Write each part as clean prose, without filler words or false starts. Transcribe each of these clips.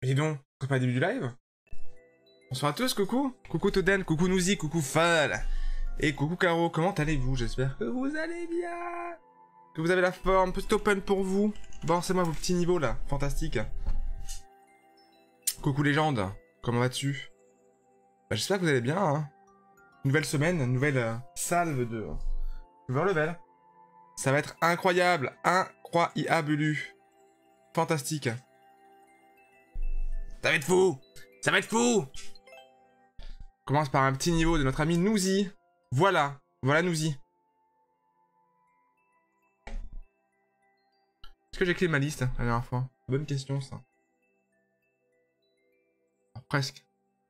Et donc, c'est pas le début du live? Bonsoir à tous, coucou. Coucou Toden, coucou Nouzi, coucou Fall. Et coucou Caro, comment allez-vous? J'espère que vous allez bien. Que vous avez la forme, petit open pour vous. Balancez-moi vos petits niveaux là, fantastique. Coucou légende, comment vas-tu? Bah, j'espère que vous allez bien, hein. Nouvelle semaine, nouvelle salve de level. Ça va être incroyable, incroyable. Fantastique. Ça va être fou! Ça va être fou! On commence par un petit niveau de notre ami Nouzi. Voilà, voilà Nouzi. Est-ce que j'ai clé ma liste la dernière fois? Bonne question ça. Presque.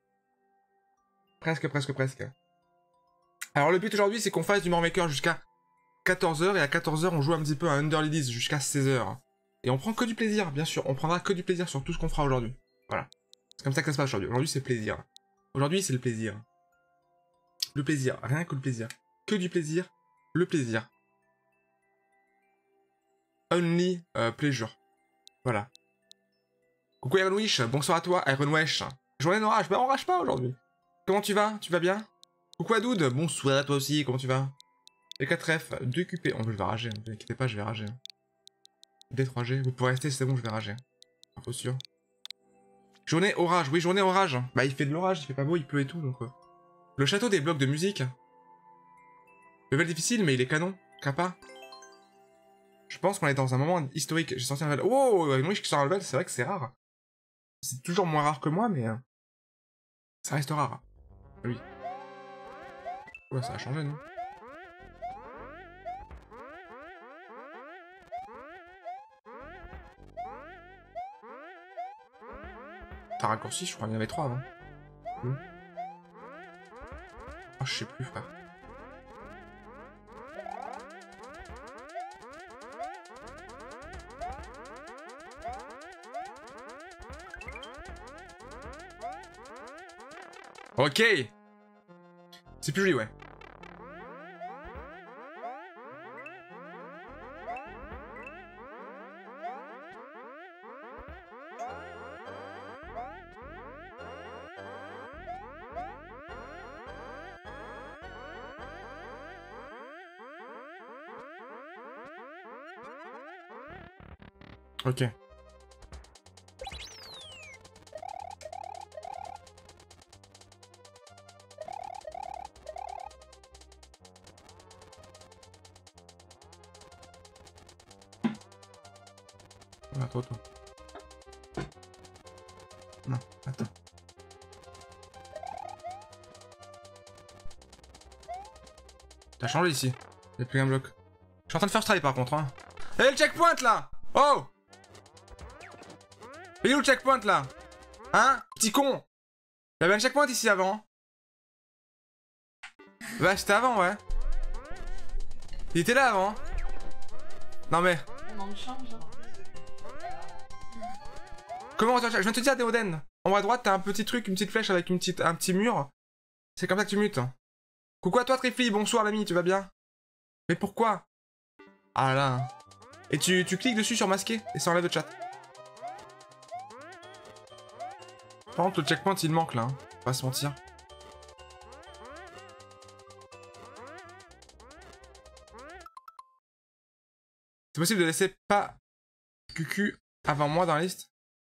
Presque. Alors le but aujourd'hui c'est qu'on fasse du Moremaker jusqu'à 14h et à 14h on joue un petit peu à Under Lilies jusqu'à 16h. Et on prend que du plaisir, bien sûr. On prendra que du plaisir sur tout ce qu'on fera aujourd'hui. Voilà. C'est comme ça que ça se passe aujourd'hui. Aujourd'hui c'est plaisir. Aujourd'hui c'est le plaisir. Le plaisir, rien que le plaisir. Que du plaisir, le plaisir. Only pleasure. Voilà. Coucou Ironwish, bonsoir à toi Ironwesh. Journée d'orage, bah on rage pas aujourd'hui. Comment tu vas? Tu vas bien? Coucou Adoud, bonsoir à toi aussi, comment tu vas? Les 4F, 2QP, je vais rager, ne vous inquiétez pas, je vais rager. D3G, vous pouvez rester, c'est bon, je vais rager. Info sûr. Journée orage, oui, journée orage. Bah il fait de l'orage, il fait pas beau, il pleut et tout, donc... Le château des blocs de musique. Level difficile, mais il est canon. Kappa. Je pense qu'on est dans un moment historique. J'ai sorti un level. Oh, une riche qui sort un level, c'est vrai que c'est rare. C'est toujours moins rare que moi, mais... ça reste rare. Oui. Ouais, ça a changé, non? T'as raccourci, je crois qu'il y en avait 3 avant. Oh, je sais plus, frère. Ok. C'est plus joli, ouais. Ok. Attends, attends. Non, attends. T'as changé ici. Il y a plus qu'un bloc. Je suis en train de faire try par contre, hein. Eh, le checkpoint là! Oh! Il est où le checkpoint là? Hein? Petit con! Il y avait un checkpoint ici avant. Ouais, c'était avant, ouais. Il était là avant. Non mais... Comment je viens de te dire, Déoden. En haut à droite, t'as un petit truc, une petite flèche avec un petit mur. C'est comme ça que tu mutes. Coucou à toi, Trifly. Bonsoir, l'ami. Tu vas bien? Mais pourquoi? Ah là. Et tu cliques dessus sur masquer et ça enlève le chat. Par contre, le checkpoint, il manque là. Hein. Faut pas se mentir. C'est possible de laisser pas QQ avant moi dans la liste?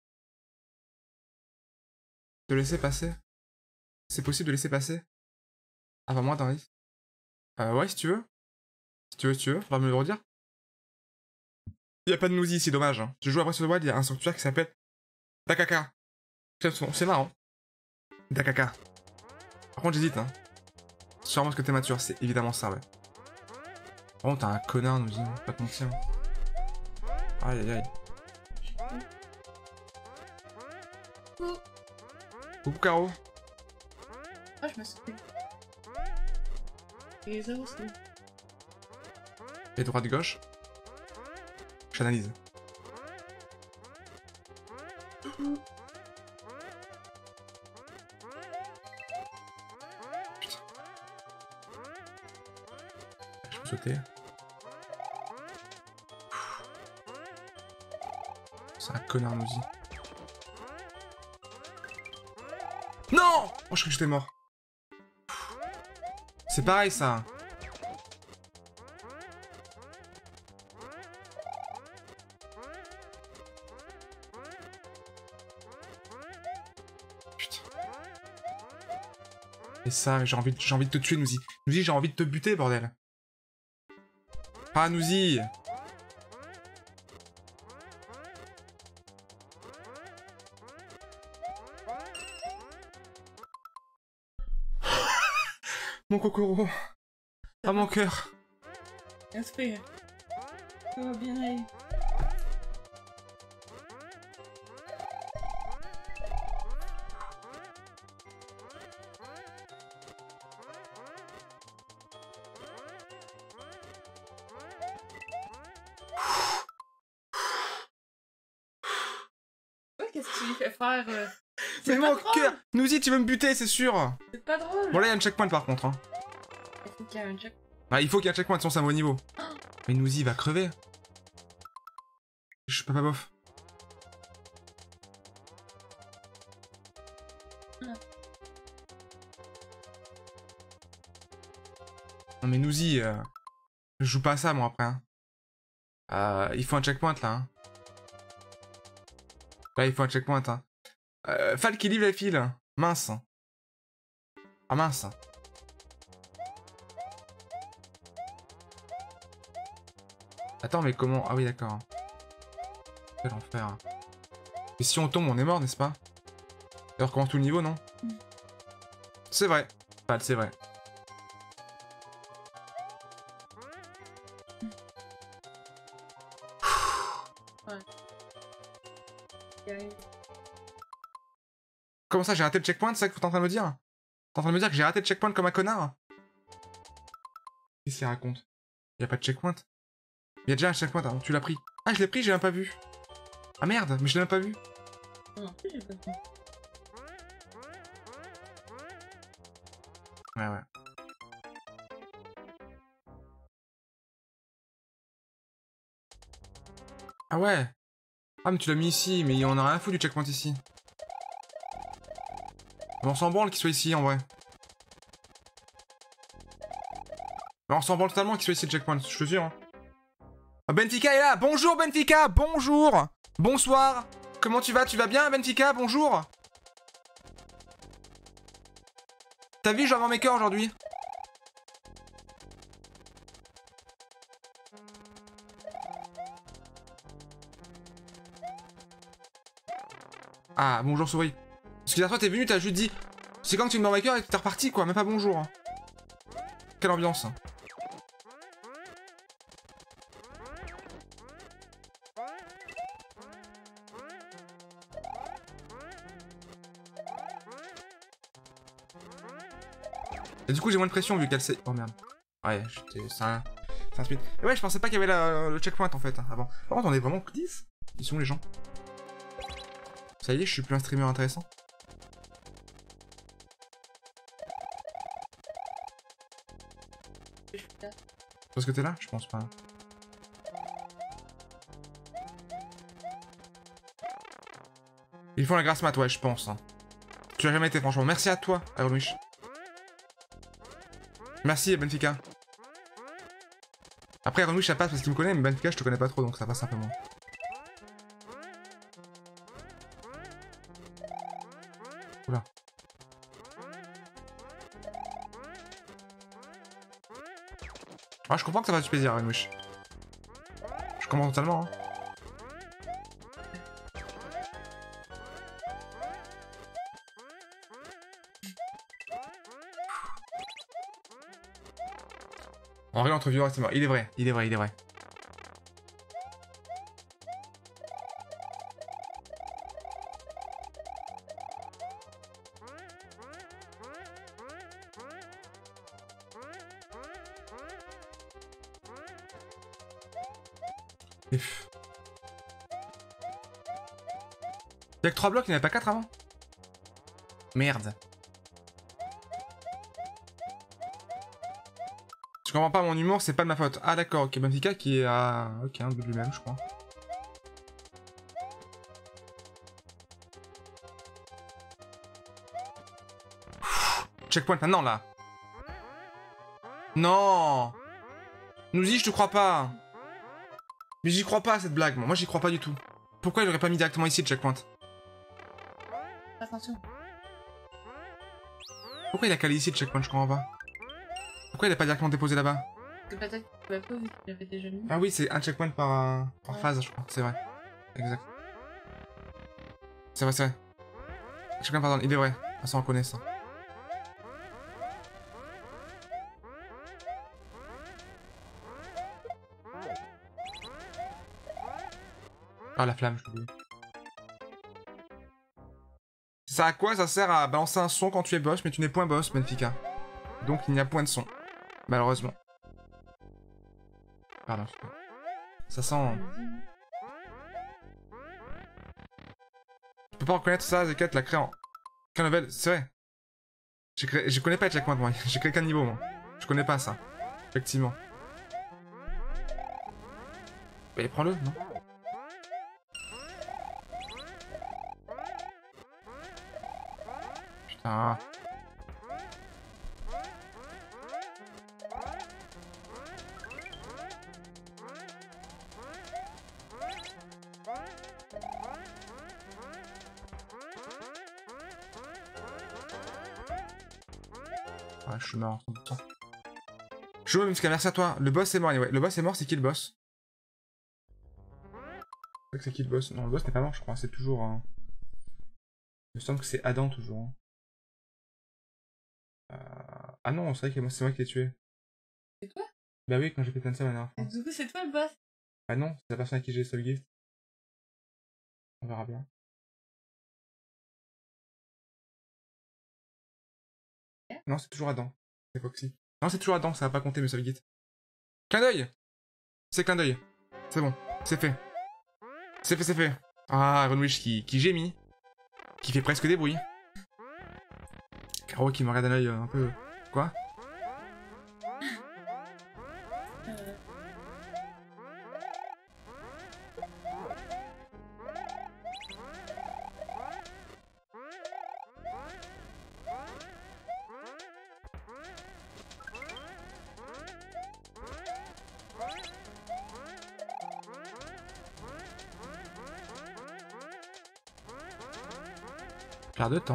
De laisser passer? C'est possible de laisser passer avant moi dans la liste? Ouais, si tu veux. Si tu veux, faudra me le redire. Il n'y a pas de Nouzi ici, dommage. Hein. Je joue à Breath of the Wild, il y a un sanctuaire qui s'appelle Dakaka. C'est marrant. Dakaka. Par contre, j'hésite. Hein. Sûrement parce que t'es mature, c'est évidemment ça, ouais. Oh, t'es un connard, Nouzi, pas te mentir. Aïe aïe aïe. Coucou Caro. Ah, je me suis fait. Et ça aussi. Et droite gauche. J'analyse. Putain. Je peux sauter. C'est un connard, Nouzi. Non! Oh, je crois que j'étais mort. C'est pareil, ça. Putain. Et ça, j'ai envie de te tuer, Nouzi. Nouzi, j'ai envie de te buter, bordel. Ah, Nouzi. Mon Kokoro. Ah, mon cœur. Respire. Ça va bien aller. Qu'est-ce que tu lui fais faire Mais mon drôle. cœur. Nouzi, tu veux me buter, c'est sûr. C'est pas drôle. Bon, là, il y a un checkpoint, par contre. Hein. Il faut qu'il y ait un check. Ah, il faut qu'il y ait un checkpoint, sinon c'est un bon niveau. Mais Nouzi va crever. Je suis pas bof. Non mais Nouzi, je joue pas à ça moi après. Hein. Il faut un checkpoint là. Hein. Là il faut un checkpoint. Hein. Fal qui livre les fils. Mince. Ah mince. Attends mais comment... Ah oui d'accord. Quel enfer. Et si on tombe on est mort n'est-ce pas? Et on recommence tout le niveau non? C'est vrai. Fal c'est vrai. Comment ça, j'ai raté le checkpoint, c'est ça que t'es en train de me dire? T'es en train de me dire que j'ai raté le checkpoint comme un connard? Qu'est-ce qu'il raconte? Y'a pas de checkpoint? Y'a déjà un checkpoint, hein. Tu l'as pris. Ah, je l'ai pris, j'ai même pas vu. Ah merde, mais je l'ai même pas vu. Non, j'ai pas vu. Ouais, ouais. Ah ouais. Ah, mais tu l'as mis ici, mais on a rien foutu du checkpoint ici. Mais on s'en branle qu'il soit ici, en vrai. Mais on s'en branle totalement qu'il soit ici, le checkpoint, je te jure. Hein. Ah, Benfica est là. Bonjour, Benfica. Bonjour. Bonsoir. Comment tu vas? Tu vas bien, Benfica? Bonjour. T'as vu, je vais avoir mes cœurs aujourd'hui. Ah, bonjour, souris. Parce que la fois, t'es venu, t'as juste dit... C'est quand que tu me mets my cœur et t'es reparti, quoi. Même pas bonjour. Hein. Quelle ambiance. Hein. Et du coup, j'ai moins de pression vu qu'elle sait... Oh merde. Ouais, j'étais... C'est un speed. Et ouais, je pensais pas qu'il y avait le checkpoint, en fait, hein, avant. Par contre, on est vraiment que 10. Ils sont où, les gens? Ça y est, je suis plus un streamer intéressant. Parce que t'es là? Je pense pas. Ils font la grasse mat, ouais, je pense. Hein. Tu l'as jamais été, franchement. Merci à toi, Ironwish. Merci, Benfica. Après, Ironwish, ça passe parce qu'il me connaît, mais Benfica, je te connais pas trop, donc ça passe simplement. Oula. Ah, je comprends que ça fasse du plaisir, Ironwish. Je comprends totalement, hein. En vrai, entre viewers, c'est mort. Il est vrai, il est vrai, il est vrai. Y'a que 3 blocs, il n'y en avait pas 4 avant? Merde. Je comprends pas, mon humour, c'est pas de ma faute. Ah d'accord, ok, Benfica qui est à... Ok, un de lui-même, je crois. checkpoint maintenant, là. Non. Nouzi, je te crois pas. Mais j'y crois pas à cette blague, moi j'y crois pas du tout. Pourquoi il aurait pas mis directement ici le checkpoint? Attention. Pourquoi il a calé ici le checkpoint, je comprends pas. Pourquoi il a pas directement déposé là-bas? Parce que peut-être que tu vas pas vu qu'il avait déjà mis. Ah oui, c'est un checkpoint par Ouais. phase, je crois. C'est vrai. Exact. C'est vrai, c'est vrai. Checkpoint, pardon, il est vrai. Ah, ça, on connaît ça. Ah, la flamme, je l'ai oublié. Ça à quoi? Ça sert à balancer un son quand tu es boss, mais tu n'es point boss, Benfica. Donc il n'y a point de son. Malheureusement. Pardon. Ça sent... Je peux pas reconnaître ça, Zeket l'a créé en... Qu'un level, c'est vrai. Je connais pas les checkpoints, moi. J'ai créé qu'un niveau, moi. Je connais pas ça. Effectivement. Mais prends-le, non? Putain. Ah, je suis mort, 100%. Je veux même merci à toi. Le boss est mort, anyway. Le boss est mort, c'est qui le boss? C'est qui le boss? Non, le boss n'est pas mort, je crois. C'est toujours... Il me semble que c'est Adam, toujours. Ah non, c'est vrai que c'est moi qui l'ai tué. C'est toi? Bah oui, quand j'ai fait plein de ça la dernière fois. Et du coup, c'est toi le boss? Ah non, c'est la personne à qui j'ai sauvé gift. On verra bien. Non, c'est toujours Adam. C'est Foxy. Non, c'est toujours Adam, ça va pas compter, mais sauve gift. Clin d'œil! C'est clin d'œil. C'est bon, c'est fait. C'est fait, c'est fait. Ah, Runwish qui gémit. Qui fait presque des bruits. Caro qui me regarde d'un œil un peu... Quoi? Perdre de temps.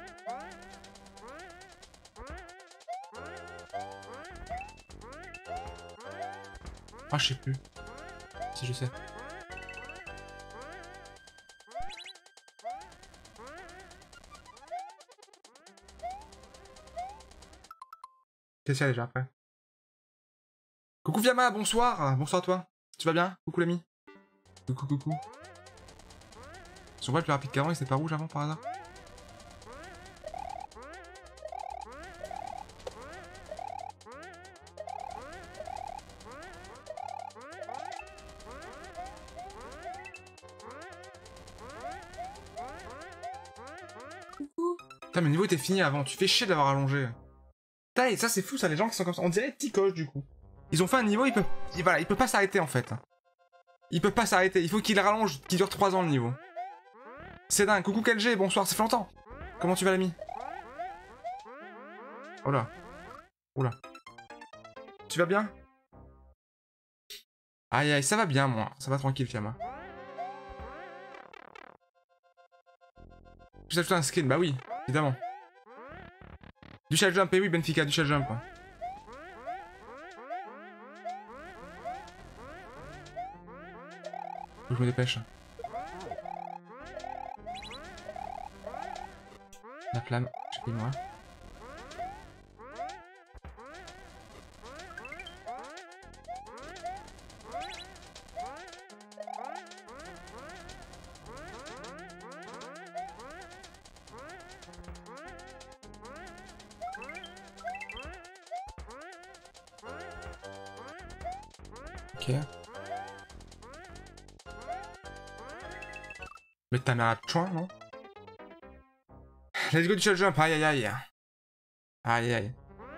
Ah, je sais plus. Si, je sais. Qu'est-ce qu'il y a déjà après? Coucou Fiamma, bonsoir. Bonsoir à toi. Tu vas bien? Coucou l'ami. Coucou, coucou. Son voile plus rapide qu'avant, il s'était pas rouge avant par hasard? Putain, mais le niveau était fini avant, tu fais chier d'avoir allongé. Putain, et ça c'est fou ça, les gens qui sont comme ça. On dirait Ticoche du coup. Ils ont fait un niveau, ils peuvent... Voilà, il peut pas s'arrêter en fait. Il peut pas s'arrêter, il faut qu'il rallonge, qu'il dure 3 ans le niveau. C'est dingue, coucou KLG, bonsoir, ça fait longtemps. Comment tu vas l'ami? Oh là. Oula. Tu vas bien? Aïe aïe, ça va bien moi, ça va tranquille Fiamma. J'ai ajouté un skin, bah oui, évidemment. Du shell jump, et oui Benfica, du shell jump. Faut que je me dépêche. La flamme, j'ai pris moi. Ok. Mais ta mère a chouin, non? Let's go du shell jump, aïe aïe aïe. Aïe aïe.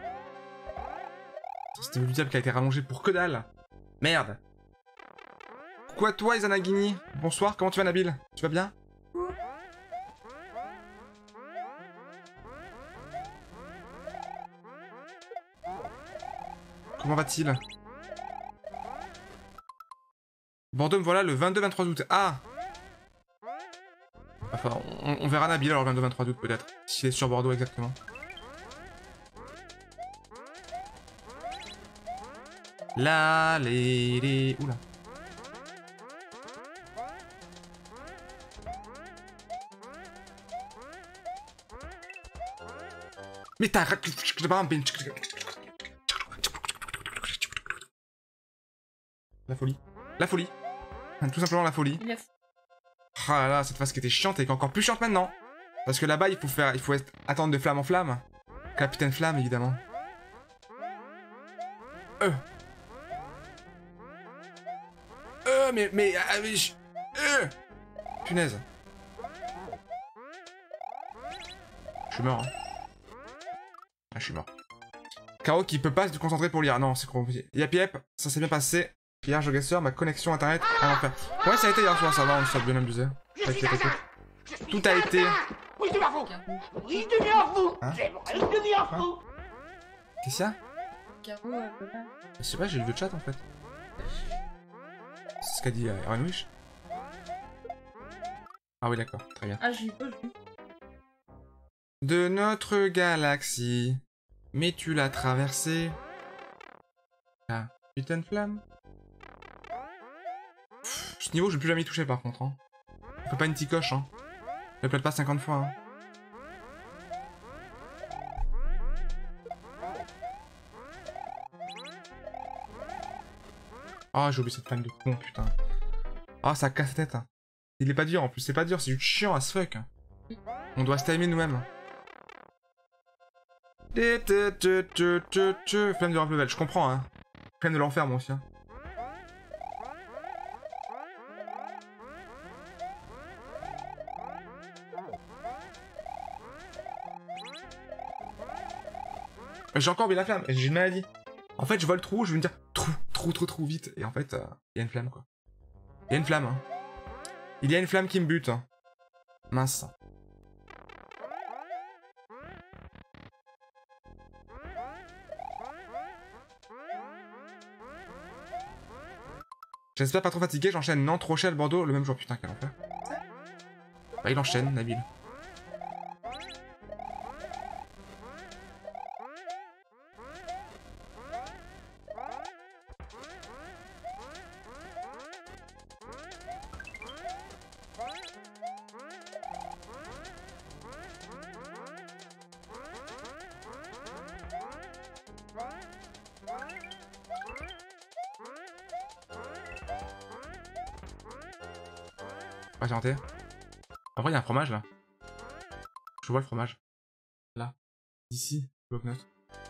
C'était le diable qui a été rallongé pour que dalle. Merde. Coucou à toi Izanagini. Bonsoir, comment tu vas Nabil? Tu vas bien? Comment va-t-il? Bordeaux, me voilà le 22-23 août. Ah! Enfin, on verra Nabil alors le 22-23 août peut-être. S'il est sur Bordeaux exactement. La les. Oula. Mais t'as... La folie. La folie. Tout simplement la folie. Yes. Ah là là, cette phase qui était chiante et encore plus chiante maintenant. Parce que là-bas, il faut attendre de flamme en flamme. Capitaine Flamme, évidemment. Mais punaise. Je suis mort. Hein. Ah, je suis mort. Caro qui peut pas se concentrer pour lire. Non, c'est compliqué. Yep, yep, ça s'est bien passé. Hier, je guesseur, ma connexion internet à l'enfer. Ouais, ça a été hier soir, ça va, on s'est bien amusé. T'inquiète, t'inquiète. Tout a été. Oui, tu m'as fou. Oui, tu m'as fou. Hein? J'aimerais devenir fou. Qu'est-ce qu'il y a? Caro, voilà. Je sais pas, j'ai lu le chat en fait. C'est ce qu'a dit Ironwish. Ah oui, d'accord, très bien. Ah, je lis pas, je lis. De notre galaxie, mais tu l'as traversée. Ah, putain de flamme. Ce niveau, je vais plus jamais y toucher par contre. Hein. On fait pas une petite coche, hein. Je le plate pas 50 fois. Hein. Ah, j'ai oublié cette flamme de con, putain. Ah, ça casse la tête. Hein. Il est pas dur en plus, c'est pas dur, c'est juste chiant as fuck. On doit se timer nous-mêmes. Flamme de rap level, je comprends, hein. Flamme de l'enfer, moi aussi. Hein. J'ai encore oublié la flamme, j'ai une maladie. En fait, je vois le trou, je vais me dire trou vite. Et en fait, il y a une flamme, quoi. Il y a une flamme, hein. Il y a une flamme qui me bute. Hein. Mince. J'espère pas trop fatigué, j'enchaîne Nantes, Rochelle, Bordeaux le même jour. Putain, quel enfer. Bah, il enchaîne, Nabil. Patientez. Après, il y a un fromage là. Je vois le fromage. Là. D'ici. Bloc-notes.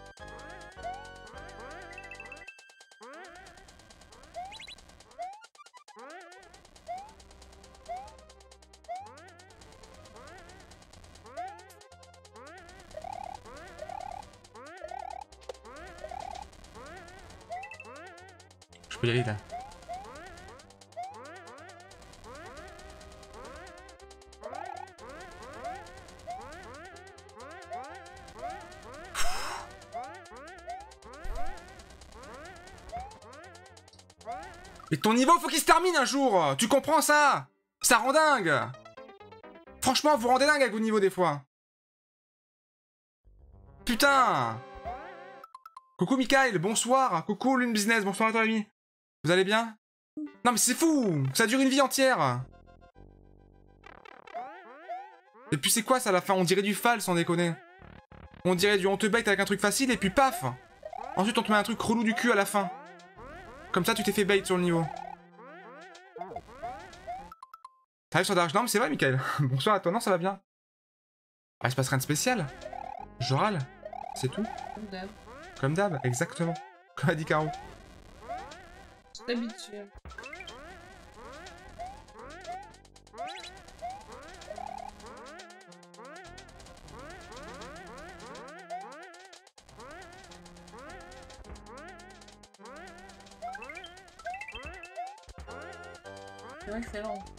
Je peux y aller là. Mais ton niveau, faut qu'il se termine un jour. Tu comprends ça? Ça rend dingue. Franchement, vous rendez dingue avec vos niveaux des fois. Putain. Coucou Mikael, bonsoir. Coucou Lune Business, bonsoir à toi l'ami. Vous allez bien? Non mais c'est fou. Ça dure une vie entière. Et puis c'est quoi ça à la fin? On dirait du fall sans déconner. On dirait du on te bait avec un truc facile et puis paf. Ensuite on te met un truc relou du cul à la fin. Comme ça, tu t'es fait bait sur le niveau. T'arrives sur Dark? Non, mais c'est vrai, Michael. Bonsoir à toi. Non, ça va bien. Ah, il se passe rien de spécial. Je râle. C'est tout. Comme d'hab. Comme d'hab, exactement. Comme a dit Caro. Je t'habitue. C'est vrai que c'est long.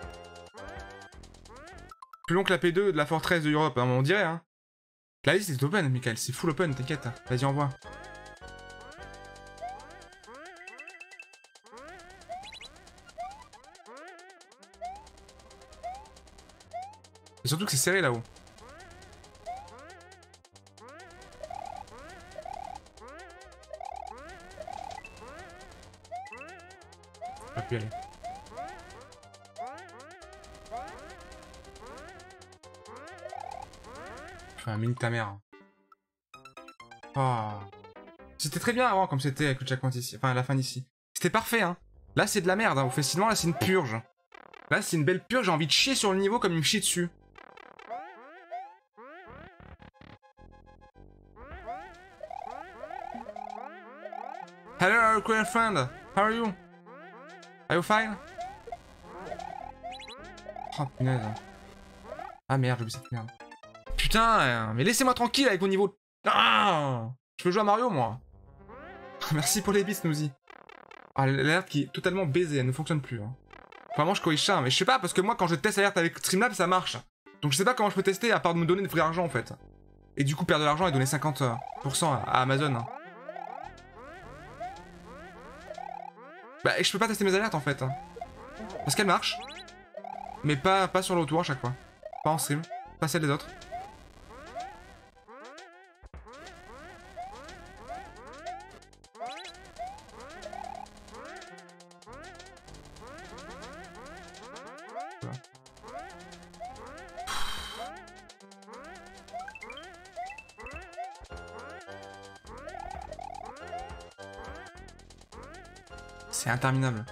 Plus long que la P2 de la Fortress de Europe, hein, on dirait, hein. La liste est open, Michael. C'est full open, t'inquiète. Vas-y, envoie. Et surtout que c'est serré là-haut. On va plus y aller. Enfin, mine ta mère. Oh. C'était très bien avant comme c'était avec le checkpoint ici. Enfin, à la fin d'ici. C'était parfait, hein. Là, c'est de la merde. Hein. Au festival, là, c'est une purge. Là, c'est une belle purge. J'ai envie de chier sur le niveau comme il me chie dessus. Hello, Korean friend. How are you? Are you fine? Oh, punaise. Ah merde, j'ai oublié cette merde. Putain, mais laissez-moi tranquille avec mon niveau. Ah, je peux jouer à Mario, moi. Merci pour les bits, Snoozy. Ah, l'alerte qui est totalement baisée, elle ne fonctionne plus. Hein. Vraiment, je corrige ça, mais je sais pas, parce que moi, quand je teste l'alerte avec Streamlabs, ça marche. Donc je sais pas comment je peux tester, à part de me donner de vrai argent, en fait. Et du coup, perdre de l'argent et donner 50% à Amazon. Hein. Bah, et je peux pas tester mes alertes, en fait. Hein. Parce qu'elles marchent. Mais pas sur le retour à chaque fois. Pas en stream. Pas celle des autres. C'est interminable.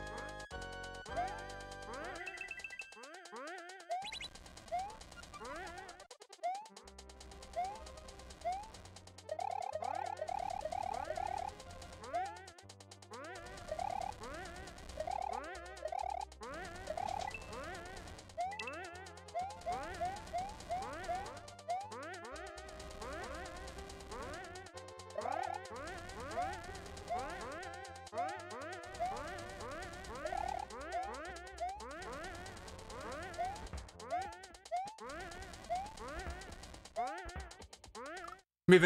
Mais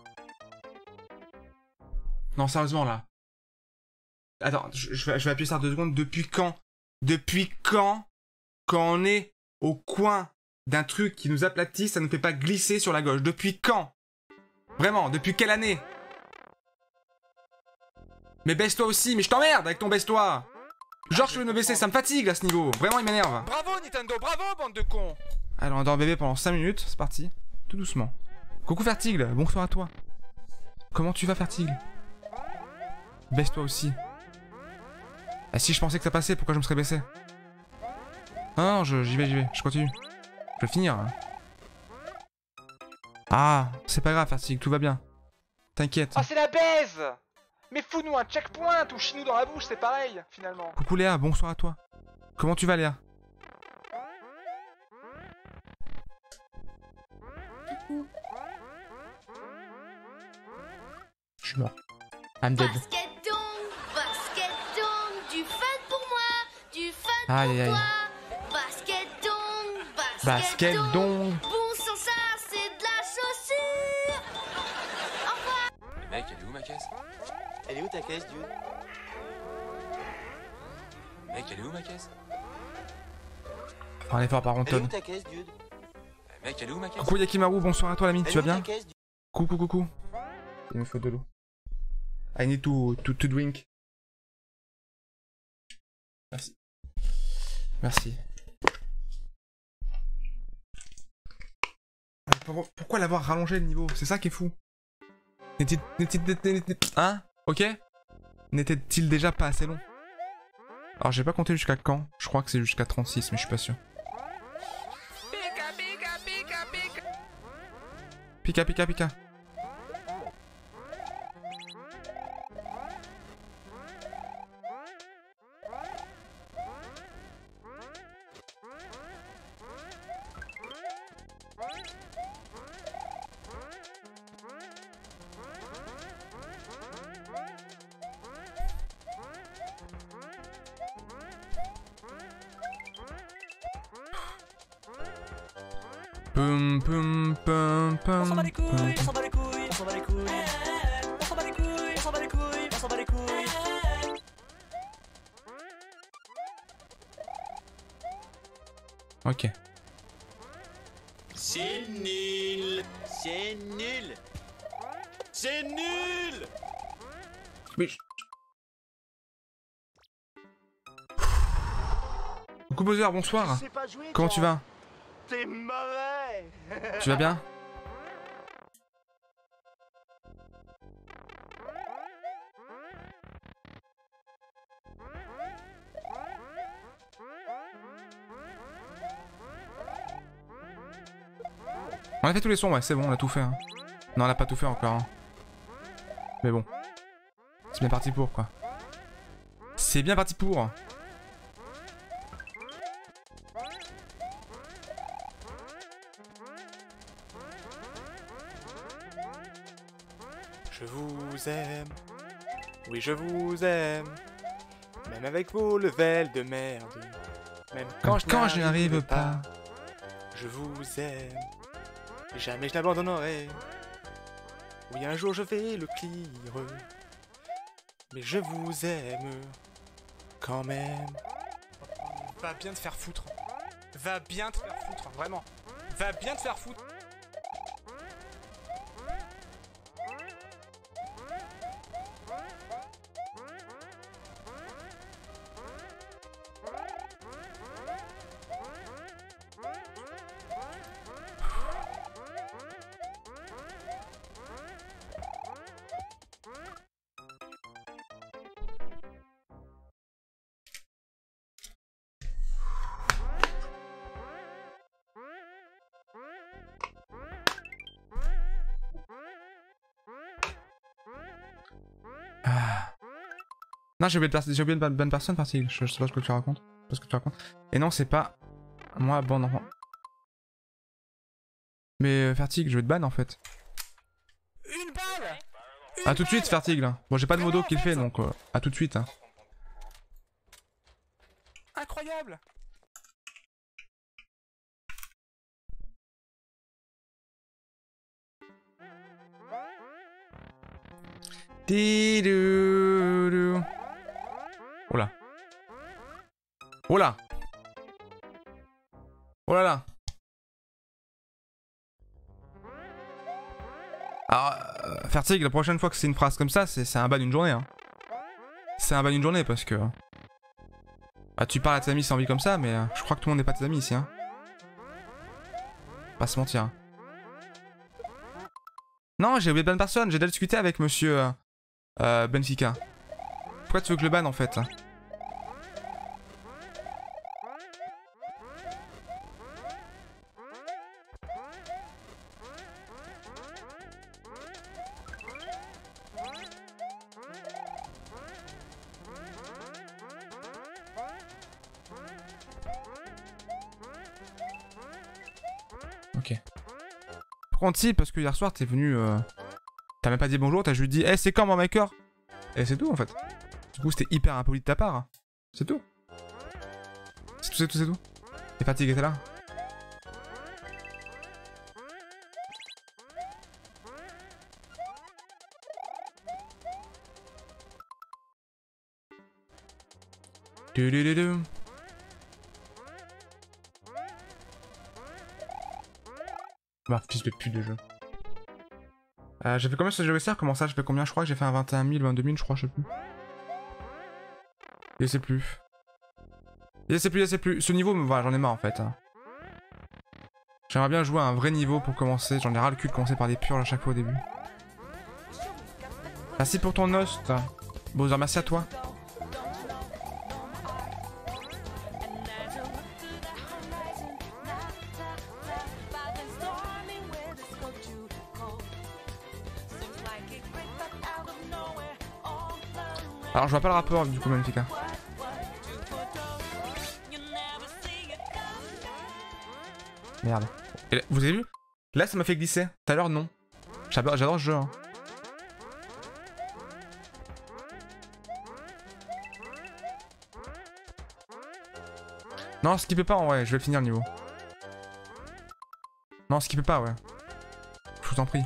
non, sérieusement, là. Attends, je vais appuyer ça 2 secondes. Depuis quand quand on est au coin d'un truc qui nous aplatit, ça ne fait pas glisser sur la gauche? Depuis quand? Vraiment, depuis quelle année? Mais baisse-toi aussi, mais je t'emmerde avec ton baisse-toi. Genre, je veux me baisser, ça me fatigue à ce niveau. Vraiment, il m'énerve. Bravo, Nintendo, bravo, bande de cons. Alors, on dort bébé pendant 5 minutes, c'est parti. Tout doucement. Coucou Fertigle, bonsoir à toi. Comment tu vas Fertigle? Baisse-toi aussi. Ah si je pensais que ça passait, pourquoi je me serais baissé? Non, j'y vais, je continue. Je vais finir. Hein. Ah, c'est pas grave Fertigle, tout va bien. T'inquiète. Ah c'est la baise. Mais fous-nous un checkpoint ou chie-nous dans la bouche, c'est pareil, finalement. Coucou Léa, bonsoir à toi. Comment tu vas Léa? Coucou. Je suis mort. I'm dead. Basket donc, du fun pour moi, du fun Aïe, pour aïe. toi. Basket Basket donc. Bon sang ça, c'est de la chaussure. Au revoir. Mec, elle est où ma caisse? Elle est où ta caisse, dude? Mec, elle est où ma caisse? Un effort par Elle est Anton. où ta caisse, dude? Mec, elle est où ma caisse? Coucou Yakimaru, bonsoir à toi l'ami, Elle tu est vas où ta bien? caisse, dude? Coucou. Il me faut de l'eau. I need to drink. Merci. Pourquoi l'avoir rallongé le niveau? C'est ça qui est fou. Hein? Ok? N'était-il déjà pas assez long? Alors j'ai pas compté jusqu'à quand. Je crois que c'est jusqu'à 36, mais je suis pas sûr. Pika. Pum. On s'en bat les couilles, on s'en bat les couilles, on s'en bat les couilles. On s'en bat les couilles, on s'en bat les couilles, on s'en bat les couilles. Ok. C'est nul. C'est nul. C'est nul. Mais... Coucou Bowser, bonsoir. sais pas jouer, Comment toi. tu vas? T'es mauvais. Tu vas bien? On a fait tous les sons, ouais, c'est bon, on a tout fait. Hein. Non, on n'a pas tout fait encore. Hein. Mais bon. C'est bien parti pour, quoi. C'est bien parti pour. Je vous aime, oui je vous aime, même avec vos levels de merde, même quand je n'y arrive pas. Je vous aime, jamais je n'abandonnerai. Oui un jour je vais le clear, mais je vous aime quand même. Va bien te faire foutre, va bien te faire foutre, vraiment, va bien te faire foutre. Non, j'ai oublié une bonne personne, Fertig. Je sais pas ce que tu racontes. Et non, c'est pas moi, bon enfant. Mais Fertig, je vais te ban en fait. Une balle. A tout de suite, Fertig là. Bon, j'ai pas de modo qui le fait donc à tout de suite. Hein. Incroyable. Tidou. Oh là. Oh là. Oh là là. Alors, Fertig, la prochaine fois que c'est une phrase comme ça, c'est un ban d'une journée. Hein. C'est un ban d'une journée parce que... Bah, tu parles à tes amis sans envie comme ça, mais je crois que tout le monde n'est pas tes amis ici. Hein. Pas se mentir. Non, j'ai oublié de ban personne, j'ai déjà discuté avec monsieur Benfica. Pourquoi tu veux que je le banne en fait? Ok. Par contre si, parce que hier soir t'es venu... T'as même pas dit bonjour, t'as juste dit hey, c'est quand mon maker? Et c'est tout en fait. Du coup c'était hyper impoli de ta part. Hein. C'est tout. C'est tout. Et Fatigue était là. Bah, fils de pute de jeu. J'ai fait combien sur GeoSR? Comment ça? J'ai fait combien? Je crois que j'ai fait un 21 000, 22 000, je crois, je sais plus. Je sais plus. Je sais plus. Ce niveau, voilà, j'en ai marre en fait. J'aimerais bien jouer à un vrai niveau pour commencer. J'en ai ras le cul de commencer par des purges à chaque fois au début. Merci pour ton host. Bowser, merci à toi. Alors je vois pas le rapport du coup Magnifica. Merde. Et là, vous avez vu? Là ça m'a fait glisser. Tout à l'heure non. J'adore ce jeu. Hein. Non, skippez pas en vrai, je vais finir le niveau. Non, skippez pas, ouais. Je vous en prie.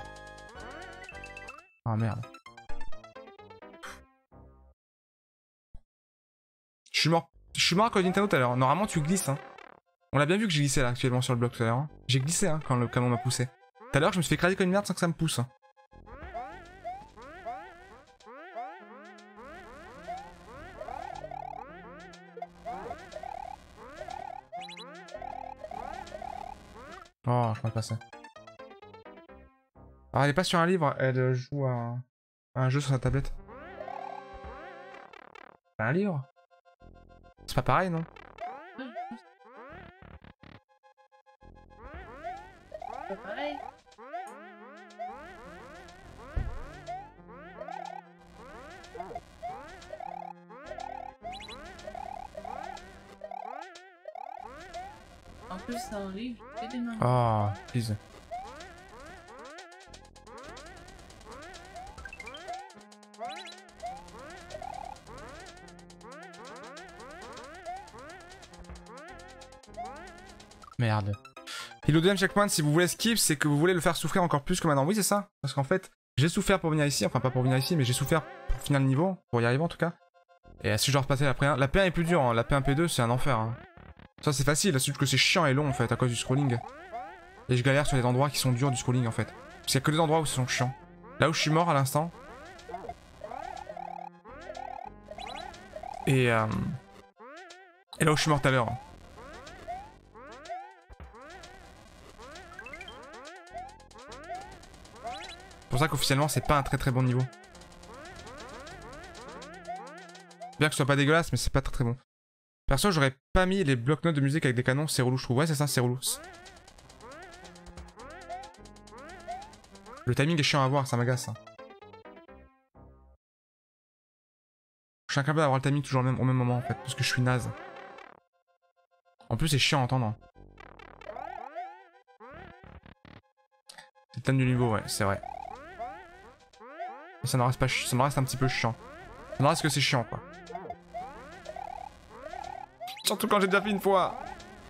Ah merde. Je suis mort à cause d'Nintendo tout à l'heure. Normalement tu glisses hein. On l'a bien vu que j'ai glissé là actuellement sur le bloc tout à l'heure. Hein. J'ai glissé hein, quand le canon m'a poussé. Tout à l'heure je me suis fait écraser comme une merde sans que ça me pousse. Hein. Oh, je crois passer. Alors elle est pas sur un livre, elle joue à un jeu sur sa tablette. Un livre? C'est pas pareil, non? C'est pas pareil. En plus, c'est un livre, et des mains. Oh, please. Merde. Et le deuxième checkpoint, si vous voulez skip, c'est que vous voulez le faire souffrir encore plus que maintenant. Oui, c'est ça. Parce qu'en fait, j'ai souffert pour venir ici. Enfin, pas pour venir ici, mais j'ai souffert pour finir le niveau. Pour y arriver en tout cas. Et si je dois repasser la P1, la P1 est plus dure. Hein. La P1, P2, c'est un enfer. Hein. Ça, c'est facile. C'est juste que c'est chiant et long en fait à cause du scrolling. Et je galère sur les endroits qui sont durs du scrolling en fait. Parce qu'il y a que des endroits où c'est chiant. Là où je suis mort à l'instant. Et là où je suis mort tout à l'heure. C'est pour ça qu'officiellement c'est pas un très bon niveau. Bien que ce soit pas dégueulasse, mais c'est pas très bon. Perso, j'aurais pas mis les blocs-notes de musique avec des canons, c'est relou je trouve. Ouais, c'est ça, c'est relou. Le timing est chiant à voir, ça m'agace. Je suis incapable d'avoir le timing toujours au même moment en fait, parce que je suis naze. En plus, c'est chiant à entendre. C'est le thème du niveau, ouais, c'est vrai. Mais ça me reste, ça me reste un petit peu chiant. Ça me reste que c'est chiant, quoi. Surtout quand j'ai déjà fait une fois.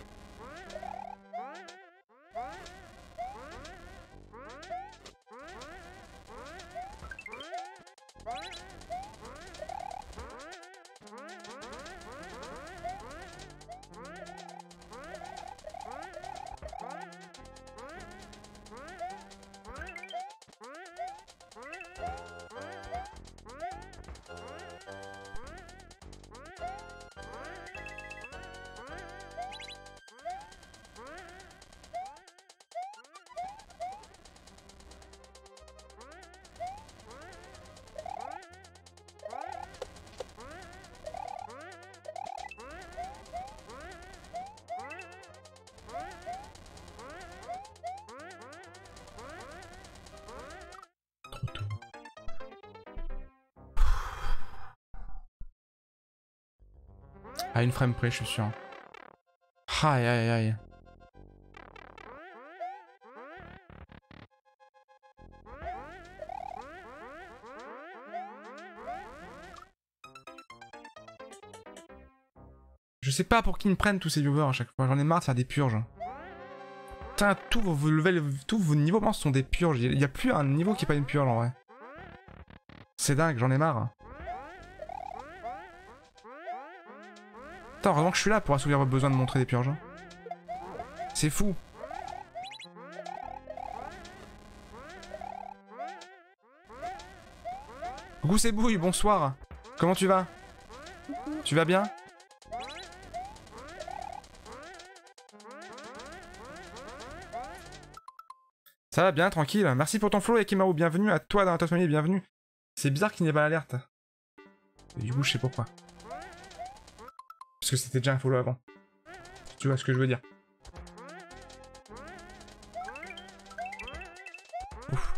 À une frame près, je suis sûr. Aïe aïe aïe. Je sais pas pour qui ils me prennent tous ces viewers à chaque fois, j'en ai marre de faire des purges. Putain, tous vos niveaux maintenant sont des purges, il y a plus un niveau qui est pas une purge en vrai. C'est dingue, j'en ai marre. Putain, heureusement que je suis là pour assouvir votre besoin de montrer des purges. C'est fou. Coucou c'est Bouille, bonsoir. Comment tu vas? Tu vas bien? Ça va bien, tranquille. Merci pour ton follow, Yakimaru. Bienvenue à toi dans ta famille, bienvenue. C'est bizarre qu'il n'y ait pas l'alerte. Et du coup, je sais pourquoi. Parce que c'était déjà un follow avant. Tu vois ce que je veux dire. Ouf.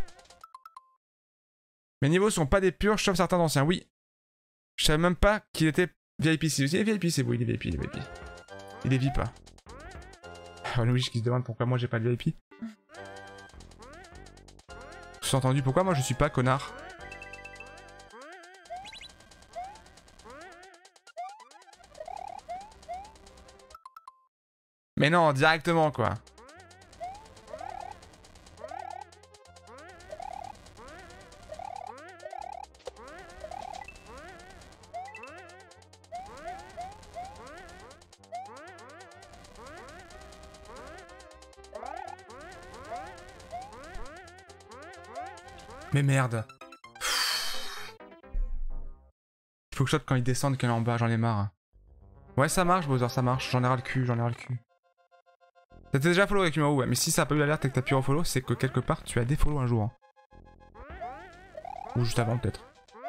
Mes niveaux sont pas des purges, sauf certains anciens. Oui. Je savais même pas qu'il était VIP. Il est VIP, c'est beau, il est VIP, il est VIP. Il est VIP. Oh, Louis qui se demande pourquoi moi j'ai pas de VIP. Sous-entendu, pourquoi moi je suis pas connard? Mais non, directement quoi. Mais merde. Il faut que je saute quand ils descendent, qu'elle est en bas, j'en ai marre. Ouais, ça marche, Bowser, ça marche. J'en ai ras le cul, j'en ai ras le cul. T'as déjà follow avec numéro, ouais, mais si ça a pas eu l'alerte et que t'as pu refollow, c'est que quelque part tu as défollow un jour. Hein. Ou juste avant, peut-être.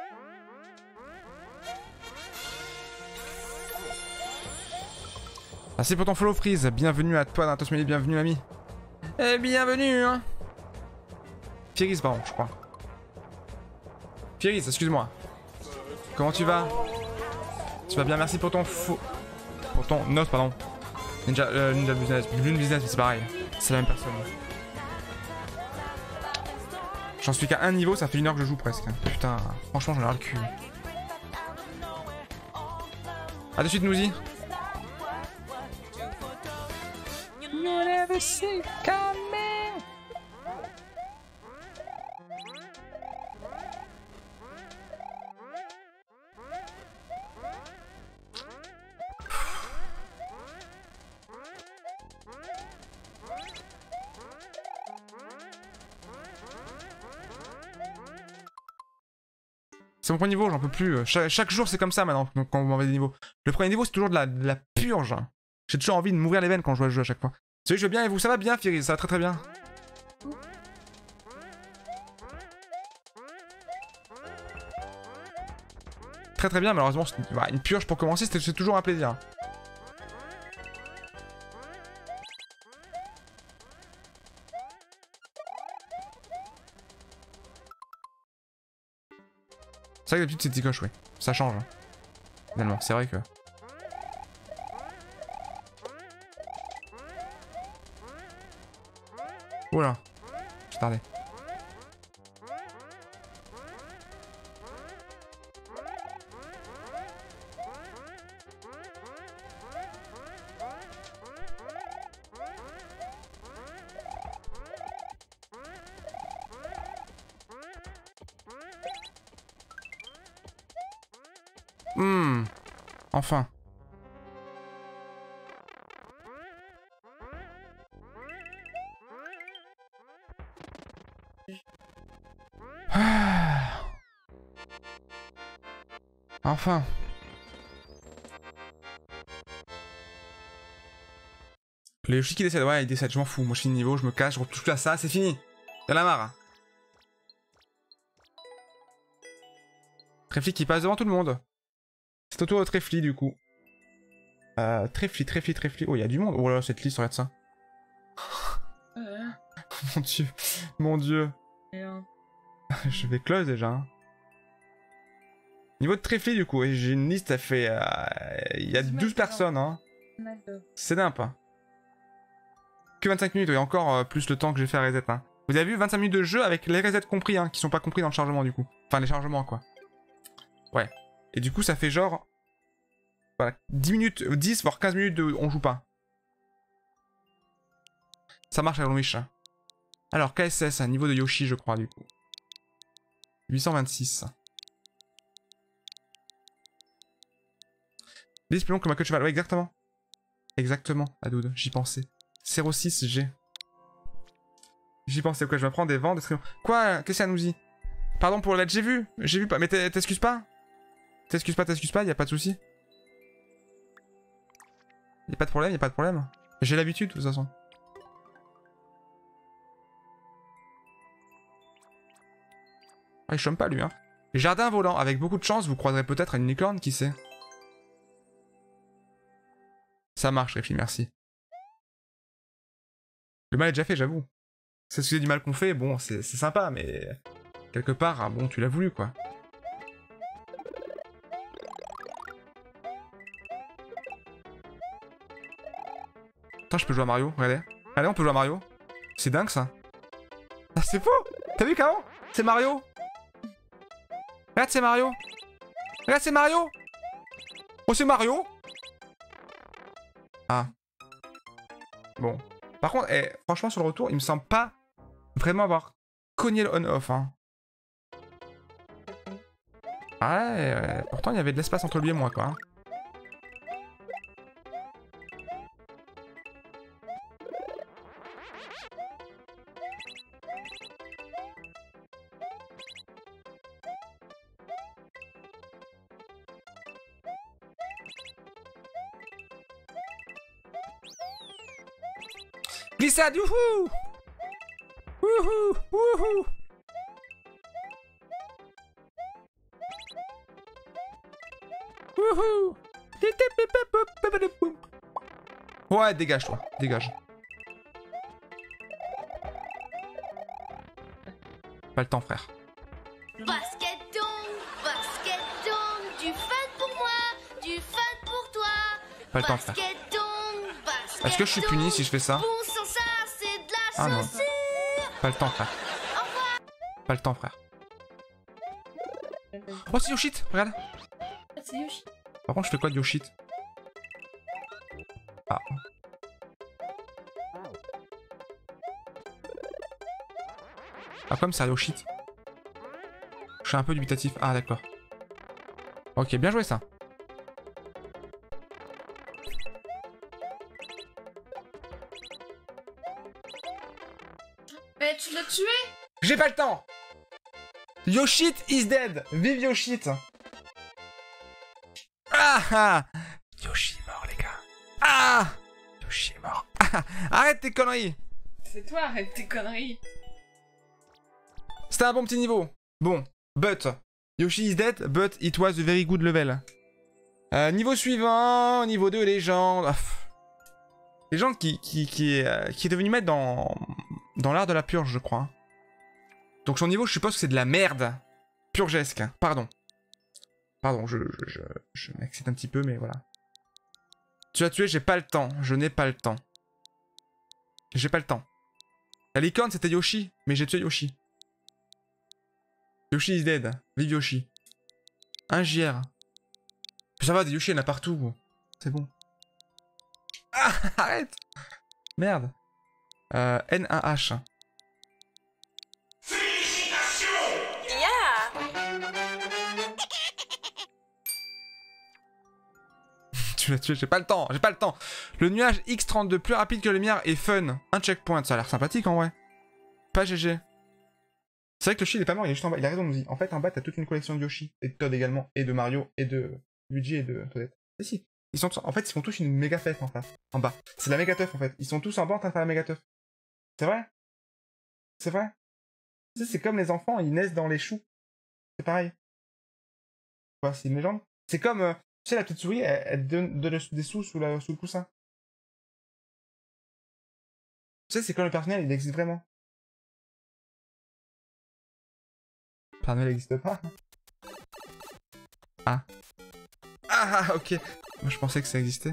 Merci pour ton follow, Freeze. Bienvenue à toi, Natosmeli, bienvenue, ami. Et bienvenue, hein. Firis, pardon, je crois. Firis, excuse-moi. Comment tu vas? Tu vas bien, merci pour ton pour ton note, pardon. Ninja Business, Blue Business, c'est pareil. C'est la même personne. J'en suis qu'à un niveau, ça fait 1 heure que je joue presque. Putain, franchement, j'en ai ras le cul. A de suite, Nouzi. C'est mon premier niveau, j'en peux plus. Chaque jour, c'est comme ça maintenant, quand vous m'envoyez des niveaux. Le premier niveau, c'est toujours de la purge. J'ai toujours envie de m'ouvrir les veines quand je joue à ce jeu à chaque fois. Salut, je vais bien et vous? Ça va bien, Firis? Ça va très très bien. Très très bien, malheureusement, une purge pour commencer, c'est toujours un plaisir. C'est vrai que d'habitude c'est Ticoche, ouais. Ça change. Hein. Finalement, c'est vrai que... Oula, je tardais. Enfin. Enfin. Les Yoshi qui décèdent, ouais, ils décèdent, je m'en fous. Moi je finis le niveau, je me casse, je retouche plus à ça, c'est fini. Y'en a marre. Tréfli qui passe devant tout le monde. C'est au tour de Tréfli du coup. Tréfli. Oh, il y a du monde. Oh là, cette liste, regarde ça. Mon dieu. Mon dieu. Je vais close déjà. Hein. Niveau de Tréfli du coup, j'ai une liste, ça fait... Il y a 12 personnes. Hein. C'est nimp. Hein. Que 25 minutes, et encore plus le temps que j'ai fait à reset. Hein. Vous avez vu 25 minutes de jeu avec les resets compris, hein, qui sont pas compris dans le chargement du coup. Enfin, les chargements quoi. Ouais. Et du coup, ça fait genre... Voilà, 10 minutes, 10 voire 15 minutes de... On joue pas. Ça marche Iron Wish. Alors, KSS, un niveau de Yoshi, je crois, du coup. 826. 10 plus long que ma queue de cheval. Ouais, exactement. Exactement, Adoud, j'y pensais. 06, G. J'y pensais, quoi, je vais prendre des vents, des triomphes. Quoi? Qu'est-ce qu'il y a, Nouzi? Pardon pour l'aide, j'ai vu pas. Mais t'excuses pas? T'excuses pas, y a pas de souci. Y a pas de problème. J'ai l'habitude, de toute façon. Ah, il chôme pas, lui, hein. Jardin volant. Avec beaucoup de chance, vous croiserez peut-être à une licorne, qui sait. Ça marche, Réfli, merci. Le mal est déjà fait, j'avoue. C'est ce que c'est du mal qu'on fait, bon, c'est sympa, mais... Quelque part, bon, tu l'as voulu, quoi. Putain, je peux jouer à Mario, regardez. Allez, on peut jouer à Mario. C'est dingue, ça. Ah, c'est faux. T'as vu, Caro? C'est Mario. Regarde, c'est Mario. Regarde, c'est Mario. Oh, c'est Mario. Ah. Bon. Par contre, franchement, sur le retour, il me semble pas vraiment avoir cogné le on-off, hein. Ah ouais, pourtant, il y avait de l'espace entre lui et moi, quoi. Hein. Glissade, youhou! Wouhou! Wouhou! Wouhou! Ouais, dégage toi, dégage. Pas le temps, frère. Basket donc, du fun pour moi, du fun pour toi. Pas le temps, frère. Basket donc, basket Est-ce que je suis puni si je fais ça? Bon sans ça, c'est de la Ah non. chaussure. Pas le temps, frère. Pas le temps, frère. Oh, c'est Yoshit, regarde. Ah, c'est Yoshi. Par contre, je fais quoi de Yoshit? Ah. Ah, comme ça, Yoshit. Je suis un peu dubitatif. Ah, d'accord. Ok, bien joué ça. Mais tu l'as tué? J'ai pas le temps. Yoshit is dead. Vive Yoshit. Ah ah. Yoshi est mort, les gars. Ah. Yoshi est mort. Ah, arrête tes conneries. C'est toi, arrête tes conneries. C'était un bon petit niveau. Bon, but. Yoshi is dead, but it was a very good level. Niveau suivant, niveau 2, légende. Ah, légende qui est devenu maître dans l'art de la purge, je crois. Donc son niveau, je suppose que c'est de la merde. Purgesque. Pardon. Pardon, je m'excite un petit peu, mais voilà. Tu l'as tué, j'ai pas le temps. Je n'ai pas le temps. J'ai pas le temps. La licorne, c'était Yoshi, mais j'ai tué Yoshi. Yoshi is dead. Vive Yoshi. Un JR. Ça va, des Yoshi, il y en a partout. C'est bon. Ah, arrête. Merde. N1H. Tu l'as tué, j'ai pas le temps, j'ai pas le temps. Le nuage X32 plus rapide que la lumière et fun. Un checkpoint, ça a l'air sympathique en vrai. Pas GG. C'est vrai que Yoshi il est pas mort, il est juste en bas. Il a raison, nous dit. En fait, en bas, t'as toute une collection de Yoshi. Et de Todd également. Et de Mario. Et de Luigi et de Toadette. Et si. Ils sont en fait, ils font tous une méga fête en fait. En bas. C'est la méga teuf en fait. Ils sont tous en bas en train de faire la méga teuf. C'est vrai? C'est vrai? Tu sais, c'est comme les enfants, ils naissent dans les choux. C'est pareil. Quoi, c'est une légende? C'est comme. Tu sais, la petite souris, elle donne des sous sous le coussin. Tu sais, c'est comme le Père Noël, il existe vraiment. Le Père Noël n'existe pas. Ah. Ah, ok. Moi, je pensais que ça existait.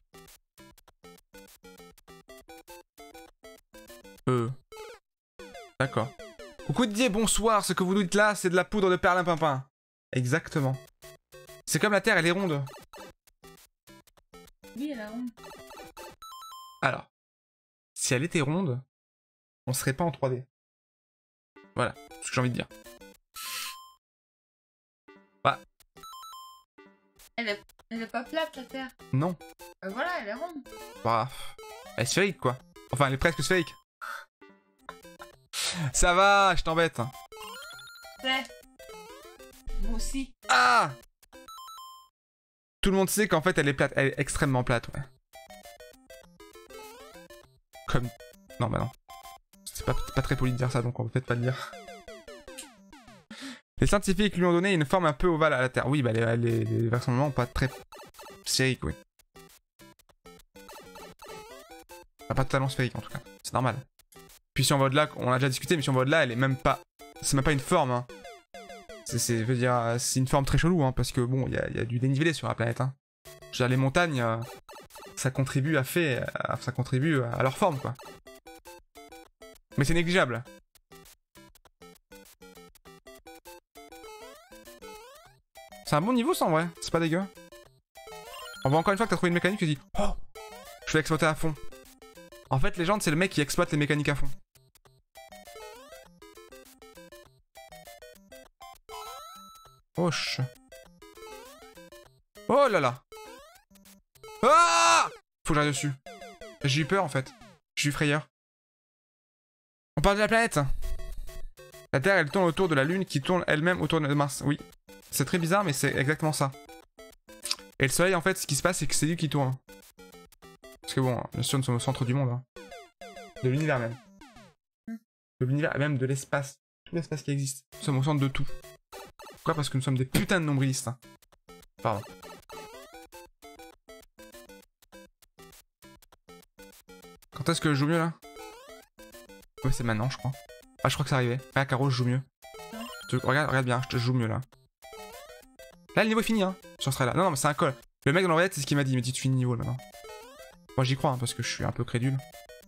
D'accord. Coucou Didier, bonsoir. Ce que vous dites là, c'est de la poudre de perlimpinpin. Exactement. C'est comme la Terre, elle est ronde. Oui, elle est ronde. Alors, si elle était ronde, on serait pas en 3D. Voilà, c'est ce que j'ai envie de dire. Bah. Elle est pas plate, la Terre. Non. Voilà, elle est ronde. Bah, elle est sphérique, quoi. Enfin, elle est presque sphérique. Ça va, je t'embête. C'est. Moi aussi. Ah! Tout le monde sait qu'en fait, elle est plate. Elle est extrêmement plate, ouais. Comme... Non, bah non. C'est pas très poli de dire ça, donc on va peut-être pas le dire. Les scientifiques lui ont donné une forme un peu ovale à la Terre. Oui, bah les versions de pas très sphériques, oui. Pas totalement sphérique, en tout cas. C'est normal. Puis si on va au-delà, on a déjà discuté, mais si on va au-delà, elle est même pas... C'est même pas une forme, hein. C'est une forme très chelou, hein, parce que bon, il y a du dénivelé sur la planète, hein. Je veux dire, les montagnes, ça contribue à leur forme, quoi. Mais c'est négligeable. C'est un bon niveau, ça, en vrai. C'est pas dégueu. On voit encore une fois que t'as trouvé une mécanique, tu te dis « Oh, je vais exploiter à fond. » En fait, Légende, c'est le mec qui exploite les mécaniques à fond. Hoche. Oh là là. Ah! Faut que j'aille dessus. J'ai eu peur en fait. J'ai eu frayeur. On parle de la planète. La Terre, elle tourne autour de la Lune qui tourne elle-même autour de Mars. Oui. C'est très bizarre, mais c'est exactement ça. Et le Soleil, en fait, ce qui se passe, c'est que c'est lui qui tourne. Parce que bon, bien sûr, nous sommes au centre du monde. Hein. De l'univers même. De l'univers et même de l'espace. Tout l'espace qui existe. Nous sommes au centre de tout. Pourquoi? Parce que nous sommes des putains de nombrilistes. Hein. Pardon. Quand est-ce que je joue mieux là? Ouais, c'est maintenant, je crois. Ah, je crois que c'est arrivé. Ah, Caro, je joue mieux. Regarde bien, je te joue mieux là. Là, le niveau est fini, hein. Sur ce là. Non, non, mais c'est un call. Le mec dans l'oreillette, c'est ce qu'il m'a dit. Il m'a dit, tu finis le niveau maintenant. Moi, j'y crois, hein, parce que je suis un peu crédule.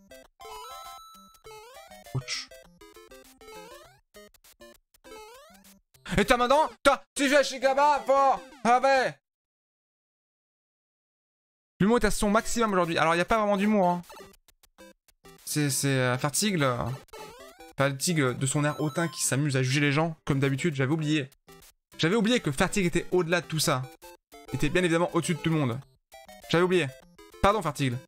Ouch. Et t'as maintenant? Tu fais chez là-bas, fort! Ah ouais! L'humour est à son maximum aujourd'hui. Alors, il n'y a pas vraiment d'humour, hein. C'est Fertigle de son air hautain qui s'amuse à juger les gens, comme d'habitude, j'avais oublié. J'avais oublié que Fertigle était au-delà de tout ça. Il était bien évidemment au-dessus de tout le monde. J'avais oublié. Pardon, Fertigle.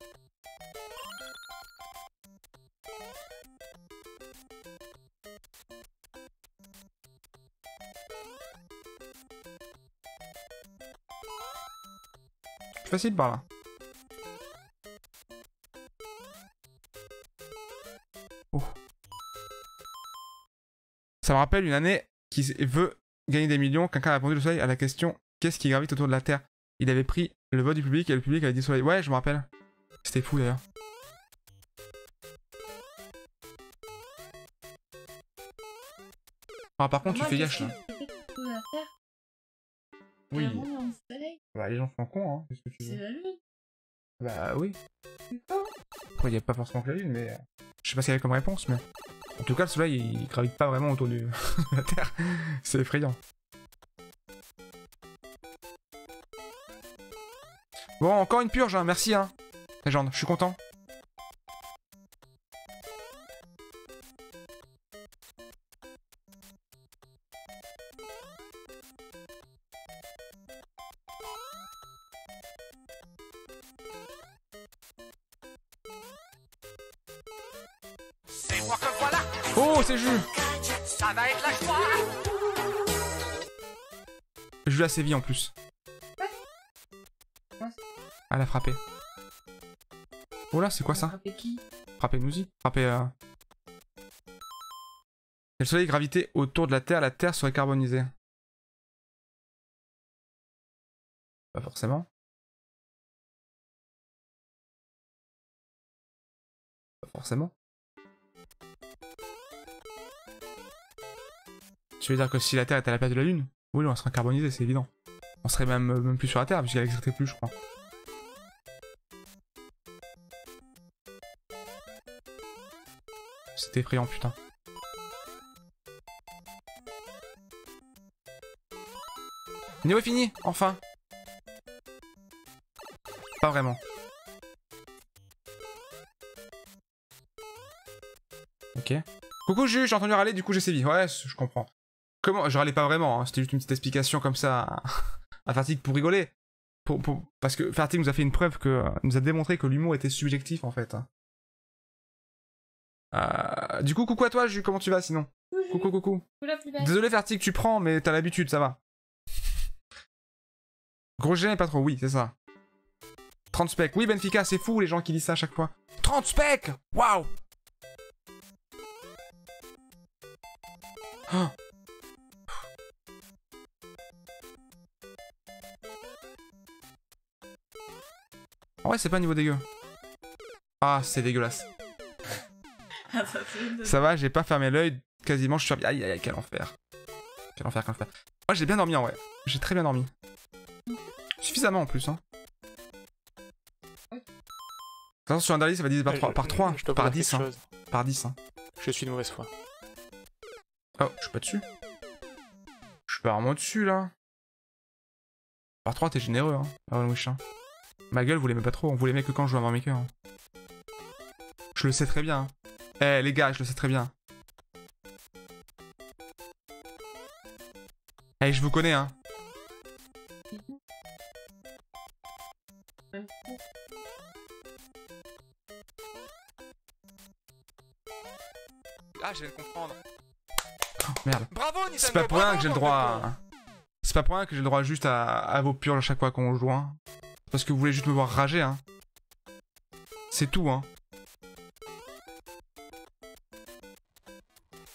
C'est facile par là. Oh. Ça me rappelle une année qui veut gagner des millions. Quelqu'un a répondu le soleil à la question qu'est-ce qui gravite autour de la Terre? Il avait pris le vote du public et le public avait dit soleil. Ouais, je me rappelle. C'était fou d'ailleurs. Ah, par contre, tu fais gâche là. Oui. Bah, les gens sont cons, hein. Qu'est-ce que tu veux? C'est la lune. Bah, oui. C'est quoi? Après, il n'y a pas forcément que la lune, mais. Je sais pas ce qu'il y avait comme réponse, mais. En tout cas, le soleil, il gravite pas vraiment autour de la Terre. C'est effrayant. Bon, encore une purge, hein. Merci, hein. Légende, je suis content. C'est moi que voilà. Oh, c'est jus. Ça va être la joie. Jus à séville en plus. Ah, elle a frappé. Oh là, c'est quoi ça? Frapper qui? Frapper nous-y. Frapper. Si le soleil gravitait autour de la Terre serait carbonisée. Pas forcément. Pas forcément. Tu veux dire que si la Terre était à la place de la Lune? Oui, on serait carbonisé, c'est évident. On serait même plus sur la Terre, puisqu'elle n'existerait plus, je crois. C'est effrayant, putain. Niveau fini, enfin. Pas vraiment. Ok. Coucou Jus, j'ai entendu râler, du coup j'ai sévi. Ouais, je comprends. Comment? Je râlais pas vraiment, hein. C'était juste une petite explication comme ça à Fertigle pour rigoler. Parce que Fertigle nous a fait une preuve nous a démontré que l'humour était subjectif en fait. Du coup, coucou à toi Jus, comment tu vas sinon? Coucou. Désolé Fertigle, tu prends, mais t'as l'habitude, ça va. Gros gêné pas trop, oui, c'est ça. 30 specs. Oui, Benfica, c'est fou les gens qui disent ça à chaque fois. 30 specs! Waouh! Oh. En vrai, c'est pas un niveau dégueu. Ah, c'est dégueulasse. Ça va, j'ai pas fermé l'œil. Quasiment, je suis... Aïe, quel enfer. Quel enfer. Moi, j'ai bien dormi en vrai. J'ai très bien dormi. Suffisamment en plus, hein. Attention, sur Underly, ça va diviser par 3. Par 10, hein. Par 10, hein. Je suis de mauvaise foi. Oh, je suis pas dessus. Je suis pas vraiment dessus, là. Par 3, t'es généreux, hein. Wish, hein. Ma gueule, vous l'aimez pas trop. Vous l'aimez que quand je joue à War Maker. Hein. Je le sais très bien. Eh, les gars, je le sais très bien. Eh, je vous connais, hein. Ah, je viens de comprendre. Oh, merde. Bravo, Nissan. C'est pas pour rien que j'ai le droit. C'est pas pour rien que j'ai le droit juste à vos purges à chaque fois qu'on joue. Hein. Parce que vous voulez juste me voir rager. Hein. C'est tout, hein.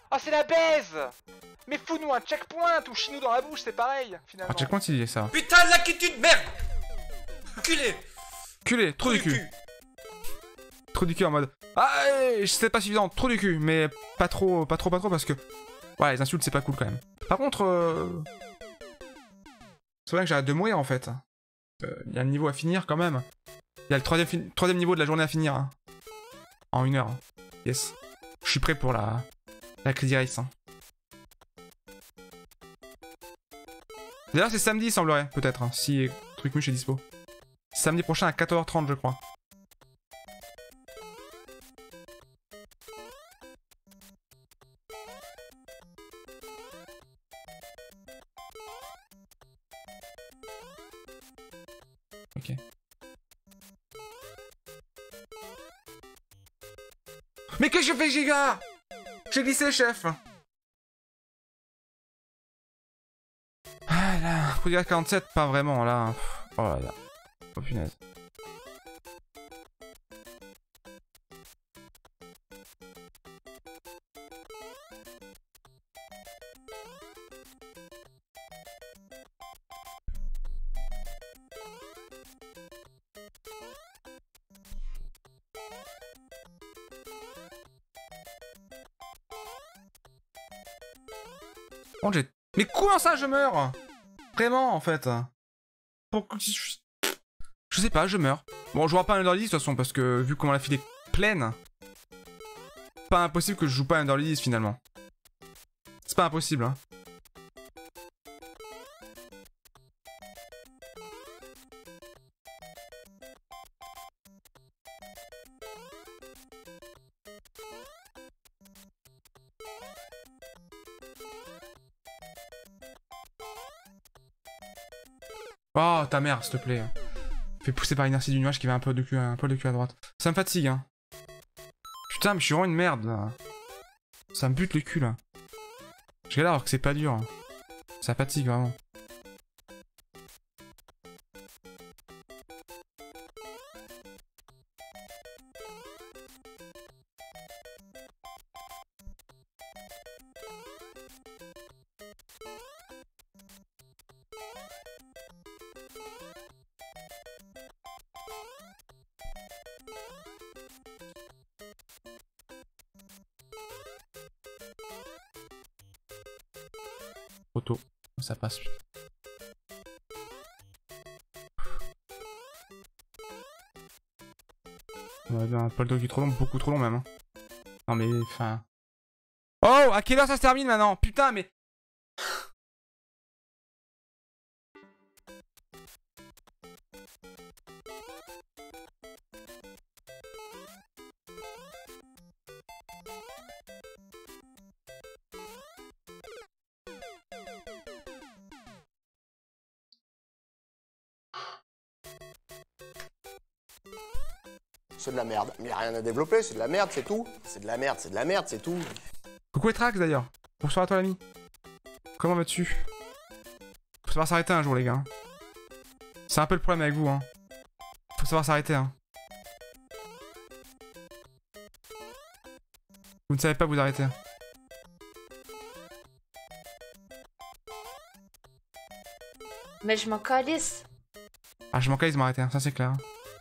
Ah, c'est la baise. Mais fous-nous un checkpoint ou chie-nous dans la bouche, c'est pareil, finalement. Ah, checkpoint, il y a ça. Putain de laquitude, merde. Culé. Culé, trop du cul. Trop du cul en mode. Ah, c'est pas suffisant, trop du cul, mais pas trop parce que. Ouais, les insultes, c'est pas cool quand même. Par contre, c'est vrai que j'arrête de mourir en fait. Il y a un niveau à finir quand même. Il y a le troisième niveau de la journée à finir. Hein. En 1 heure. Yes. Je suis prêt pour la Crazy Race. Hein. D'ailleurs, c'est samedi, il semblerait, peut-être, hein, si Trucmuche est dispo. Samedi prochain à 14h30, je crois. Ok. Mais qu'est-ce que je fais, Giga? J'ai glissé, chef. Ah là, faut dire 47, pas vraiment, là. Oh là là. Oh punaise. Oh, mais comment ça je meurs? Vraiment en fait. Pourquoi... Je sais pas, je meurs. Bon, je jouerai pas un Under 10 de toute façon parce que vu comment la file est pleine, pas impossible que je joue pas un Under 10 finalement. C'est pas impossible hein. Oh ta mère, s'il te plaît. Fait pousser par l'inertie du nuage qui va un peu de cul à droite. Ça me fatigue, hein. Putain, mais je suis vraiment une merde, là. Ça me bute le cul, là. Je galère alors que c'est pas dur. Hein. Ça fatigue, vraiment. Auto, ça passe. On a un Poldo qui est trop long, beaucoup trop long même. Hein. Non mais, enfin... Oh, à quelle heure ça se termine maintenant? Putain, mais... C'est de la merde. Il n'y a rien à développer, c'est de la merde, c'est tout. C'est de la merde, c'est tout. Coucou Etrax d'ailleurs. Bonsoir à toi l'ami. Comment vas-tu? Faut savoir s'arrêter un jour les gars. C'est un peu le problème avec vous hein. Faut savoir s'arrêter hein. Vous ne savez pas vous arrêter. Mais je m'en calisse. Ah je m'en calisse de m'arrêter, hein. Ça c'est clair.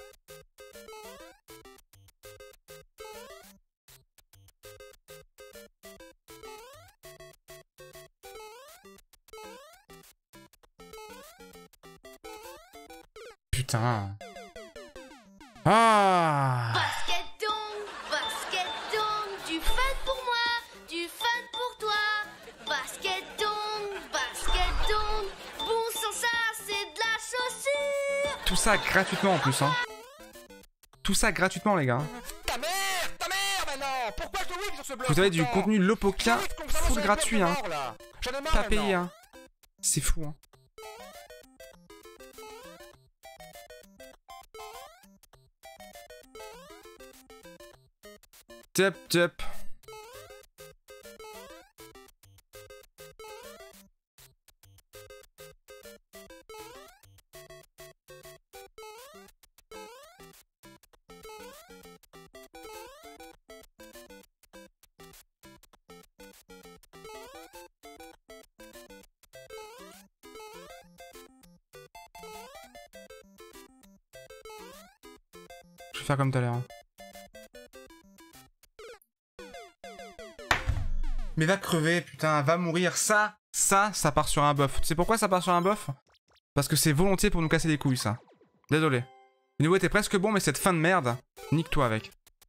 Putain. Ah. Basket donc, du fun pour moi, du fun pour toi. Basket donc, bon sang ça, c'est de la chaussure. Tout ça gratuitement en plus hein. Tout ça gratuitement les gars. Ta mère maintenant. Pourquoi je wig sur ce bloc? Vous avez du contenu Lopokien full gratuit hein. Pas payé hein. C'est fou hein. Tip. Je vais faire comme tout à l'heure. Mais va crever, putain, va mourir. Ça part sur un buff. Tu sais pourquoi ça part sur un buff? Parce que c'est volontiers pour nous casser les couilles, ça. Désolé. Le niveau était presque bon, mais cette fin de merde, nique-toi avec.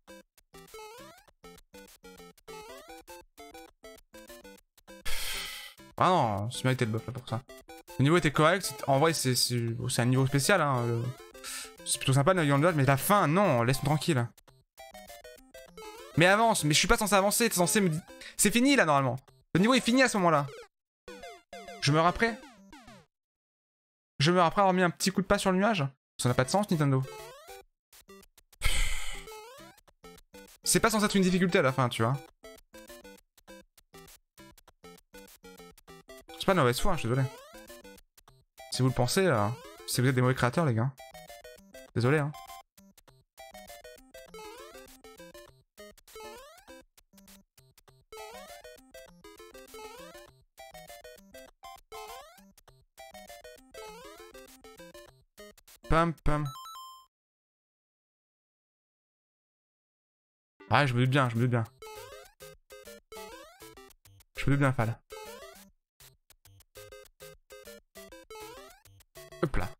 Ah non, c'est mérité le buff là pour ça. Le niveau était correct, en vrai c'est un niveau spécial, hein. C'est plutôt sympa de naviguer en dodge, mais la fin, non, laisse-moi tranquille. Mais avance, mais je suis pas censé avancer, t'es censé me dire... C'est fini là normalement. Le niveau est fini à ce moment-là. Je meurs après. Je meurs après avoir mis un petit coup de pas sur le nuage. Ça n'a pas de sens, Nintendo. C'est pas censé être une difficulté à la fin, tu vois. C'est pas de mauvaise foi, hein, je suis désolé. Si vous le pensez, si vous êtes des mauvais créateurs, les gars. Désolé, hein. Pam pam. Ah, je me doute bien, je me doute bien. Je me doute bien, Fall. Hop là.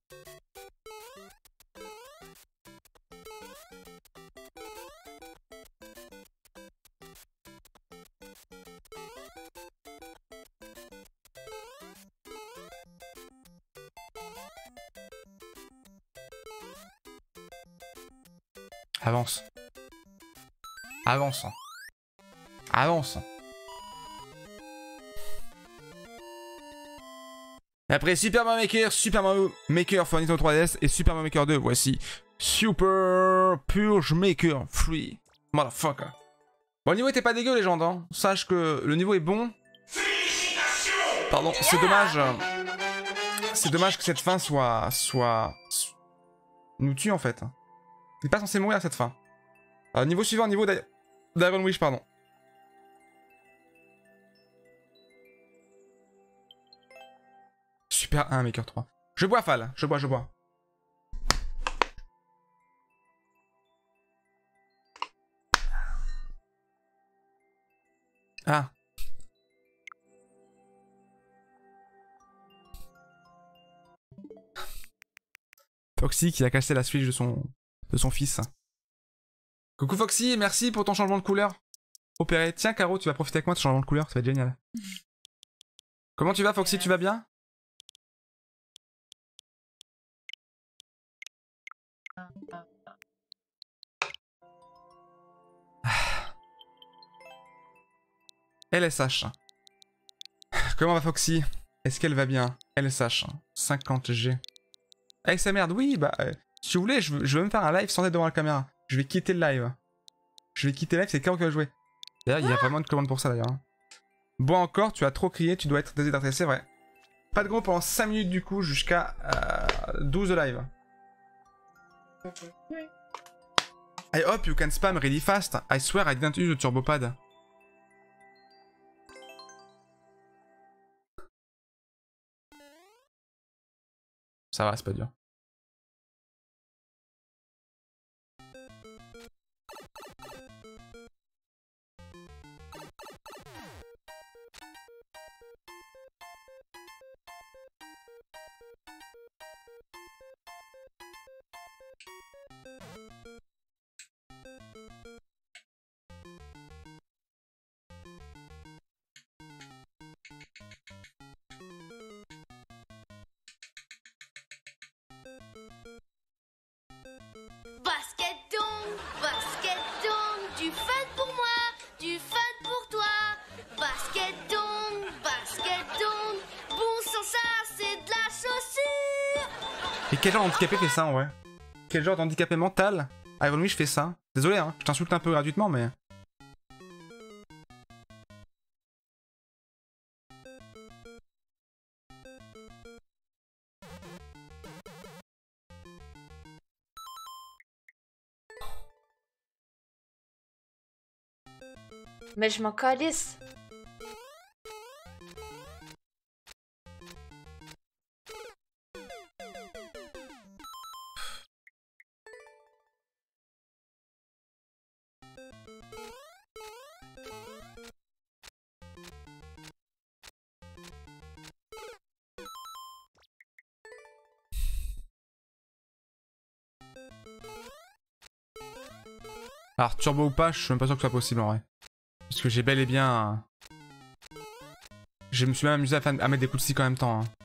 Avance. Avance. Avance. Et après Super Mario Maker, Super Mario Maker for Nintendo 3DS et Super Mario Maker 2, voici Super Purge Maker Free. Motherfucker. Bon, le niveau était pas dégueu, légende, hein. Sache que le niveau est bon. Pardon, c'est dommage. C'est dommage que cette fin nous tue en fait. Il n'est pas censé mourir à cette fin. Niveau suivant, niveau d'Iron Wish, pardon. Super 1, Maker 3. Je bois, Fall. Je bois. Ah. Foxy qui a cassé la Switch de son fils. Coucou Foxy, merci pour ton changement de couleur. Opéré. Tiens Caro, tu vas profiter avec moi de ton changement de couleur, ça va être génial. Comment tu vas Foxy, tu vas bien? LSH. Comment va Foxy? Est-ce qu'elle va bien? LSH. 50G. Avec sa merde, oui, bah... si vous voulez, je veux me faire un live sans être devant la caméra. Je vais quitter le live. Je vais quitter le live, c'est Caro qui va jouer. D'ailleurs, il y a vraiment une commande pour ça, d'ailleurs. Bois encore, tu as trop crié, tu dois être déshydraté, c'est vrai. Pas de gros pendant 5 minutes, du coup, jusqu'à 12 live. I hope you can spam really fast. I swear I didn't use the turbo pad. Ça va, c'est pas dur. Basket donc, du fun pour moi, du fun pour toi. Basket donc, bon sang ça, c'est de la chaussure. Et quel genre d'handicapé fait ça en vrai? Quel genre d'handicapé mental Iron Wish fait ça? Désolé, hein, je t'insulte un peu gratuitement, mais... Mais je m'en calisse. Alors, turbo ou pas, je suis même pas sûr que ce soit possible en vrai. Parce que j'ai bel et bien... Je me suis même amusé à mettre des coups de stick en même temps. Hein.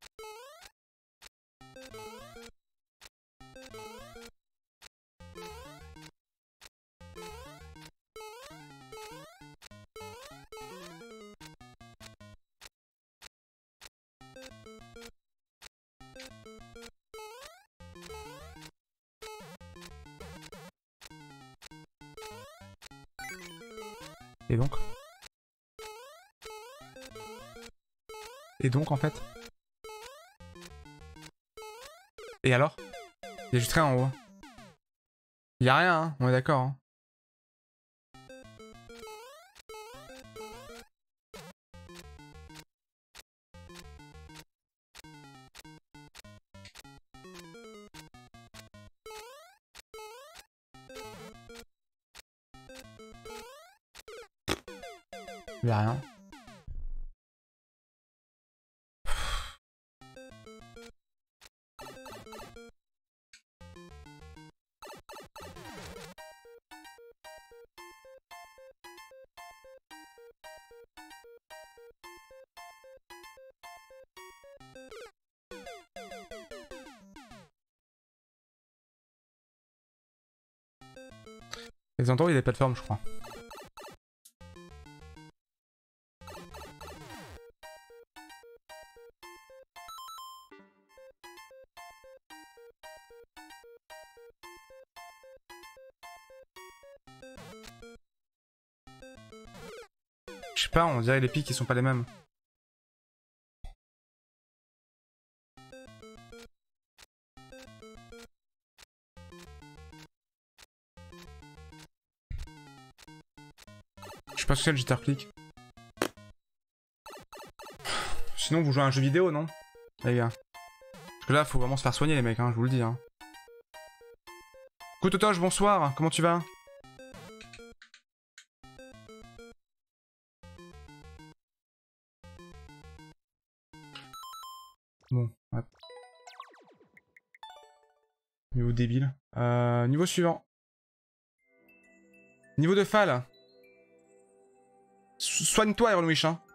Et donc? Et donc en fait? Et alors? Il y a juste rien en haut. Il y a rien, hein, on est d'accord. Hein. Il y a rien. Les endroits où il y a des plateformes, je crois. Je sais pas, on dirait les pics qui sont pas les mêmes. Je sais pas ce que c'est le jitter click. Sinon vous jouez à un jeu vidéo, non? Les gars. Parce que là faut vraiment se faire soigner les mecs, hein, je vous le dis. Hein. Coucou Totoche, bonsoir, comment tu vas? Bon, ouais. Niveau débile. Niveau suivant. Niveau de fall. Soigne-toi, Ironwish, hein.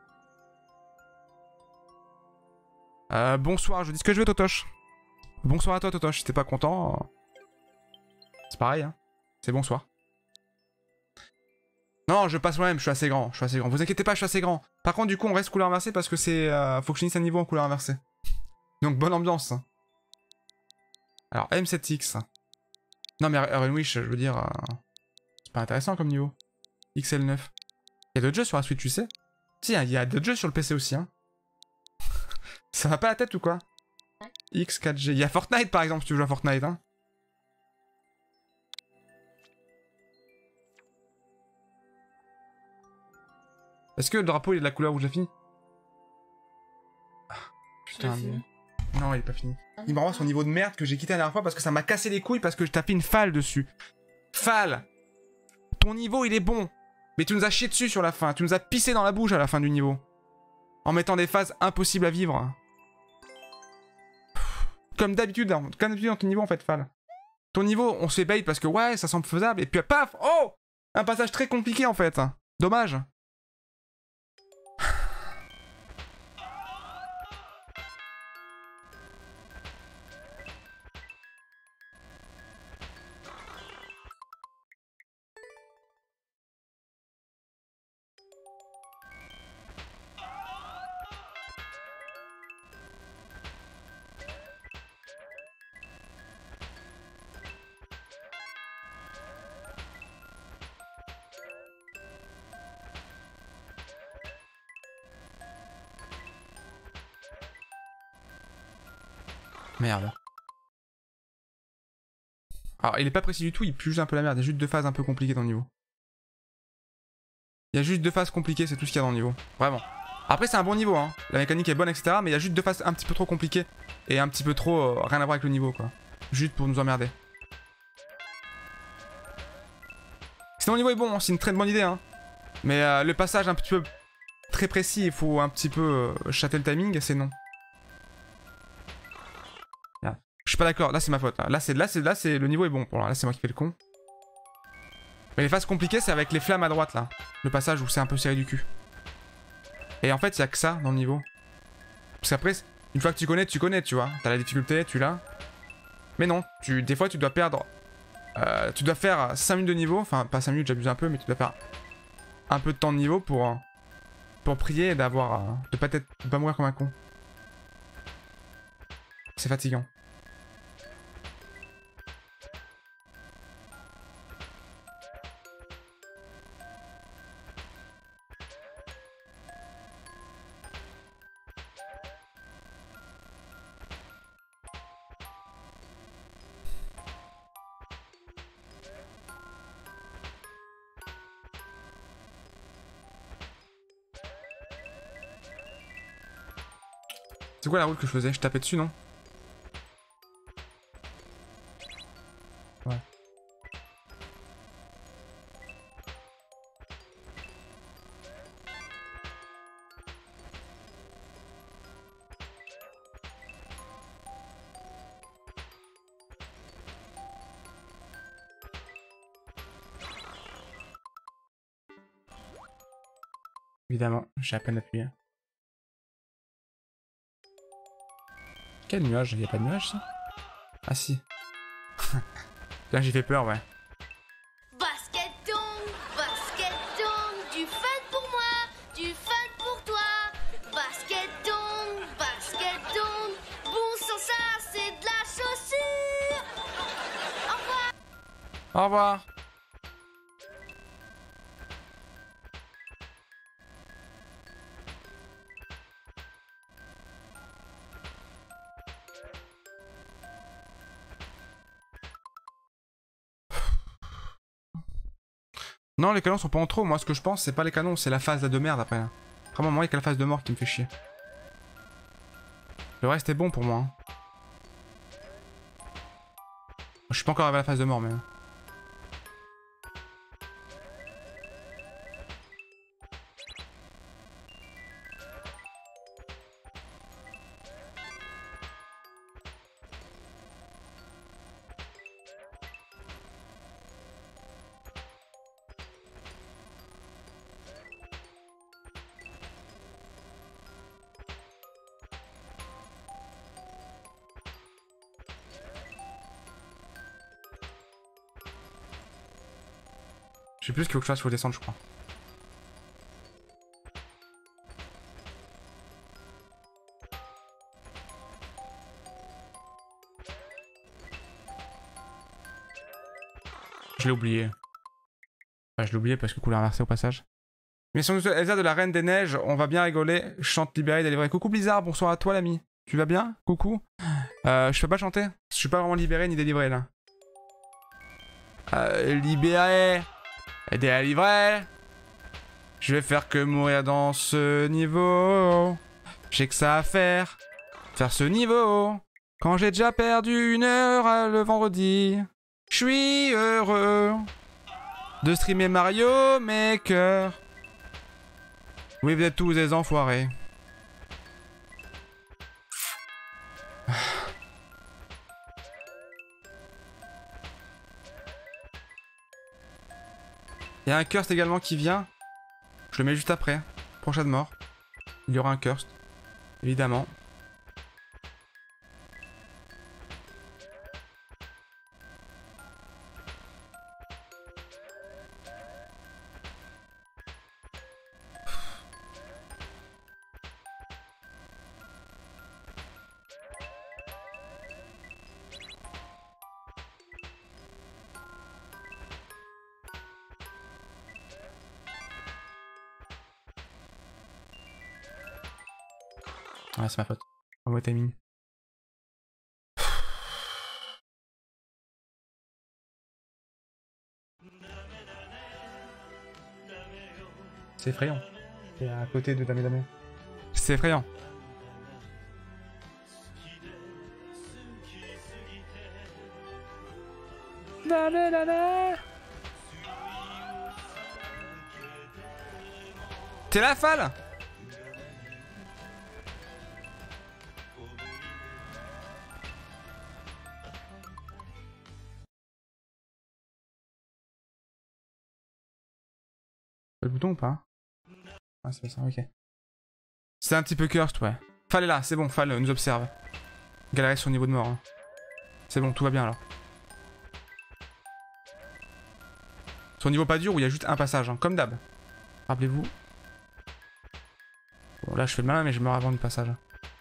Bonsoir, je dis ce que je veux, Totoche. Bonsoir à toi, Totoche. Si t'es pas content, c'est pareil, hein. C'est bonsoir. Non, je passe moi-même, je suis assez grand. Vous inquiétez pas, je suis assez grand. Par contre, du coup, on reste couleur inversée parce que c'est... faut que je finisse un niveau en couleur inversée. Donc, bonne ambiance. Alors, M7X. Non, mais Ironwish, je veux dire... c'est pas intéressant comme niveau. XL9. Il y a d'autres jeux sur la Switch, tu sais? Si, il y a d'autres jeux sur le PC aussi, hein. Ça va pas la tête ou quoi? X4G. Il y a Fortnite, par exemple, si tu veux jouer à Fortnite, hein. Est-ce que le drapeau il est de la couleur où j'ai fini? Putain, mais... Non, il est pas fini. Il me renvoie son niveau de merde que j'ai quitté la dernière fois parce que ça m'a cassé les couilles parce que je tapais une falle dessus. Falle! Ton niveau il est bon, mais tu nous as chié dessus sur la fin. Tu nous as pissé dans la bouche à la fin du niveau. En mettant des phases impossibles à vivre. Comme d'habitude dans ton niveau en fait, Fall. Ton niveau, on se fait bait parce que ouais, ça semble faisable. Et puis paf! Oh! Un passage très compliqué en fait. Dommage. Merde. Alors, il est pas précis du tout, il pue juste un peu la merde. Il y a juste deux phases un peu compliquées dans le niveau. Il y a juste deux phases compliquées, c'est tout ce qu'il y a dans le niveau. Vraiment. Après, c'est un bon niveau, hein. La mécanique est bonne, etc. Mais il y a juste deux phases un petit peu trop compliquées. Et un petit peu trop... rien à voir avec le niveau, quoi. Juste pour nous emmerder. Sinon, le niveau est bon, c'est une très bonne idée, hein. Mais le passage un petit peu très précis, il faut un petit peu chatter le timing, c'est non. Je suis pas d'accord, là c'est ma faute. Là c'est le niveau est bon. Bon, là c'est moi qui fais le con. Mais les phases compliquées, c'est avec les flammes à droite, là. Le passage où c'est un peu serré du cul. Et en fait, il y a que ça dans le niveau. Parce qu'après, une fois que tu connais, tu vois. T'as la difficulté, tu l'as. Mais non, des fois, tu dois perdre... tu dois faire 5 minutes de niveau. Enfin, pas 5 minutes, j'abuse un peu, mais tu dois faire un peu de temps de niveau pour prier et d'avoir... de pas mourir comme un con. C'est fatigant. C'est quoi la route que je faisais? Je tapais dessus, non? Ouais. Évidemment, j'ai à peine appuyé. Quel nuage? Y'a pas de nuage, ça? Ah si. Là, j'ai fait peur, ouais. Basket dong, du fun pour moi, du fun pour toi. Basket dong, bon sang ça, c'est de la chaussure. Au revoir. Au revoir. Non, les canons sont pas en trop. Moi, ce que je pense, c'est pas les canons, c'est la phase de merde après. Vraiment, moi, il y a que la phase de mort qui me fait chier. Le reste est bon pour moi. Hein. Je suis pas encore arrivé à la phase de mort, mais... Je sais plus ce qu'il faut que je fasse, faut descendre, je crois. Je l'ai oublié. Enfin, je l'ai oublié parce que couleur inversée au passage. Mais si on nous Elsa de la Reine des Neiges, on va bien rigoler. Chante libéré, délivré. Coucou Blizzard, bonsoir à toi l'ami. Tu vas bien? Coucou. Je peux pas chanter. Je suis pas vraiment libéré ni délivré là. Libéré. Délivré. Je vais faire que mourir dans ce niveau. J'ai que ça à faire. Faire ce niveau. Quand j'ai déjà perdu 1 heure le vendredi. Je suis heureux de streamer Mario Maker. Oui, vous êtes tous des enfoirés. Il y a un curse également qui vient. Je le mets juste après. Prochain de mort. Il y aura un curse. Évidemment. Ah, c'est ma faute. Mauvais timing. C'est effrayant. C'est à côté de Dame Dame. C'est effrayant. Dame Dame. T'es la falle. Pas le bouton ou pas? Ah, c'est pas ça, ok. C'est un petit peu cursed, ouais. Fall est là, c'est bon, Fall nous observe. Galérer sur le niveau de mort. Hein. C'est bon, tout va bien alors. Sur le niveau pas dur où il y a juste un passage, hein, comme d'hab. Rappelez-vous. Bon, là je fais le malin, mais je meurs avant du passage.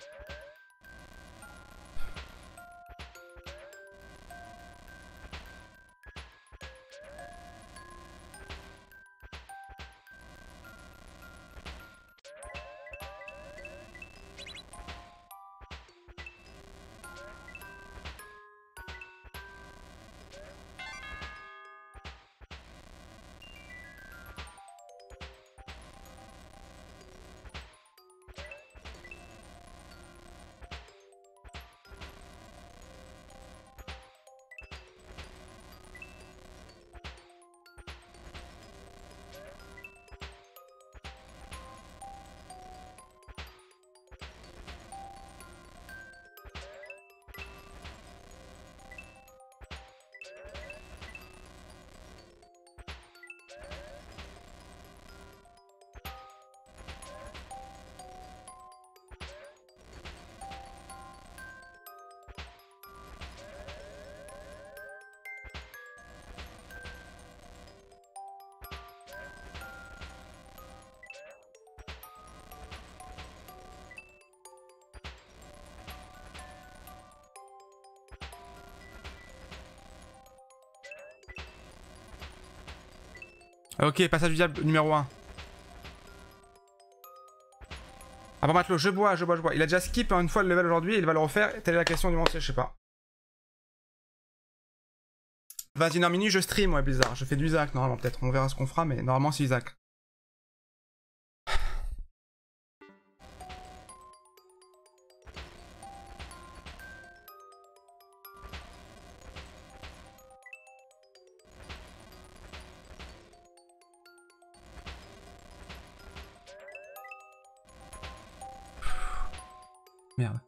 Ok, passage du diable numéro 1. Ah bon, matelot, je bois. Il a déjà skip une fois le level aujourd'hui et il va le refaire. Telle est la question du moment, je sais pas. Vas-y, non, mini, je stream, ouais, Blizzard. Je fais du Isaac, normalement, peut-être. On verra ce qu'on fera, mais normalement, c'est Isaac. Merde.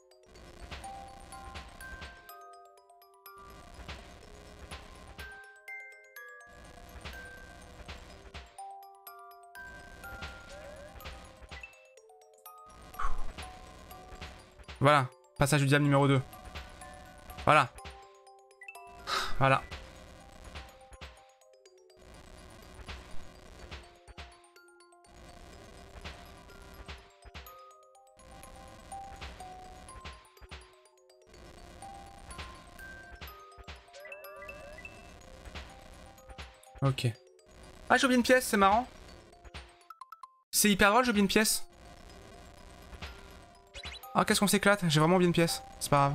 Voilà, passage du diable numéro 2. Voilà. Voilà. Ok. Ah, j'ai oublié une pièce, c'est marrant. C'est hyper drôle, j'ai oublié une pièce. Ah, qu'est-ce qu'on s'éclate, j'ai vraiment oublié une pièce. C'est pas grave.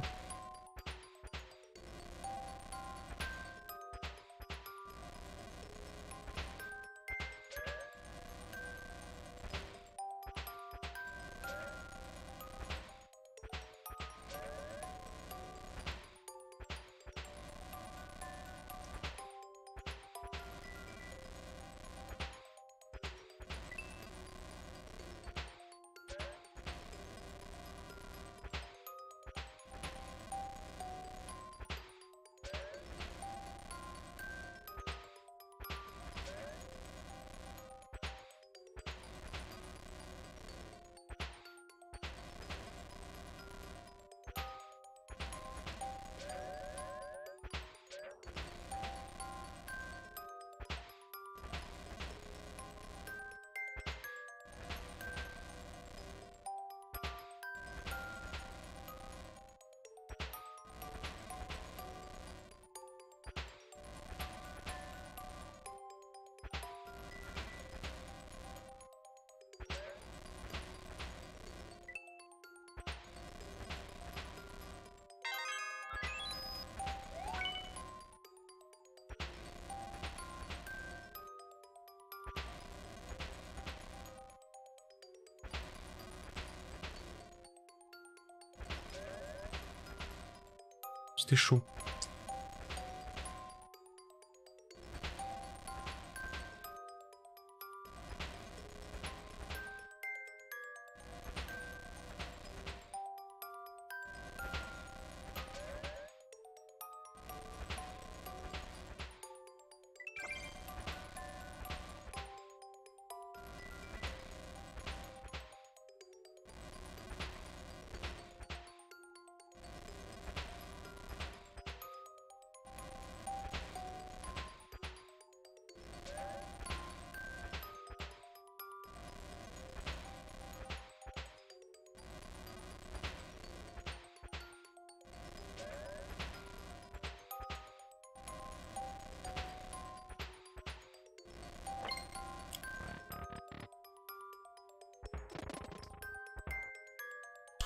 C'était chaud.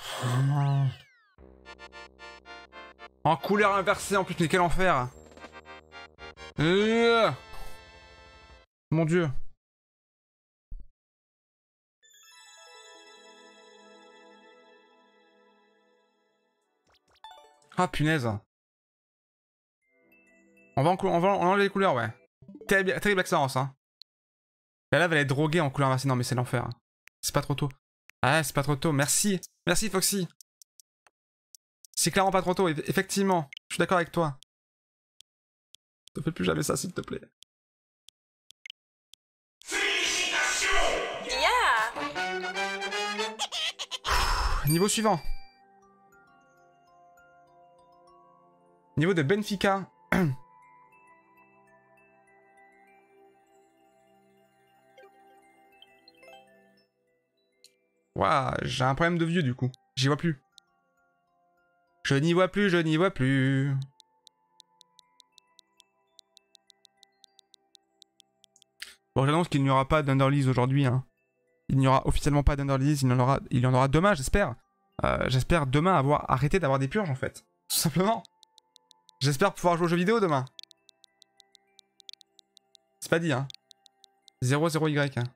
En couleur inversée en plus, mais quel enfer. Mon dieu. Ah punaise. On va enlever les couleurs, ouais. Terrible expérience, hein. La lave, elle est droguée en couleur inversée. Non, mais c'est l'enfer. C'est pas trop tôt. Ah, c'est pas trop tôt. Merci. Merci, Foxy. C'est clairement pas trop tôt, effectivement. Je suis d'accord avec toi. Ne fais plus jamais ça, s'il te plaît. Yeah. Niveau suivant. Niveau de Benfica. Waouh, j'ai un problème de vieux du coup. J'y vois plus. Je n'y vois plus, je n'y vois plus. Bon, j'annonce qu'il n'y aura pas d'Underlease aujourd'hui. Hein. Il n'y aura officiellement pas d'Underlease. Il y en aura demain, j'espère. J'espère demain avoir arrêté d'avoir des purges en fait. Tout simplement. J'espère pouvoir jouer aux jeux vidéo demain. C'est pas dit, hein. 0-0Y. Hein.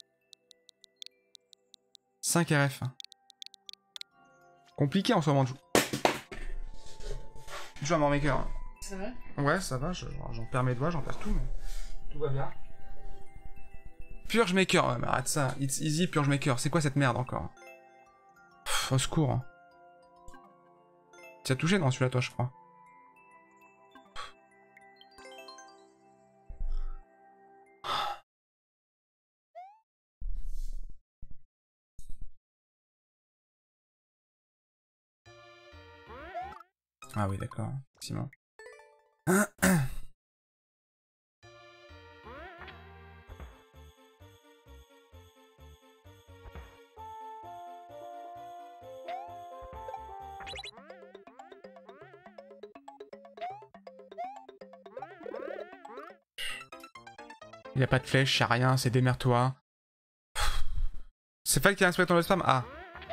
5 RF. Compliqué en ce moment de jouer. Je joue à Mormaker. Hein. Ça va? Ouais, ça va. J'en perds mes doigts, j'en perds tout, mais tout va bien. Purge Maker, ouais, mais arrête ça. It's easy, Purge Maker. C'est quoi cette merde encore? Pff, au secours. Hein. Tu as touché dans celui-là, toi, je crois. Ah oui, d'accord, effectivement. Il n'y a pas de flèche, y'a rien, c'est démerde-toi. C'est Fal qui a inspecté ton spam? Ah.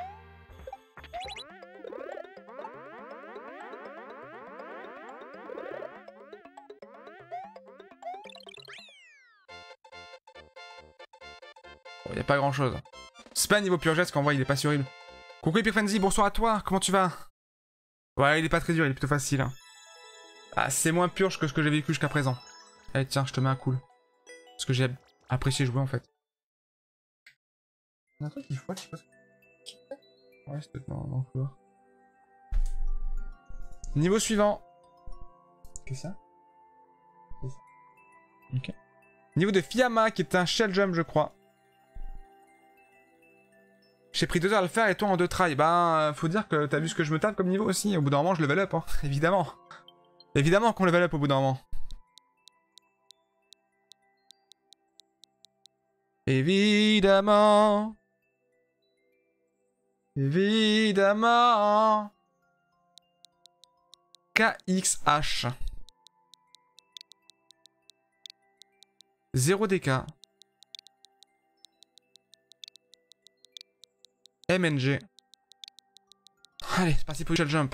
Bon, y a pas grand chose. C'est pas niveau purge, parce qu'en vrai il est pas si horrible. Coucou Epifrenzy, bonsoir à toi, comment tu vas? Ouais, il est pas très dur, il est plutôt facile. Hein. Ah, c'est moins purge que ce que j'ai vécu jusqu'à présent. Allez, tiens, je te mets un cool. Parce que j'ai apprécié jouer en fait. Il y a un truc qui frotte, je sais pas. Ouais, c'est peut-être dans le couloir. Niveau suivant. Qu'est-ce que c'est ça? Ok. Niveau de Fiamma, qui est un shell jump, je crois. J'ai pris 2 heures à le faire et toi en 2 tries. Bah, faut dire que t'as vu ce que je me tape comme niveau aussi. Au bout d'un moment, je level up, hein. Évidemment. Évidemment qu'on level up au bout d'un moment. Évidemment. Évidemment. KXH. 0 DK. MNG. Allez, c'est parti pour le shell jump.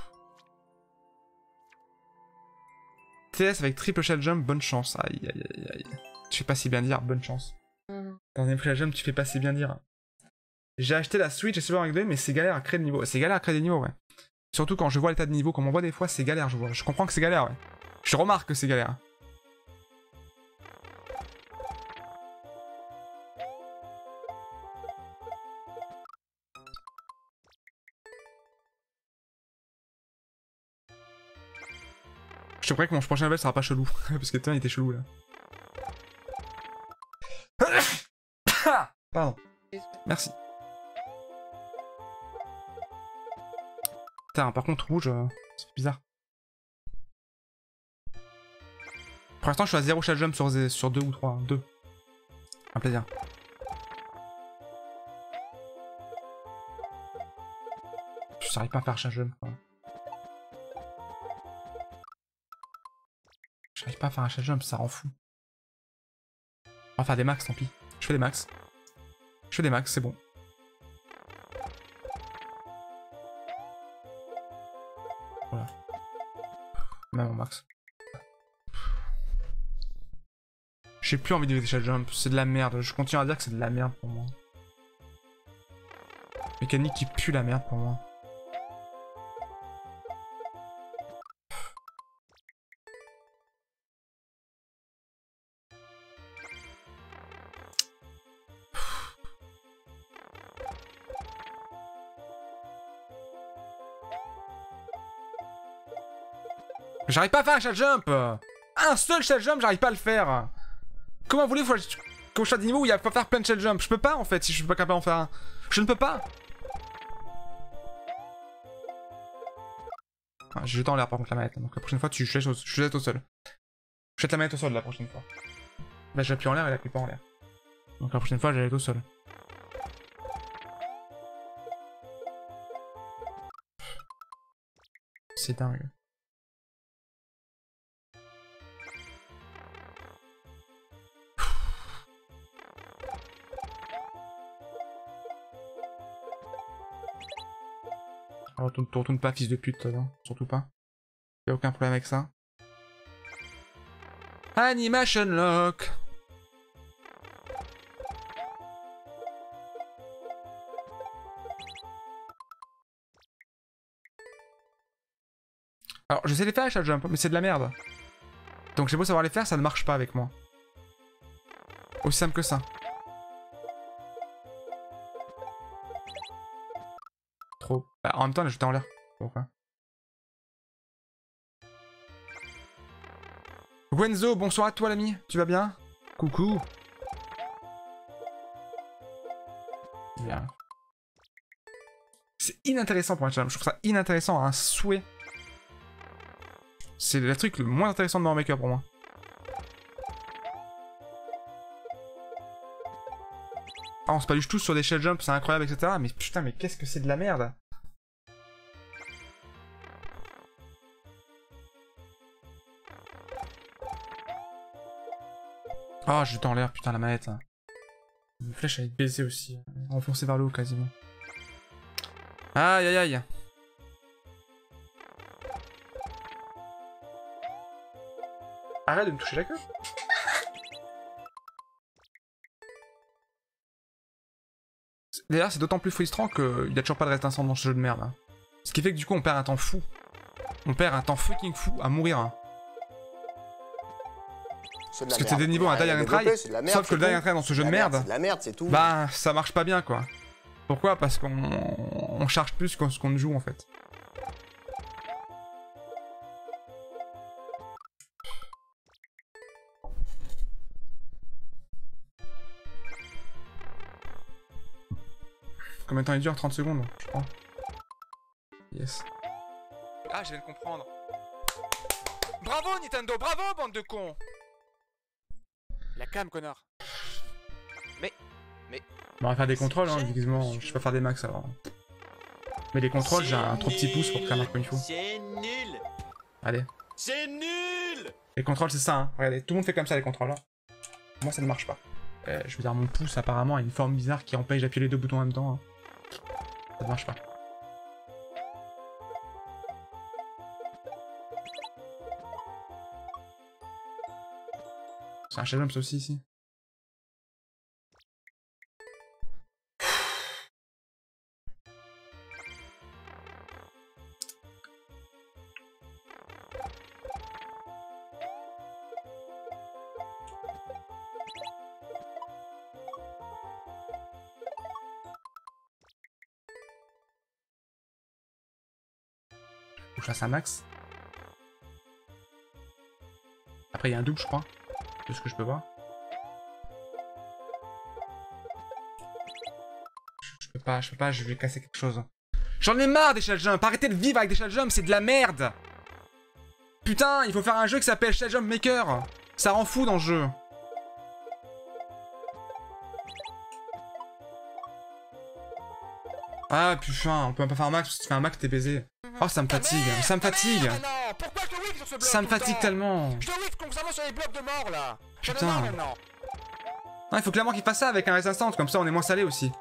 TS avec triple shell jump, bonne chance. Aïe aïe aïe aïe. Tu fais pas si bien dire, bonne chance. Dans un shell jump, tu fais pas si bien dire. J'ai acheté la Switch et Super Mario 2, mais c'est galère à créer des niveaux. C'est galère à créer des niveaux, ouais. Surtout quand je vois l'état de niveau, comme on voit des fois, c'est galère. Je comprends que c'est galère, ouais. Je remarque que c'est galère. Je te promets que mon prochain level sera pas chelou. Parce que il était chelou là. Pardon. Merci. Putain, par contre, rouge, c'est bizarre. Pour l'instant, je suis à 0 shell jump sur 2 ou 3. 2. Un plaisir. Je n'arrive pas à faire shell jump, quoi. J'arrive pas à faire un shell jump, ça rend fou. On va faire des max, tant pis. Je fais des max. Je fais des max, c'est bon. Voilà. Même en max. J'ai plus envie de des shell jump, c'est de la merde. Je continue à dire que c'est de la merde pour moi. Mécanique qui pue la merde pour moi. J'arrive pas à faire un shell jump. Un seul shell jump, j'arrive pas à le faire. Comment voulez-vous que je fasse des niveaux où il faut faire plein de shell jump? Je peux pas en fait si je suis pas capable d'en faire un. Je ne peux pas. Ah, j'ai jeté en l'air par contre la manette, donc la prochaine fois je jette au sol. Je jette la manette au sol la prochaine fois. Là j'appuie en l'air et elle appuie pas en l'air. Donc la prochaine fois je jette au sol. C'est dingue. Oh, retourne pas, fils de pute, non, surtout pas. Y'a aucun problème avec ça. Animation lock. Alors, je sais les faire, shell jump, mais c'est de la merde. Donc j'ai beau savoir les faire, ça ne marche pas avec moi. Aussi simple que ça. Trop. Bah, en même temps, j'étais en l'air. Pourquoi? Gwenzo, bonsoir à toi l'ami. Tu vas bien? Coucou. Bien. C'est inintéressant pour un challenge. Je trouve ça inintéressant à un souhait. C'est le truc le moins intéressant de Mario Maker pour moi. Ah, on se paluche tous sur des shell jumps, c'est incroyable, etc. Mais putain, mais qu'est-ce que c'est de la merde? Ah, j'étais en l'air, putain, la manette. Hein. Une flèche avec baisé aussi. Enfoncée vers le haut, quasiment. Aïe, aïe, aïe. Arrête de me toucher la queue. D'ailleurs, c'est d'autant plus frustrant qu'il n'y a toujours pas de reste instant dans ce jeu de merde. Hein. Ce qui fait que du coup, on perd un temps fou. On perd un temps fucking fou à mourir. Hein. Parce que c'est des niveaux à die and try, sauf que le die and try dans ce jeu de merde, bah ça marche pas bien quoi. Pourquoi? Parce qu'on charge plus que ce qu'on joue en fait. Combien de temps il dure? 30 secondes, je crois. Yes. Ah, je viens de comprendre. Bravo Nintendo, bravo bande de cons. La cam, connard. On va faire des contrôles, hein, évidemment. Je sais pas faire des max alors. Mais les contrôles, j'ai un trop petit pouce pour que ça marche comme il faut. C'est nul. Allez. C'est nul. Les contrôles, c'est ça, hein. Regardez, tout le monde fait comme ça les contrôles. Hein. Moi, ça ne marche pas. Je veux dire, mon pouce apparemment a une forme bizarre qui empêche d'appuyer les deux boutons en même temps. Hein. Ça ne marche pas. C'est un shell jump ça aussi ici. Faut que je fasse un max. Après il y a un double je crois. De ce que je peux voir. Je peux pas, je vais casser quelque chose. J'en ai marre des shell jump, arrêtez de vivre avec des shell jump, c'est de la merde. Putain, il faut faire un jeu qui s'appelle Shell Jump Maker. Ça rend fou dans le jeu. Ah putain, on peut même pas faire un max, parce que si tu fais un max t'es baisé. Oh ça me fatigue, ça me fatigue. Pourquoi je te whiff sur ce bloc Ça me tout le fatigue temps tellement. Je te whiff constamment sur les blocs de mort là. Putain. Maintenant. Non, il faut clairement qu'il fasse ça avec un reste instant, comme ça on est moins salé aussi.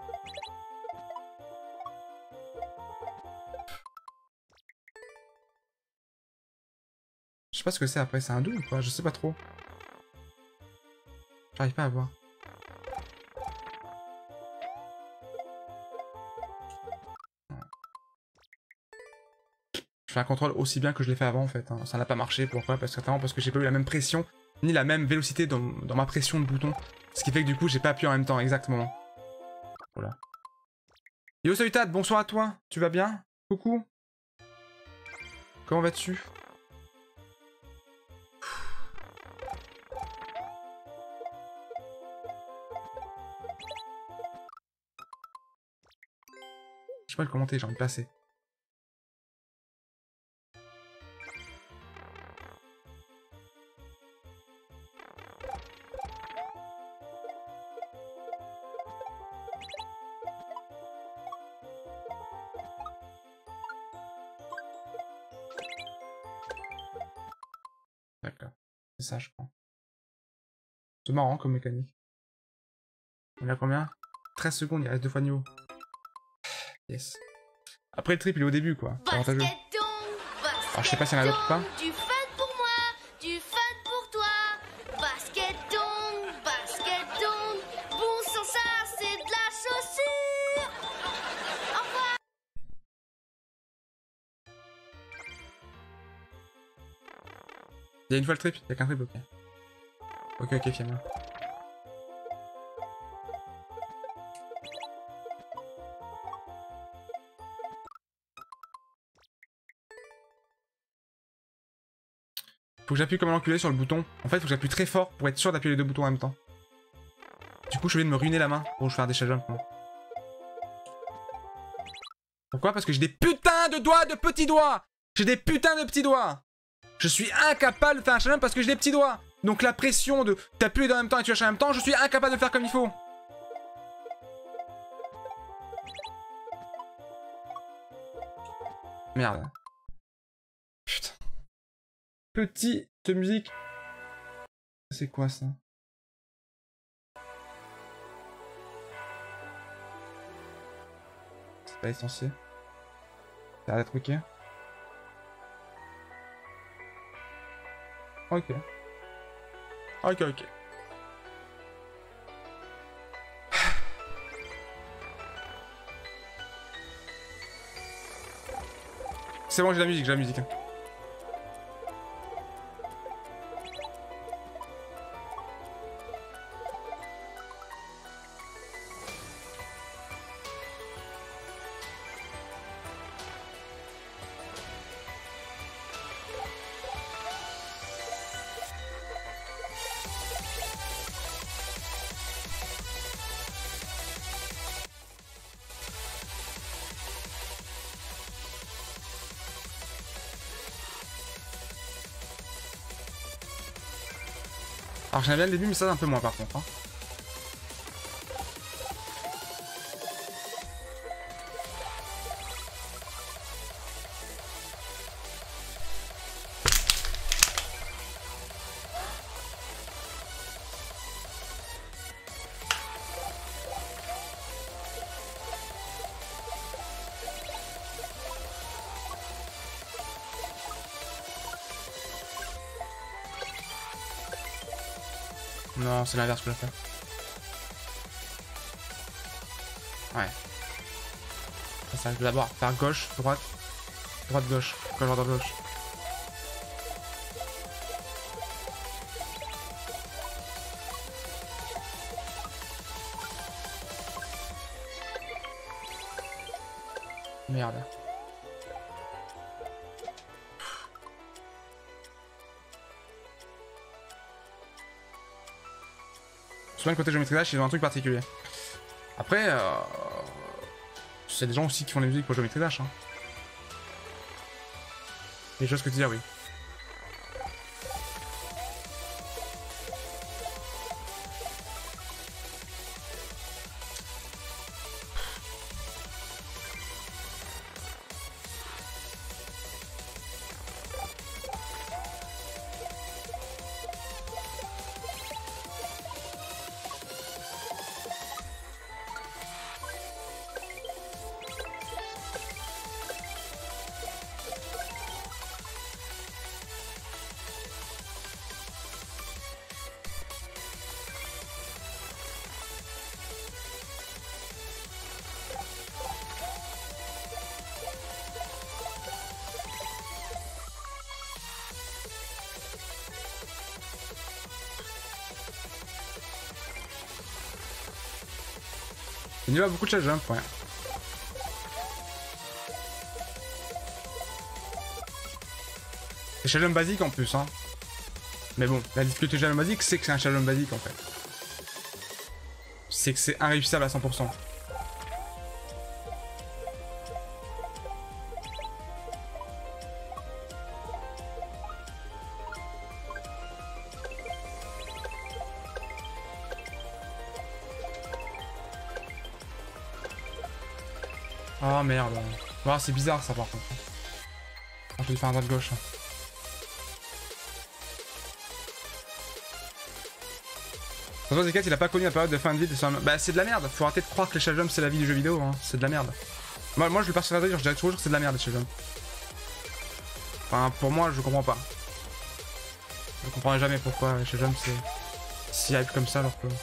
sais pas ce que c'est après, c'est un doux ou quoi? Je sais pas trop. J'arrive pas à voir. Je fais un contrôle aussi bien que je l'ai fait avant en fait. Hein. Ça n'a pas marché, pourquoi? Parce que j'ai pas eu la même pression, ni la même vélocité dans ma pression de bouton. Ce qui fait que du coup j'ai pas appuyé en même temps, exactement. Voilà. Yo Solitad, bonsoir à toi. Tu vas bien? Coucou. Comment vas-tu? Je sais pas le commenter, j'ai envie de passer. D'accord. C'est ça, je crois. C'est marrant comme mécanique. On a combien? 13 secondes, il reste 2 fois niveau. Yes. Après le trip, il est au début, quoi. C'est avantageux. Alors, je sais pas s'il y en a d'autres ou pas. Du fun pour moi, du fun pour toi. Basket dong. Bon sang, ça, c'est de la chaussure. Au revoir. Il y a une fois le trip? Il y a qu'un trip, ok. Ok, Fiamma. Faut que j'appuie comme un enculé sur le bouton. En fait, faut que j'appuie très fort pour être sûr d'appuyer les deux boutons en même temps. Du coup, je viens de me ruiner la main pour faire des shell jumps. Pourquoi? Parce que j'ai des putains de doigts, de petits doigts. J'ai des putains de petits doigts. Je suis incapable de faire un shell jump parce que j'ai des petits doigts. Donc la pression de t'appuyer dans le même temps et tu lâches en même temps, je suis incapable de le faire comme il faut. Merde. Putain. Petite musique. C'est quoi ça? C'est pas essentiel. Ça a l'air d'être ok. Ok. C'est bon, j'ai la musique. Alors j'aime bien le début, mais ça un peu moins par contre. Hein. Non, c'est l'inverse que je vais faire. Ouais. Ça, je vais d'abord faire gauche, droite, gauche, gauche. Merde. Souvent, le côté géométrie dash, ils ont un truc particulier. Après, c'est des gens aussi qui font des musiques pour géométrie dash. Hein. Les choses que tu dis, oui. Il y a beaucoup de shell jump, ouais. C'est shell jump basique en plus, hein. Mais bon, la difficulté shell jump basique, c'est que c'est un shell jump basique en fait. C'est que c'est irréussissable à 100%. Oh merde. Oh, c'est bizarre ça par contre. Je vais faire un droite gauche. De toute façon, Zekat il a pas connu la période de fin de vie de son... Bah c'est de la merde, faut arrêter de croire que les shell jumps c'est la vie du jeu vidéo, hein. C'est de la merde. Moi je le persuade, je dirais toujours que c'est de la merde les shell jumps. Enfin pour moi je comprends pas. Je comprendrai jamais pourquoi les shell jumps c'est si hype comme ça alors que...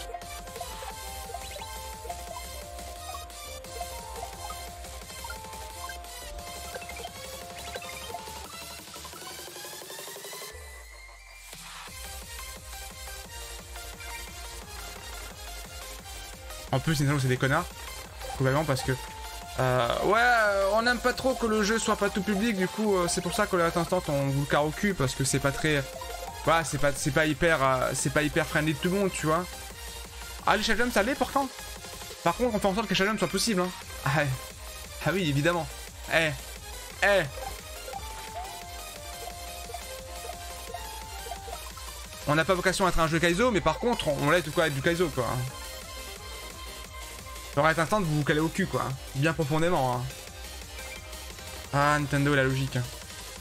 En plus, Nintendo c'est des connards, probablement parce que ouais, on n'aime pas trop que le jeu soit pas tout public, du coup c'est pour ça que là instant on vous le carre au cul parce que c'est pas très, voilà, c'est pas hyper friendly de tout le monde, tu vois. Ah les shell jumps ça l'est pourtant. Par contre on fait en sorte que les shell jumps soient possibles, hein. Ah, ouais. Ah oui évidemment. On n'a pas vocation à être un jeu Kaizo, mais par contre on l'est tout quoi être du Kaizo quoi. Ça aurait été instant de vous caler au cul quoi, bien profondément. Hein. Ah Nintendo la logique. Hein.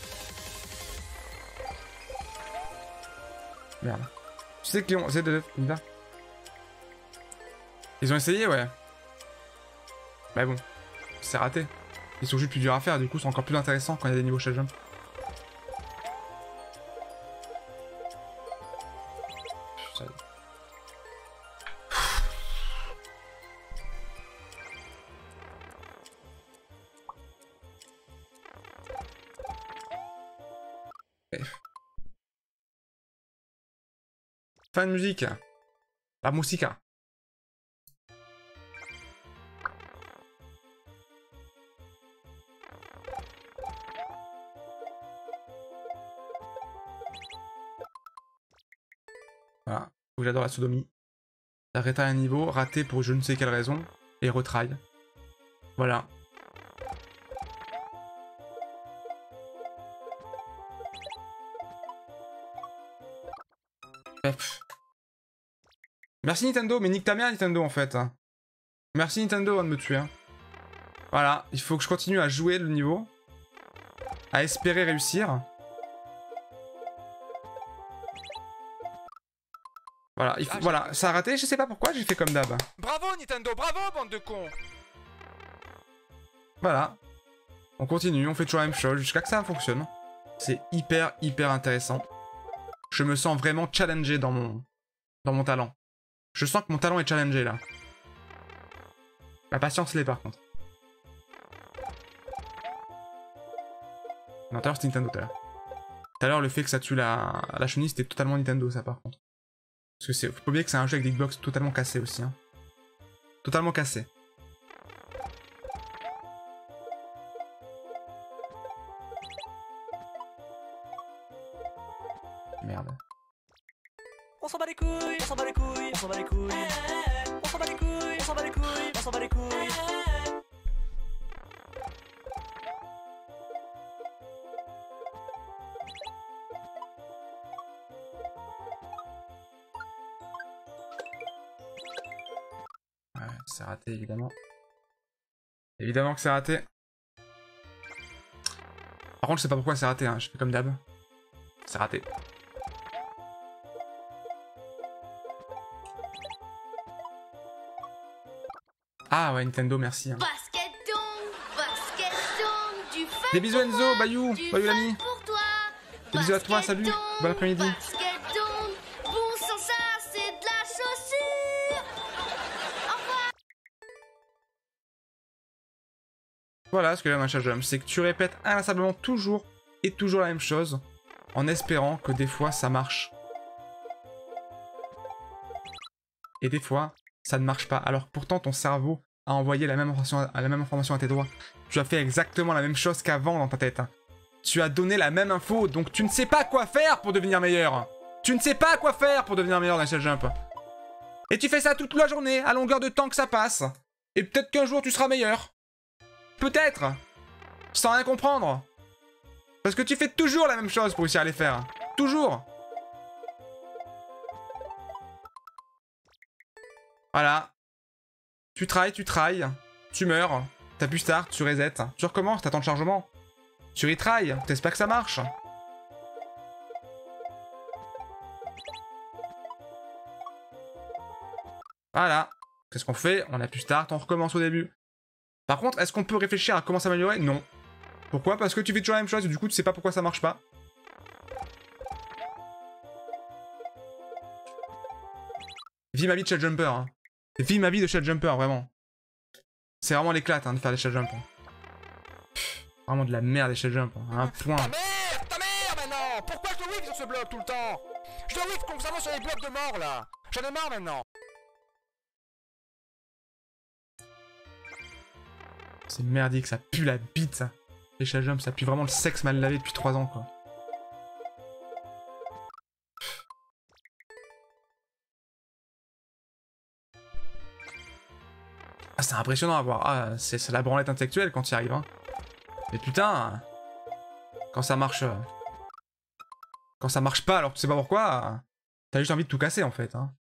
Merde. Tu sais qu'ils ont essayé de... Ils ont essayé ouais. Mais bon, c'est raté. Ils sont juste plus durs à faire, du coup c'est encore plus intéressant quand il y a des niveaux shell jump. Fin de musique. La musica. Voilà. J'adore la sodomie. Arrêter un niveau, raté pour je ne sais quelle raison, et retry. Voilà. Merci Nintendo, mais nique ta mère Nintendo en fait. Merci Nintendo de me tuer. Voilà, il faut que je continue à jouer le niveau. À espérer réussir. Voilà, voilà, ça a raté, je sais pas pourquoi, j'ai fait comme d'hab. Bravo Nintendo, bravo bande de cons. Voilà. On continue, on fait toujours la même chose jusqu'à que ça fonctionne. C'est hyper intéressant. Je me sens vraiment challengé dans mon talent. Je sens que mon talent est challengé là. Ma patience l'est par contre. Non, tout à l'heure c'était Nintendo tout à l'heure. Tout à l'heure le fait que ça tue la chenille c'était totalement Nintendo ça par contre. Parce que c'est, faut pas oublier que c'est un jeu avec des hitbox totalement cassés aussi. Hein. Totalement cassé. Merde. On s'en bat les couilles, on s'en bat les couilles, on s'en bat les couilles. On s'en bat les couilles, on s'en bat les couilles, on s'en bat les couilles. Ouais, c'est raté évidemment. Évidemment que c'est raté. Par contre, je sais pas pourquoi c'est raté, hein. Je fais comme d'hab. C'est raté. Ah ouais, Nintendo, merci. Hein. Basket dong, du fun. Des bisous Enzo, Bayou, Bayou l'ami. Des bisous à toi, salut, bon après-midi. Basket dong, bon sans ça, c'est de la chaussure. Au revoir. Voilà ce que j'aime à Shell Jump, c'est que tu répètes inlassablement toujours et toujours la même chose, en espérant que des fois ça marche. Et des fois, ça ne marche pas. Alors pourtant ton cerveau à envoyer la même information à tes doigts. Tu as fait exactement la même chose qu'avant dans ta tête. Tu as donné la même info, donc tu ne sais pas quoi faire pour devenir meilleur. Tu ne sais pas quoi faire pour devenir meilleur dans les shell jump. Et tu fais ça toute la journée, à longueur de temps que ça passe. Et peut-être qu'un jour tu seras meilleur. Peut-être. Sans rien comprendre. Parce que tu fais toujours la même chose pour réussir à les faire. Toujours. Voilà. Tu tries, tu meurs. T'as pu start, tu reset. Tu recommences, t'attends le chargement. Tu retry, t'espères que ça marche. Voilà. Qu'est-ce qu'on fait? On a pu start, on recommence au début. Par contre, est-ce qu'on peut réfléchir à comment s'améliorer? Non. Pourquoi? Parce que tu fais toujours la même chose et du coup tu sais pas pourquoi ça marche pas. Vis ma vie de shell jumper. Hein. Vis ma vie de shell jumper, vraiment. C'est vraiment l'éclate hein, de faire des shell jump. Hein. Vraiment de la merde des shell jump. Hein. Un point. Ta mère maintenant! Pourquoi je dois whiff sur ce bloc tout le temps? Je dois whiff constamment sur les blocs de mort là! J'en ai marre maintenant! C'est merdique, ça pue la bite ça. Les shell jump, ça pue vraiment le sexe mal lavé depuis 3 ans quoi. Ah, c'est impressionnant à voir. Ah, c'est la branlette intellectuelle quand tu y arrives. Hein. Mais putain, quand ça marche pas alors que tu sais pas pourquoi, t'as juste envie de tout casser en fait. Hein.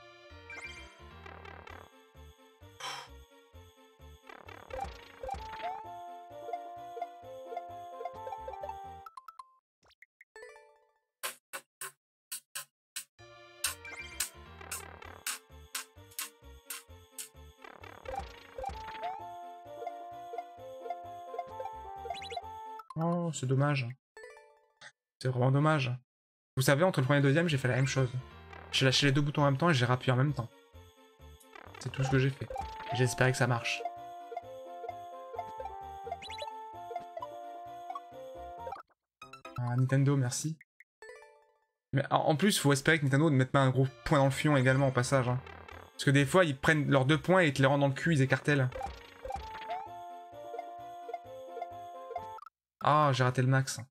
Oh, c'est dommage. C'est vraiment dommage. Vous savez, entre le premier et le deuxième, j'ai fait la même chose. J'ai lâché les deux boutons en même temps et j'ai rappuyé en même temps. C'est tout ce que j'ai fait. J'espérais que ça marche. Ah, Nintendo, merci. Mais en plus, faut espérer que Nintendo ne mette pas un gros point dans le fion également au passage. Hein. Parce que des fois, ils prennent leurs 2 points et ils te les rendent dans le cul, ils écartèlent. Ah, j'ai raté le max.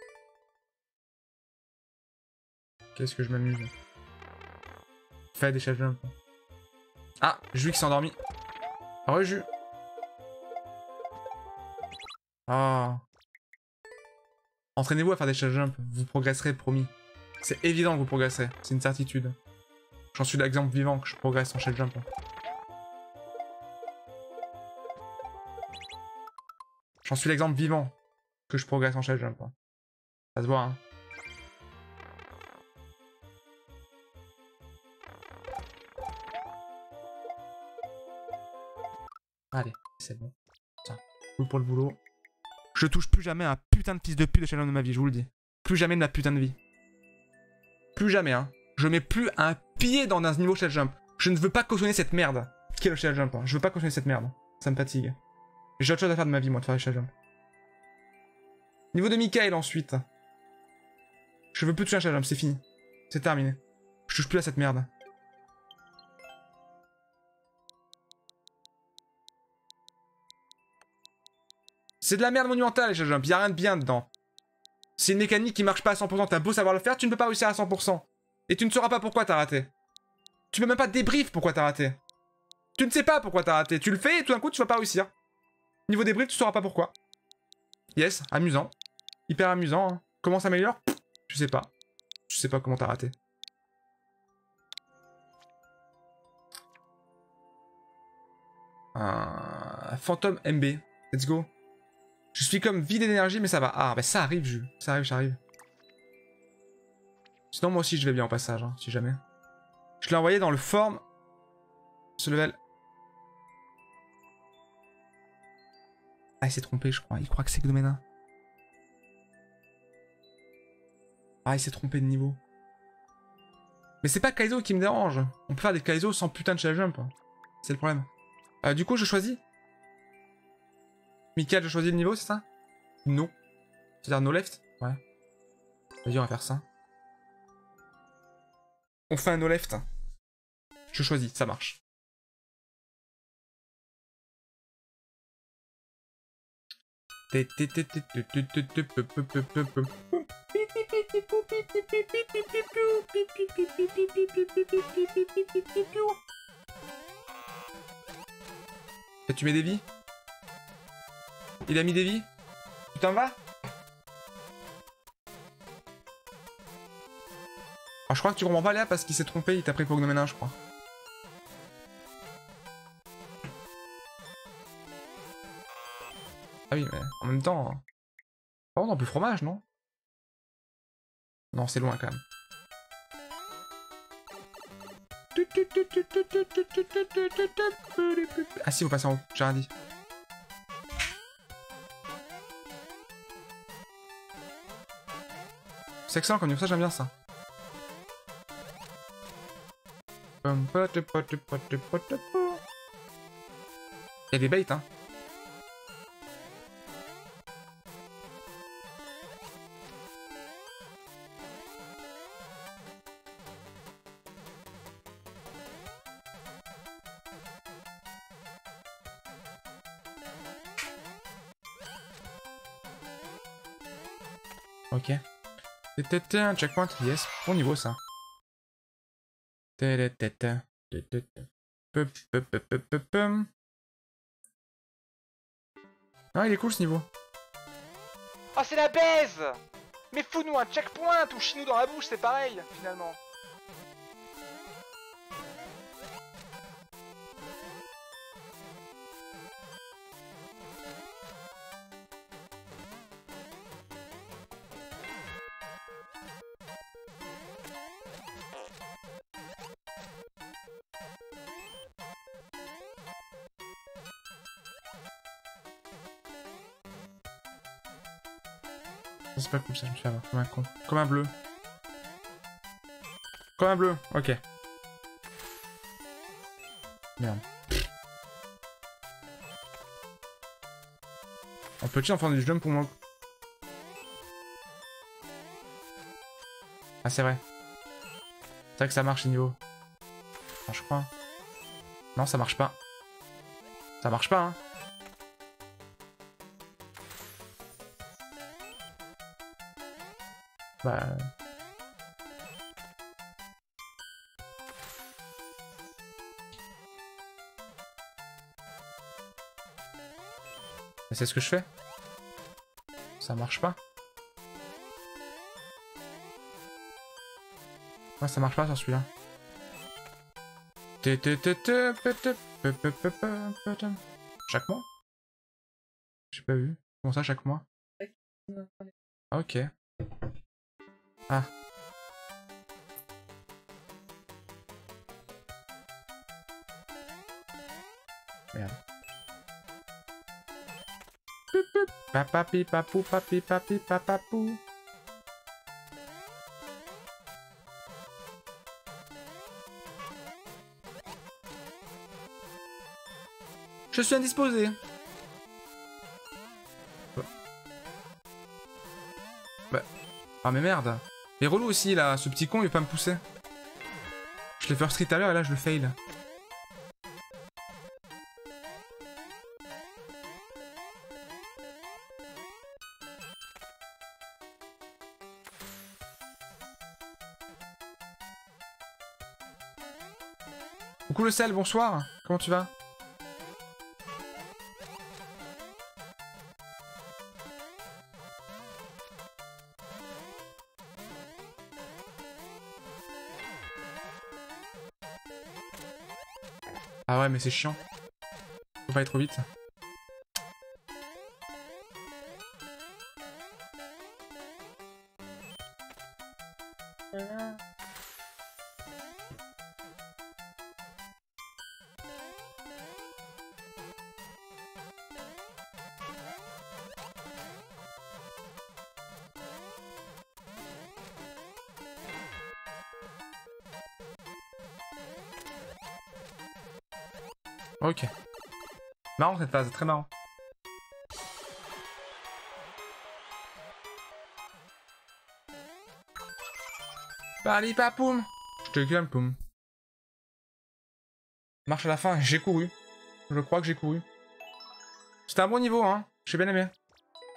Qu'est-ce que je m'amuse. Fais des shell jump. Ah, Jus qui s'est endormi. Re-Jus. Ah. Entraînez-vous à faire des shell jump. Vous progresserez, promis. C'est évident que vous progresserez. C'est une certitude. J'en suis l'exemple vivant que je progresse en shell jump. J'en suis l'exemple vivant que je progresse en shell jump. Ça se voit, hein. Allez, c'est bon. Tiens, cool pour le boulot. Je touche plus jamais un putain de fils de pute de shell jump de ma vie, je vous le dis. Plus jamais de ma putain de vie. Plus jamais, hein. Je mets plus un pied dans un niveau shell jump. Je ne veux pas cautionner cette merde qui est le shell jump. Hein. Je veux pas cautionner cette merde. Ça me fatigue. J'ai autre chose à faire de ma vie, moi, de faire le shell jump. Niveau de Michael, ensuite. Je veux plus toucher un shell jump, c'est fini. C'est terminé. Je touche plus à cette merde. C'est de la merde monumentale, les shell jump. Y'a rien de bien dedans. C'est une mécanique qui marche pas à 100%. T'as beau savoir le faire, tu ne peux pas réussir à 100%. Et tu ne sauras pas pourquoi t'as raté. Tu peux même pas débrief pourquoi t'as raté. Tu ne sais pas pourquoi t'as raté. Tu le fais et tout d'un coup, tu vas pas réussir. Niveau débrief, tu sauras pas pourquoi. Yes, amusant. Hyper amusant. Hein. Comment ça s'améliore? Je sais pas. Je sais pas comment t'as raté. Phantom MB. Let's go. Je suis comme vide d'énergie, mais ça va. Ah, bah ça arrive, Jules. Ça arrive, ça arrive. Sinon, moi aussi, je vais bien au passage, hein, si jamais. Je l'ai envoyé dans le form. Ce level. Ah, il s'est trompé, je crois. Il croit que c'est Gnomena. Ah, il s'est trompé de niveau. Mais c'est pas Kaizo qui me dérange. On peut faire des Kaizo sans putain de shell jump. C'est le problème. Du coup, je choisis. Michael, je choisis le niveau, c'est ça? Non. C'est-à-dire no left? Ouais. Vas-y, on va faire ça. On fait un no left. Je choisis, ça marche. Tu mets des vies? Il a mis des vies? Tu t'en vas? Ah, je crois que tu comprends pas Léa parce qu'il s'est trompé, il t'a pris pour Gnomenin, je crois. Ah oui, mais en même temps... Par contre, on peut fromage, non? Non, c'est loin quand même. Ah si, faut passer en haut, j'ai rien dit. C'est excellent comme ça, j'aime bien ça. Il y a des baits, hein. Ok. Un checkpoint, yes, bon niveau ça. Ah, il est cool ce niveau. Ah, c'est la baise! Mais fous-nous un checkpoint ou chie-nous dans la bouche, c'est pareil, finalement. C'est pas cool ça, je me fais avoir comme un con. Comme un bleu. Comme un bleu, ok. Merde. On peut-tu en faire du jump pour moi? Ah c'est vrai. C'est vrai que ça marche les niveaux. Ah, je crois. Non, ça marche pas. Ça marche pas, hein. Bah... C'est ce que je fais. Ça marche pas. Ouais, ça marche pas sur celui-là. Chaque mois? J'ai pas vu. Comment ça, chaque mois? Ah, ok. Ah. Merde. Papapi papou papi papi papapou. Je suis indisposé. Bah. Ah mais merde. Mais relou aussi là, ce petit con il veut pas me pousser. Je l'ai first street à l'heure et là je le fail. Coucou le sel, bonsoir. Comment tu vas? Ah ouais, mais c'est chiant. Faut pas aller trop vite. Ok. Marrant cette phase, très marrant. Pali papoum. Je te calme poum. Marche à la fin, j'ai couru. Je crois que j'ai couru. C'était un bon niveau, hein. J'ai bien aimé.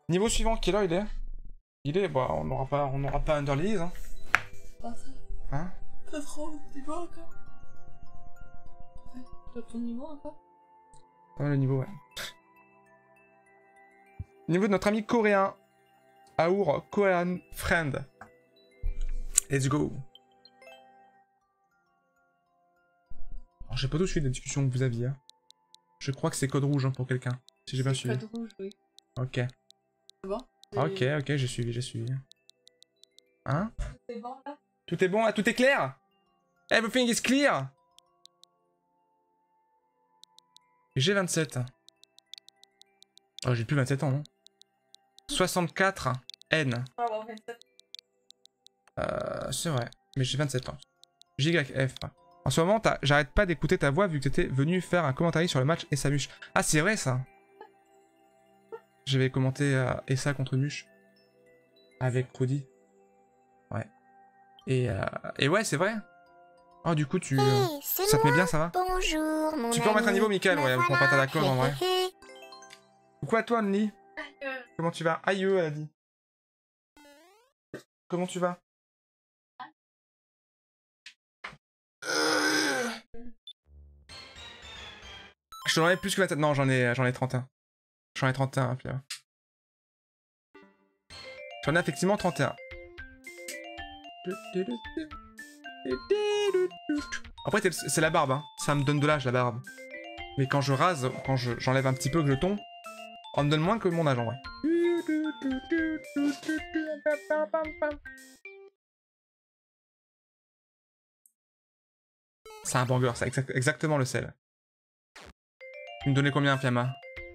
Niveau suivant, quelle heure il est? Il est, bah, on n'aura pas Underlease, hein. Pas ça. Hein? T'as trop de niveau encore. T'as ton niveau encore? Ouais, le niveau, ouais. Niveau de notre ami coréen. Aour, Korean Friend. Let's go. Alors, j'ai pas tout suivi la discussion que vous aviez. Hein. Je crois que c'est code rouge hein, pour quelqu'un. Si j'ai bien suivi. Code rouge, oui. Ok. C'est bon? Ok, ok, j'ai suivi. Hein? C'est bon là? Tout est bon là? Tout est clair? Everything is clear? J'ai 27. Oh, j'ai plus 27 ans, non? 64 N. On va avoir 27. C'est vrai, mais j'ai 27 ans. JF. En ce moment, j'arrête pas d'écouter ta voix vu que t'étais venu faire un commentaire sur le match Essa Muche. Ah, c'est vrai ça. J'avais commenté Essa contre Muche. Avec Rudy. Ouais. Et ouais, c'est vrai. Oh, du coup, tu. Ça te met bien, ça va? Bonjour, mon Tu peux remettre un niveau, Mickaël, ouais, pour pas t'attaquer en vrai. Coucou à toi, Annie. Comment tu vas? Aïe, elle a dit. Comment tu vas? Je te l'enlève plus que 27. Non, j'en ai 31. J'en ai 31, puis là. J'en ai effectivement 31. Après, c'est la barbe, hein. Ça me donne de l'âge, la barbe. Mais quand je rase, quand j'enlève un petit peu que je tombe, on me donne moins que mon âge, en vrai. C'est un banger, c'est exactement le sel. Tu me donnais combien, Fiamma?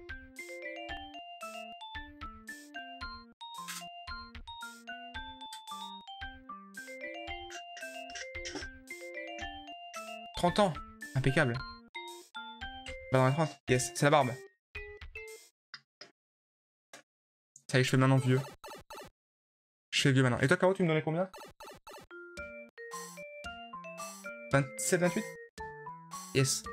« 30 ans. Impeccable. Bah dans les 30. Yes, c'est la barbe. Ça y est, je fais maintenant vieux. Je fais vieux maintenant. Et toi, Caro, tu me donnais combien? 27, 28? Yes.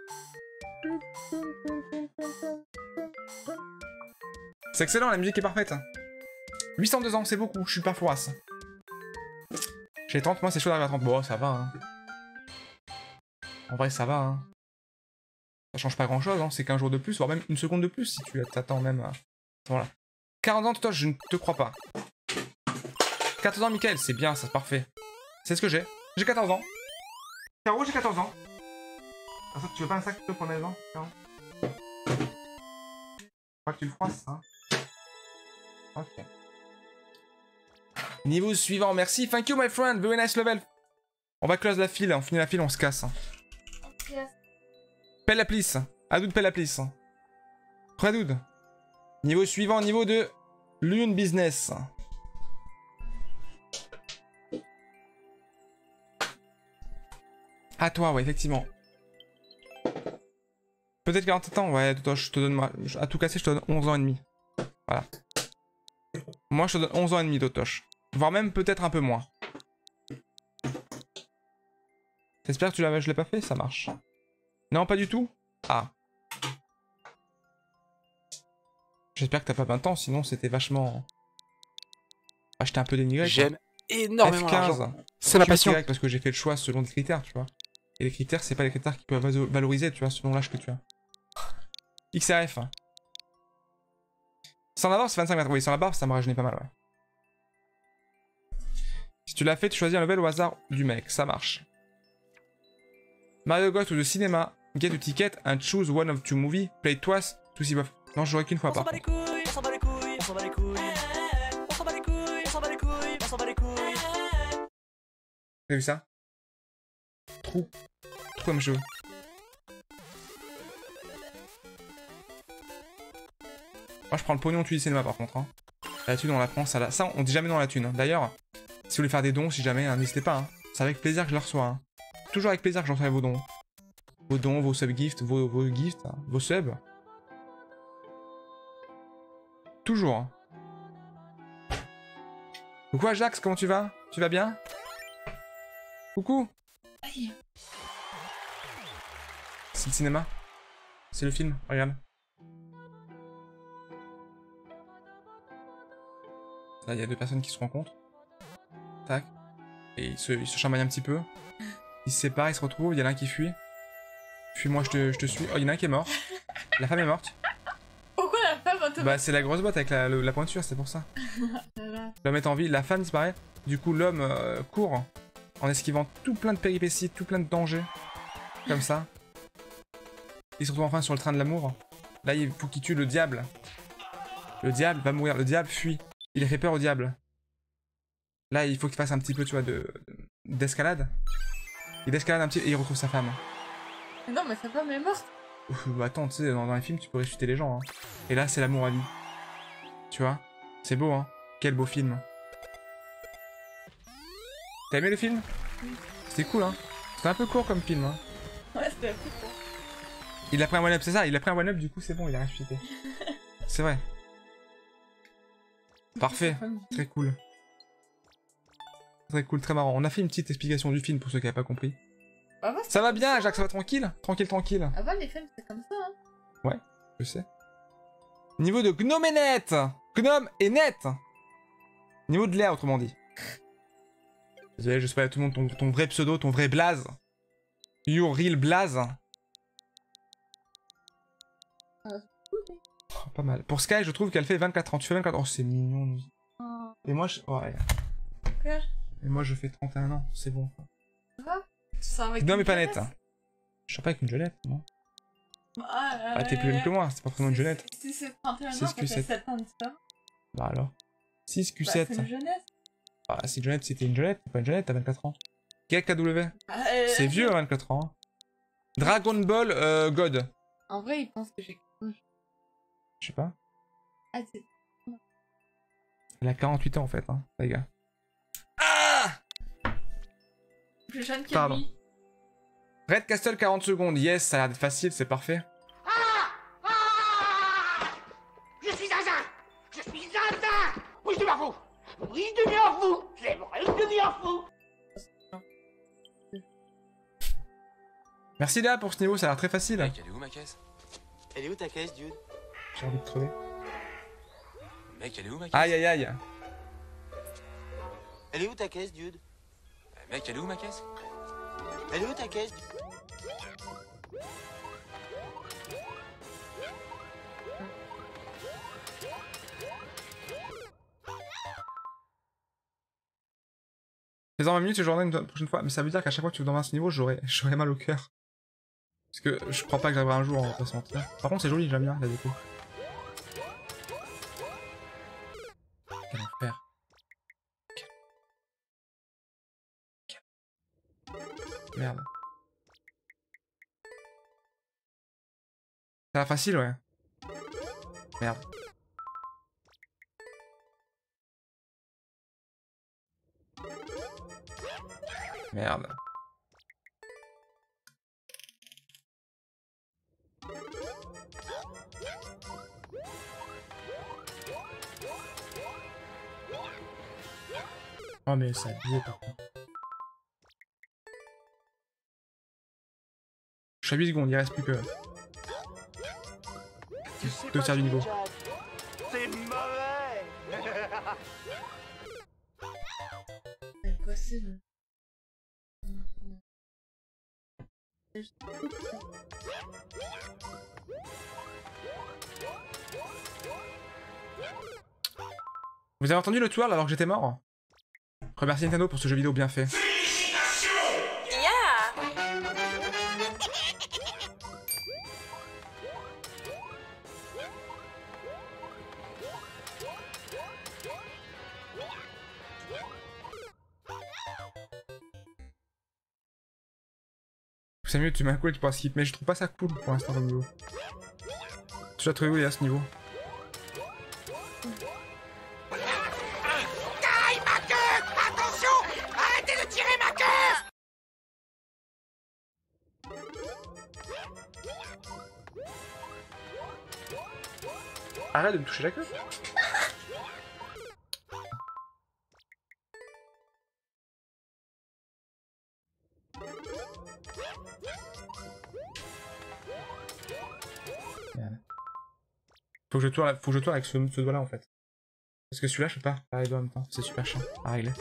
C'est excellent, la musique est parfaite. 802 ans, c'est beaucoup, je suis pas fourasse. J'ai 30, moi c'est chaud d'arriver à 30. Bon, ça va, hein. En vrai, ça va, hein. Ça change pas grand chose, hein. C'est qu'un jour de plus, voire même une seconde de plus si tu t'attends même à... Voilà. 40 ans, toi, je ne te crois pas. 14 ans, Mickaël, c'est bien, ça, c'est parfait. C'est ce que j'ai. J'ai 14 ans. Caro, j'ai 14 ans. Ah, ça, tu veux pas un sac plutôt pour la maison, Caro? Je crois que tu le froisses, hein. Ok. Niveau suivant, merci. Thank you, my friend. Very nice level. On va close la file, on finit la file, on se casse. Pelle la plisse. Adoud, pelle la plisse. Radoud. Niveau suivant, niveau de Lune Business. À toi, ouais, effectivement. Peut-être 47 ans, ouais, toi, je te donne... À tout casser, je te donne 11 ans et demi. Voilà. Moi, je te donne 11 ans et demi, Totoche. Voire même peut-être un peu moins. T'espères que je l'ai pas fait? Ça marche. Non, pas du tout? Ah. J'espère que t'as pas 20 ans, sinon c'était vachement... Ah, j'étais un peu dénigré. J'aime énormément l'argent. C'est ma passion. Parce que j'ai fait le choix selon des critères, tu vois. Et les critères, c'est pas les critères qui peuvent valoriser, tu vois, selon l'âge que tu as. XRF. Sans la barbe, c'est 25 mètres. Oui, sans la barbe, ça me rajeunit pas mal, ouais. Si tu l'as fait, tu choisis un level au hasard du mec. Ça marche. Mario Ghost ou de cinéma. Get a ticket and choose one of two movies. Play twice to see buff. Non, je jouerai qu'une fois par contre. On s'en bat les couilles, on s'en bat les couilles, on s'en bat les couilles, on s'en bat les couilles, on s'en bat les couilles. T'as vu ça? Trou comme jeu. Moi je prends le pognon tu dis cinéma par contre. Hein. La thune on la prend, ça on dit jamais non à la thune. Hein. D'ailleurs, si vous voulez faire des dons, si jamais, hein, n'hésitez pas. Hein. C'est avec plaisir que je le reçois. Hein. Toujours avec plaisir que j'en ferai vos dons. Vos dons, vos sub-gifts, vos gifts, hein. Vos subs. Toujours. Hein. Coucou Ajax, comment tu vas? Tu vas bien? Coucou. C'est le cinéma. C'est le film, regarde. Là, il y a deux personnes qui se rencontrent. Tac. Et ils se chamaillent un petit peu. Ils se séparent, ils se retrouvent, il y en a un qui fuit. Fuis-moi, je te suis. Oh, il y en a un qui est mort. La femme est morte. Pourquoi la femme automatique? Bah, c'est la grosse boîte avec la pointure, c'est pour ça. L'homme est en vie, la femme disparaît. Du coup, l'homme court en esquivant tout plein de péripéties, tout plein de dangers. Comme ça. Il se retrouve enfin sur le train de l'amour. Là, il faut qu'il tue le diable. Le diable va mourir. Le diable fuit. Il a fait peur au diable. Là, il faut qu'il fasse un petit peu, tu vois, d'escalade. Il escalade un petit et il retrouve sa femme. Mais non, mais sa femme est morte. Ouf, bah attends, tu sais, dans les films, tu peux ressusciter les gens. Hein. Et là, c'est l'amour à vie. Tu vois? C'est beau, hein? Quel beau film. T'as aimé le film? C'était cool, hein? C'était un peu court comme film, hein? Ouais, c'était un peu court. Il a pris un one-up, c'est ça? Il a pris un one-up, du coup, c'est bon, il a ressuscité. C'est vrai. Parfait. Très cool. Très cool, très marrant. On a fait une petite explication du film pour ceux qui n'avaient pas compris. Bah, ouais, ça va bien, Jacques, ça va tranquille? Tranquille. Avant, les films, c'est comme ça, hein. Ouais, je sais. Niveau de Gnome et net. Gnome et net. Niveau de l'air, autrement dit. Désolé, je sais pas à tout le monde ton vrai pseudo, ton vrai blaze. Your real blaze. Oh, pas mal. Pour Sky, je trouve qu'elle fait 24 ans. Tu fais 24 ans, c'est mignon. Oh. Et moi, ouais. Quoi? Et moi, je fais 31 ans, c'est bon. Ça va? Tu sors avec Non, une mais pas jeunesse? net. Je sors pas avec une jeunette, non. Ah, t'es plus jeune que moi, c'est pas vraiment une jeunette. Si c'est 31 ans, 6 ça fait Q7. 7 ans de ça. Bah alors. 6 Q7. Bah, c'est une jeunesse. Bah, si une jeunette, c'était une jeunette, t'es pas une jeunette, t'as 24 ans. KW. C'est vieux à 24 ans. Hein. Dragon Ball God. En vrai, il pense que j'ai... Je sais pas. Ah, c'est... Elle a 48 ans en fait, hein, les gars. Plus jeune que Pardon. lui. Red Castle 40 secondes, yes, ça a l'air d'être facile, c'est parfait. Je suis Zinzin. Je suis Zinzin. Oui, je deviens fou. Oui, je deviens fou. J'aimerais que je deviens fou. Merci Léa pour ce niveau, ça a l'air très facile. Mec, elle est où ma caisse? Elle est où ta caisse, dude? J'ai envie de crever. Mec, elle est où ma caisse? Aïe aïe aïe. Elle est où ta caisse, dude? Mec, elle est où ma caisse? Elle est où ta caisse? Fais en 20 minutes, je journée une prochaine fois. Mais ça veut dire qu'à chaque fois que tu veux dans ce niveau, j'aurais mal au cœur. Parce que je crois pas que j'arriverai un jour, on va pas se mentir. Par contre, c'est joli, j'aime bien la déco. Quel enfer. Merde. Ça a l'air facile, ouais. Merde. Merde. Oh mais ça a abusé par contre. Je suis à 8 secondes, il reste plus que... 2 tiers du niveau. C'est mauvais. Impossible. Vous avez entendu le twirl alors que j'étais mort? Remercie Nintendo pour ce jeu vidéo bien fait. C'est mieux, tu m'as cool, tu pourras skip, mais je trouve pas ça cool pour l'instant comme niveau. Tu l'as trouvé où il est à ce niveau? Taille ma queue. Attention. Arrêtez de tirer ma queue. Arrête de me toucher la queue. Merde. Faut que je tourne avec ce doigt là en fait. Parce que celui-là, je peux pas faire les deux en même temps. C'est super chiant à régler.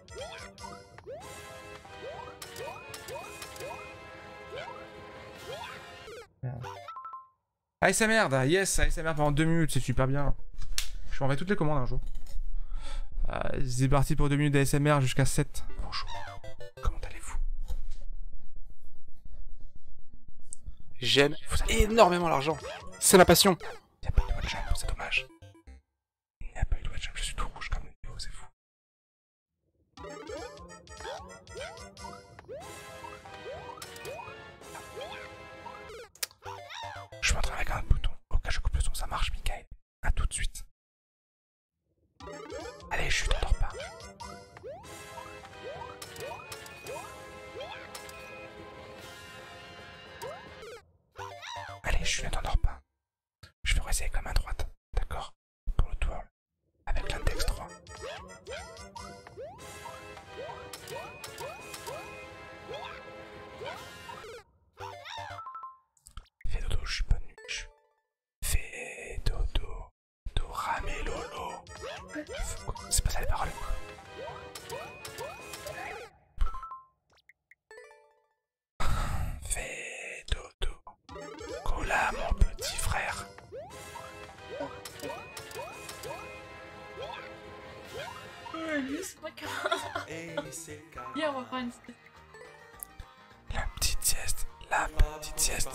ASMR, yes, ASMR pendant 2 minutes, c'est super bien. Je m'en vais toutes les commandes un jour. C'est parti pour 2 minutes d'ASMR jusqu'à 7. Bonjour, comment allez-vous? J'aime énormément l'argent. C'est ma passion. Il n'y a pas eu de watch jump, c'est dommage. Il n'y a pas eu de watch jump, je suis tout rouge comme le niveau, c'est fou. Je suis en train avec un autre bouton. Au cas où je coupe le son, ça marche, Mickaël. A tout de suite. Allez, je t'endors pas. Allez, je ne t'endors pas. Je vais essayer avec la main droite, d'accord? Pour le twirl. Avec l'index 3. Fais dodo, je suis pas nul. Fais dodo. Dora mais lolo. C'est pas ça les paroles. Fais dodo. Cola mon petit frère. Juste moi Viens, on va faire une sieste. La petite sieste. La petite sieste.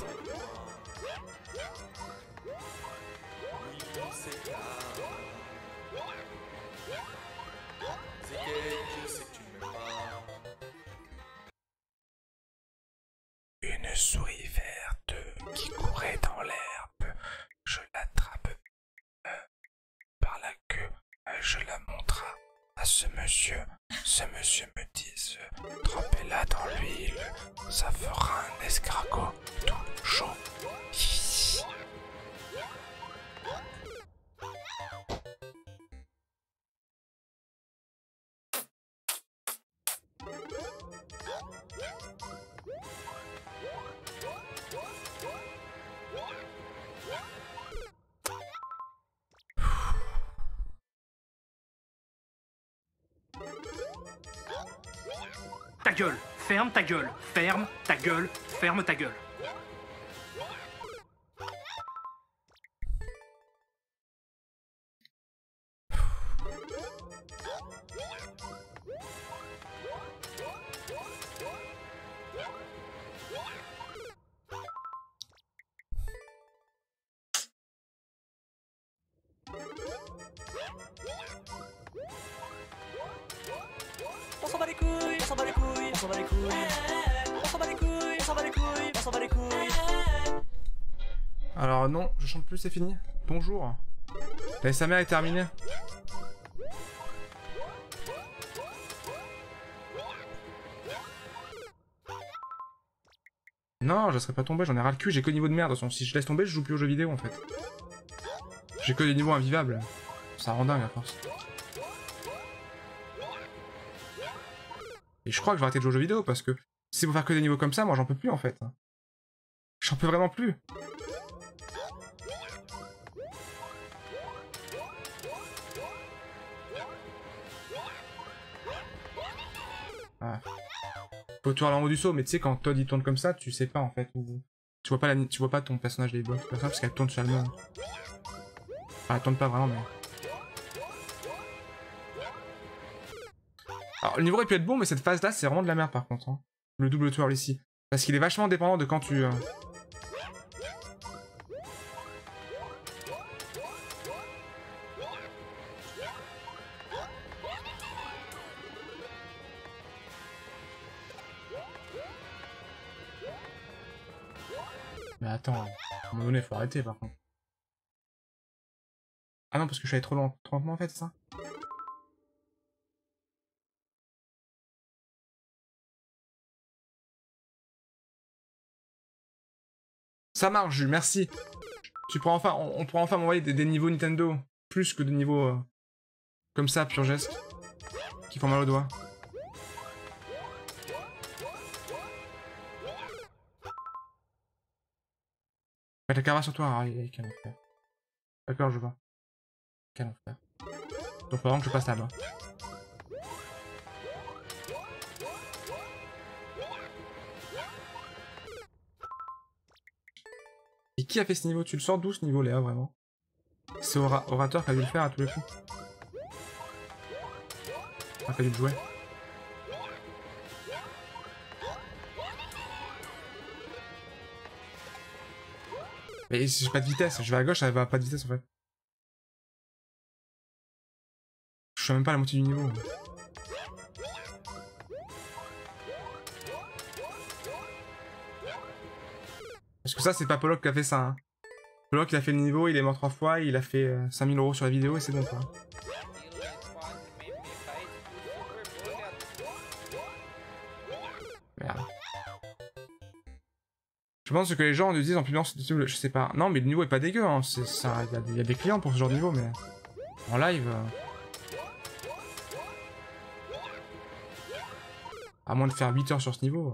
Une souris verte qui courait dans l'herbe. Je l'attrape par la queue. Je la montre à ce monsieur. Ce monsieur me dit trempez-la dans l'huile. Ça fera un escargot tout chaud. Ta gueule, ferme ta gueule, ferme ta gueule, ferme ta gueule. On s'en bat les couilles, on s'en bat les couilles, on s'en bat les couilles. On s'en bat les couilles, on s'en bat les couilles, on s'en bat les couilles. Alors non, je chante plus, c'est fini. Bonjour. La SMR est terminée. Non, je serais pas tombé, j'en ai ras le cul, j'ai que niveau de merde. De toute façon, si je laisse tomber, je joue plus aux jeux vidéo en fait. J'ai que des niveaux invivables. Ça rend dingue à force. Et je crois que je vais arrêter de jouer aux jeux vidéo parce que si vous faire que des niveaux comme ça, moi j'en peux plus en fait. J'en peux vraiment plus. Ah. Faut tourner en haut du saut, mais tu sais quand Todd il tourne comme ça, tu sais pas en fait où... Tu vois pas ton personnage des blocs parce qu'elle tourne sur elle-même. Enfin, elle tourne pas vraiment, mais... Alors, le niveau aurait pu être bon, mais cette phase-là, c'est vraiment de la merde, par contre. Hein. Le double twirl ici. Parce qu'il est vachement dépendant de quand tu... Mais attends, à un moment donné, faut arrêter, par contre. Ah non, parce que je suis allé trop lentement, en fait, c'est ça? Ça marche, Jules, merci. Tu pourras enfin, on pourra enfin m'envoyer des niveaux Nintendo. Plus que des niveaux comme ça, purgesques. Qui font mal aux doigts. Mets la caméra sur toi, quel enfer. D'accord, je vois. Quel enfer. Donc faut vraiment que je passe là-bas. Et qui a fait ce niveau? Tu le sors d'où ce niveau, Léa, vraiment? C'est Orateur qui a dû le faire à tous les coups. Il a fallu le jouer. Mais j'ai pas de vitesse, je vais à gauche, elle va pas de vitesse en fait. Je suis même pas à la moitié du niveau. Parce que ça, c'est pas Pollock qui a fait ça. Hein. Pollock, il a fait le niveau, il est mort 3 fois, il a fait 5000 € sur la vidéo et c'est bon quoi. Merde. Je pense que les gens nous disent en publiant, je sais pas. Non, mais le niveau est pas dégueu, hein. Il y a des clients pour ce genre de niveau, mais en live. À moins de faire 8 heures sur ce niveau.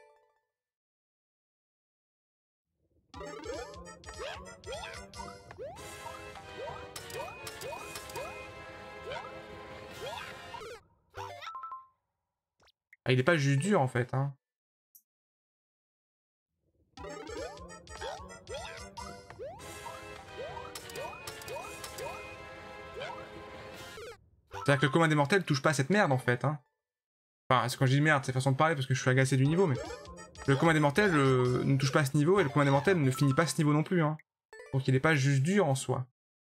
Ah, il est pas juste dur en fait, hein. C'est-à-dire que le commun des mortels touche pas à cette merde en fait, hein. Enfin, quand je dis merde, c'est façon de parler parce que je suis agacé du niveau, mais le commun des mortels ne touche pas à ce niveau et le commun des mortels ne finit pas ce niveau non plus, hein. Donc il est pas juste dur en soi.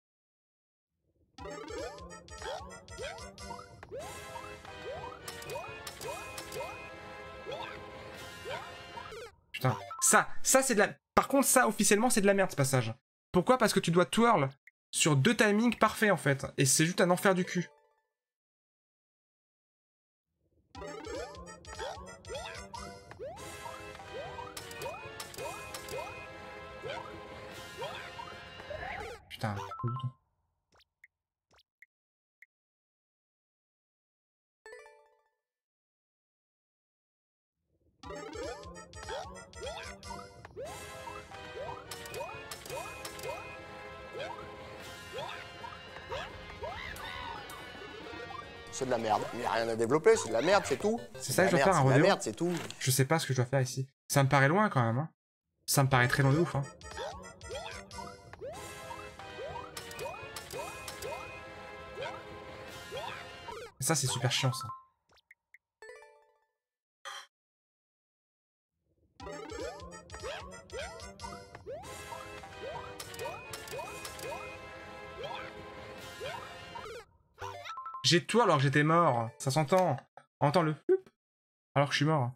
Putain, ça c'est de la... Par contre, ça, officiellement, c'est de la merde, ce passage. Pourquoi? Parce que tu dois twirl sur 2 timings parfaits, en fait. Et c'est juste un enfer du cul. Putain. C'est de la merde. Il n'y a rien à développer, c'est de la merde, c'est tout. C'est ça que je dois faire un rodéo. C'est de la merde, c'est tout. Je sais pas ce que je dois faire ici. Ça me paraît loin quand même, hein. Ça me paraît très loin de ouf, hein. Ça, c'est super chiant, ça. J'ai tout alors que j'étais mort. Ça s'entend. On entend le floup alors que je suis mort.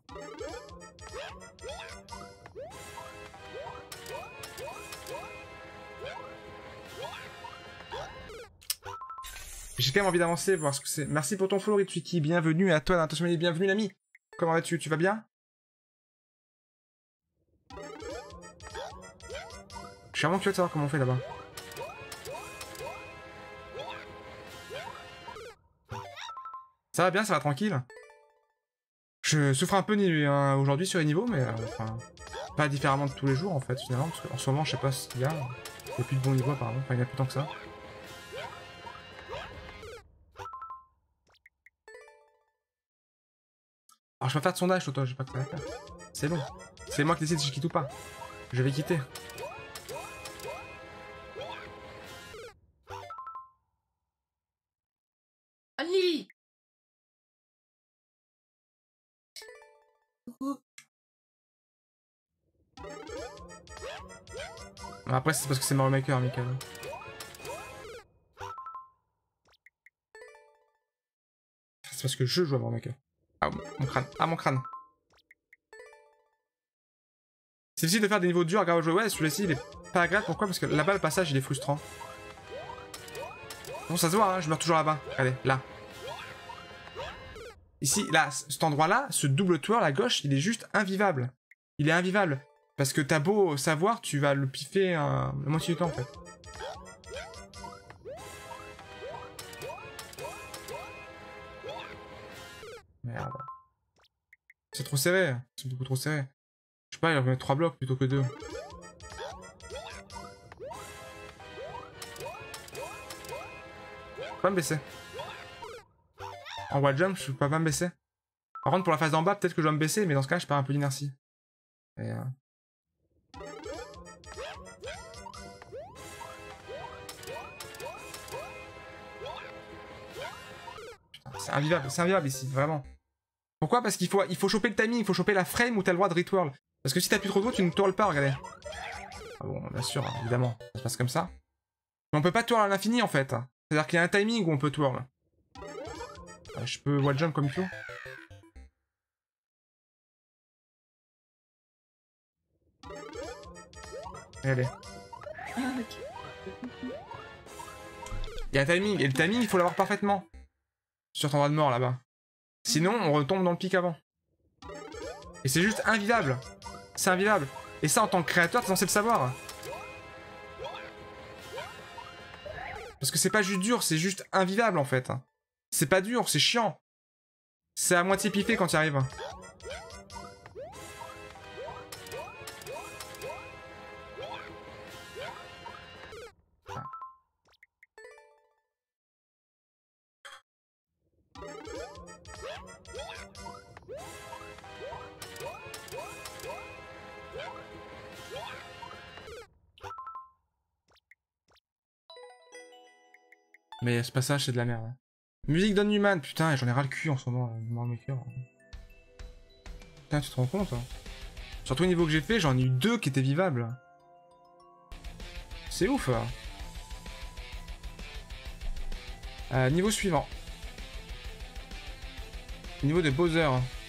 J'ai quand même envie d'avancer, voir ce que c'est. Merci pour ton follow, Ritwiki. Bienvenue à toi, attention, bienvenue, l'ami. Comment vas-tu? Tu vas bien? Je suis vraiment curieux de savoir comment on fait là-bas. Ça va bien, ça va tranquille. Je souffre un peu aujourd'hui sur les niveaux, mais enfin, pas différemment de tous les jours en fait, finalement, parce qu'en ce moment, je sais pas ce qu'il y a. Il n'y a plus de bons niveaux apparemment, enfin, il n'y en a plus tant que ça. Alors, je vais faire de sondage, Toto, j'ai pas que ça à faire. C'est bon. C'est moi qui décide si je quitte ou pas. Je vais quitter. Annie! Après, c'est parce que c'est Mario Maker, Michael. C'est parce que je joue à Mario Maker. Ah, mon crâne. Ah, mon crâne. C'est difficile de faire des niveaux durs à grave jouer. Ouais, celui-ci, il est pas agréable. Pourquoi? Parce que là-bas, le passage, il est frustrant. Bon, ça se voit, hein, je meurs toujours là-bas. Regardez, là. Ici, là, cet endroit-là, ce double twirl à gauche, il est juste invivable. Il est invivable. Parce que t'as beau savoir, tu vas le piffer la moitié du temps, en fait. Merde. C'est trop serré. C'est beaucoup trop serré. Je sais pas, il va mettre 3 blocs plutôt que 2. Faut pas me baisser. En wall jump, je peux pas me baisser. Par contre, pour la phase d'en bas, peut-être que je dois me baisser, mais dans ce cas, je perds un peu d'inertie. Et c'est invivable ici, vraiment. Pourquoi? Parce qu'il faut choper le timing, il faut choper la frame où t'as le droit de retwirl. Parce que si t'appuies trop tôt, tu ne twirles pas, regardez. Ah bon, bien sûr, évidemment, ça se passe comme ça. Mais on peut pas twirl à l'infini en fait. C'est-à-dire qu'il y a un timing où on peut twirl. Je peux wall jump comme il faut. Regardez. Il y a un timing, et le timing il faut l'avoir parfaitement. Sur ton droit de mort là-bas. Sinon on retombe dans le pic avant. Et c'est juste invivable. C'est invivable. Et ça en tant que créateur t'es censé le savoir. Parce que c'est pas juste dur, c'est juste invivable en fait. C'est pas dur, c'est chiant. C'est à moitié piffé quand tu arrives. Mais ce passage, c'est de la merde. Hein. Musique Don Newman, putain, j'en ai ras le cul en ce moment, Putain, tu te rends compte hein. Surtout au niveau que j'ai fait, j'en ai eu 2 qui étaient vivables. C'est ouf. Niveau suivant. Niveau de Bowser.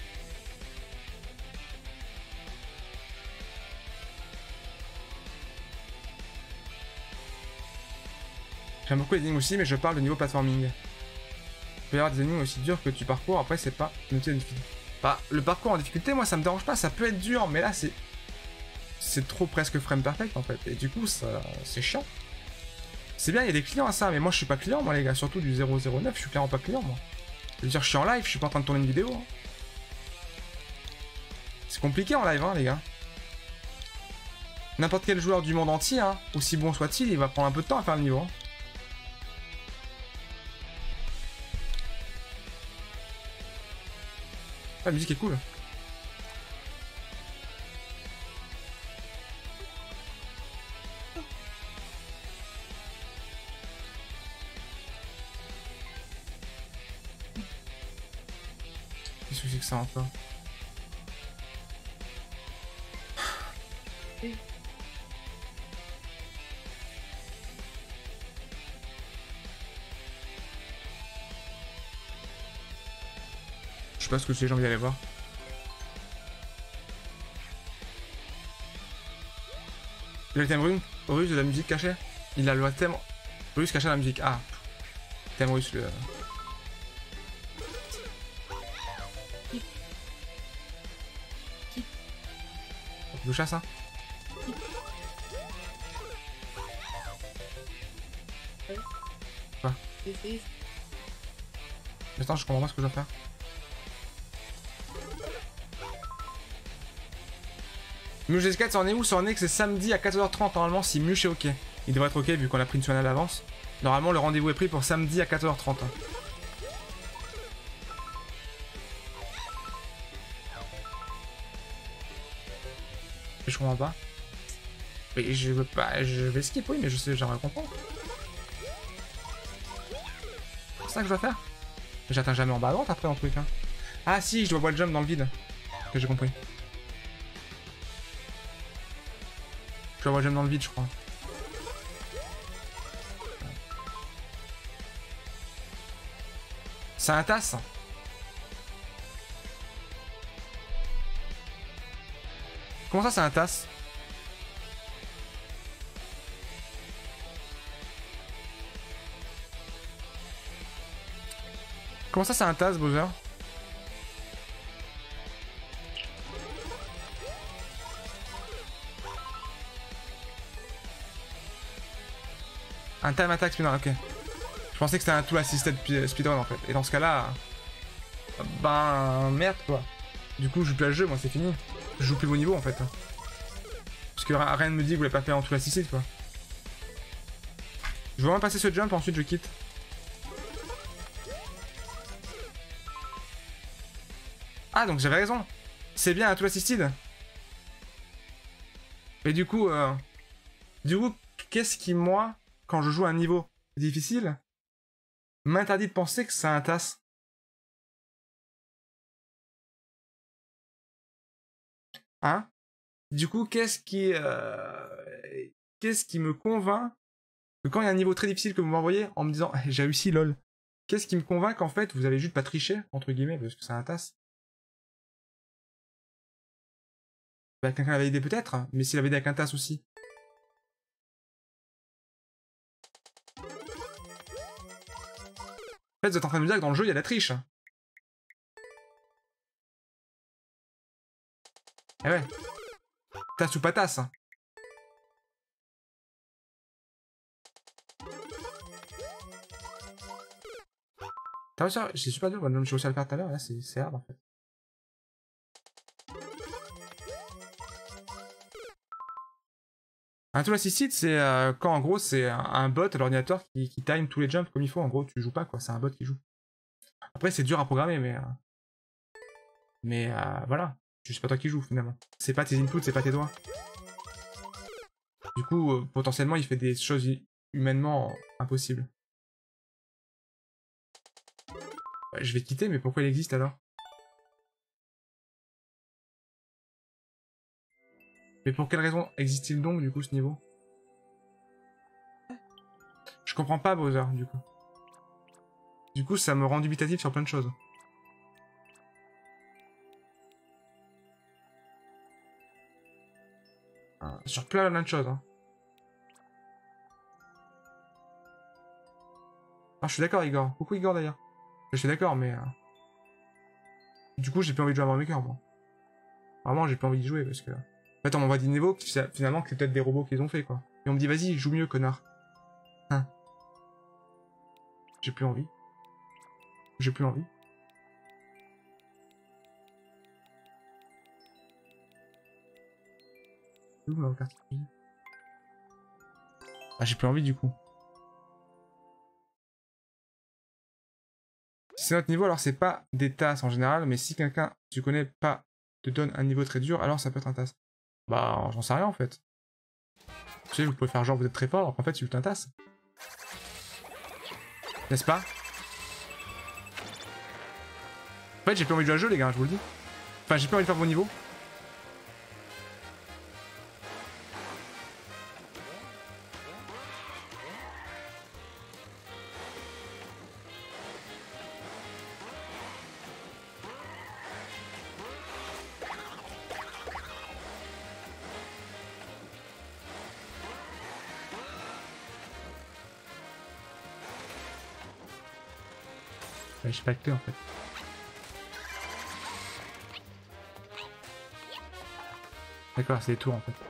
J'aime beaucoup les énigmes aussi, mais je parle de niveau platforming. Il peut y avoir des énigmes aussi dures que tu parcours, après c'est pas noté la difficulté. Bah, le parcours en difficulté, moi ça me dérange pas, ça peut être dur, mais là c'est trop presque frame perfect en fait, et du coup c'est chiant. C'est bien, il y a des clients à ça, mais moi je suis pas client moi les gars, surtout du 009, je suis clairement pas client moi. Je veux dire, je suis en live, je suis pas en train de tourner une vidéo. Hein. C'est compliqué en live, hein les gars. N'importe quel joueur du monde entier, hein, aussi bon soit-il, il va prendre un peu de temps à faire le niveau. Hein. Ah, la musique est cool. Qu'est-ce que c'est que ça encore? Je sais pas ce que c'est, j'ai envie d'aller voir. Il a le thème russe de la musique cachée. Il a le thème russe caché à la musique. Ah, thème russe le. On touche à ça. Quoi? Attends, je comprends pas ce que je dois faire. Mush S4, ça en est où? Ça en est que c'est samedi à 14h30 normalement si Mush est ok. Il devrait être ok vu qu'on a pris une semaine à l'avance. Normalement le rendez-vous est pris pour samedi à 14h30. Je comprends pas. Mais je veux pas. Je vais skip, oui, mais je sais, j'aimerais comprendre. C'est ça que je dois faire? J'atteins jamais en bas à droite après en truc. Hein. Ah si, je dois wall jump dans le vide. Que j'ai compris. Je dois wall jump dans le vide, je crois. C'est un tasse. Comment ça, c'est un tasse? Comment ça, c'est un tasse, Bowser? Un time attack speedrun, ok. Je pensais que c'était un tout assisted speedrun en fait. Et dans ce cas-là, ben merde quoi. Du coup, je joue plus à le jeu, moi c'est fini. Je joue plus au niveau en fait. Parce que rien ne me dit que vous l'avez pas fait en tout assisted quoi. Je veux vraiment passer ce jump, ensuite je quitte. Ah, donc j'avais raison. C'est bien un tool assisted. Mais du coup, qu'est-ce qui, moi, quand je joue à un niveau difficile, m'interdit de penser que c'est un TAS? Hein? Du coup, qu'est-ce qui me convainc que quand il y a un niveau très difficile que vous m'envoyez en me disant j'ai réussi lol, qu'est-ce qui me convainc qu'en fait vous avez juste pas triché entre guillemets parce que c'est un TAS? Bah, quelqu'un l'avait aidé peut-être, mais s'il avait aidé avec un TAS aussi. En fait, vous êtes en train de me dire que dans le jeu il y a de la triche. Eh ouais. TAS ou pas TAS. T'as réussi à... J'ai super dur, j'ai réussi à le faire tout à l'heure, là c'est hard en fait. Un tool assisted, c'est quand en gros c'est un bot à l'ordinateur qui time tous les jumps comme il faut. En gros, tu joues pas quoi, c'est un bot qui joue. Après, c'est dur à programmer, mais voilà. C'est pas toi qui joues finalement. C'est pas tes inputs, c'est pas tes doigts. Du coup, potentiellement, il fait des choses humainement impossibles. Ouais, je vais quitter, mais pourquoi il existe alors? Mais pour quelle raison existe-t-il donc, du coup, ce niveau? Je comprends pas, Bowser, du coup. Du coup, ça me rend dubitatif sur plein de choses. Sur plein de choses, hein. Ah, je suis d'accord, Igor. Coucou, Igor, d'ailleurs. Je suis d'accord, mais... Du coup, j'ai plus envie de jouer à Mario Maker, moi. Vraiment, j'ai plus envie d'y jouer, parce que... En fait, on m'envoie des niveaux, finalement, que c'est peut-être des robots qui les ont fait, quoi. Et on me dit, vas-y, joue mieux, connard. Hein. J'ai plus envie. J'ai plus envie. Ah, j'ai plus envie, du coup. Si c'est notre niveau, alors c'est pas des tasses en général, mais si quelqu'un, tu connais pas, te donne un niveau très dur, alors ça peut être un tasse. Bah, j'en sais rien en fait. Tu sais, vous pouvez faire genre vous êtes très fort, alors qu'en fait, c'est juste un tasse. N'est-ce pas? En fait, j'ai plus envie de jouer à jeu, les gars, je vous le dis. Enfin, j'ai plus envie de faire vos niveaux. Je sais pas acté en fait. D'accord, c'est des tours en fait.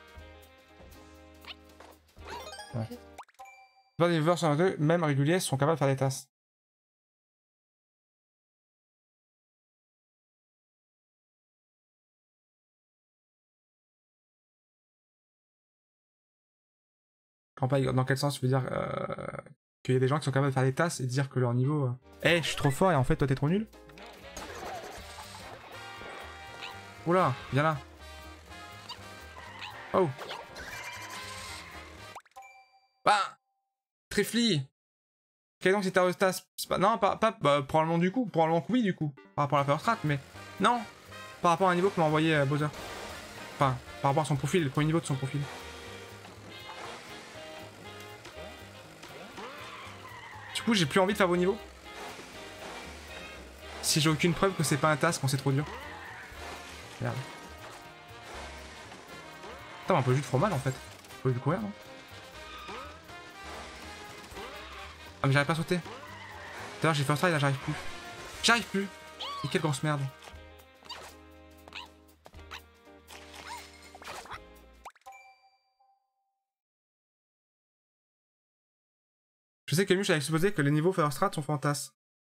Ouais. Les viewers sur deux, même réguliers, sont capables de faire des tasses. Dans quel sens tu veux dire qu'il y a des gens qui sont capables de faire des tasses et de dire que leur niveau... Eh, je suis trop fort et en fait toi t'es trop nul? Oula, viens là. Oh. Bah Trifly. Quelle donc si t'as tasses? Non, pas bah, probablement du coup. Probablement que oui du coup. Par rapport à la First Strat, mais... Non. Par rapport à un niveau que m'a envoyé Bowser. Enfin, par rapport à son profil, le premier niveau de son profil. Du coup, j'ai plus envie de faire vos niveaux. Si j'ai aucune preuve que c'est pas un task quand c'est trop dur. Merde. Putain, on peut juste trop mal en fait. On peut juste courir, non? Ah, mais j'arrive pas à sauter. Tout à l'heure, j'ai fait un try, là, j'arrive plus. J'arrive plus. Et quelle grosse merde. Je sais que Mush a exposé que les niveaux First Strat sont fantasmes.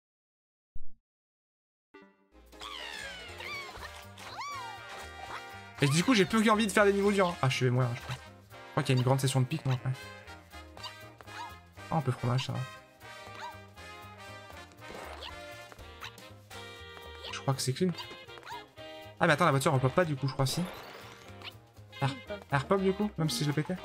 Et du coup, j'ai plus envie de faire des niveaux durs. Hein. Ah, je vais mourir, je crois. Je crois qu'il y a une grande session de pique, moi, après. Ah, un peu fromage, ça va. Je crois que c'est clean. Ah mais attends, la voiture elle pop pas du coup, je crois si. Elle repop du coup, même si je le pétais.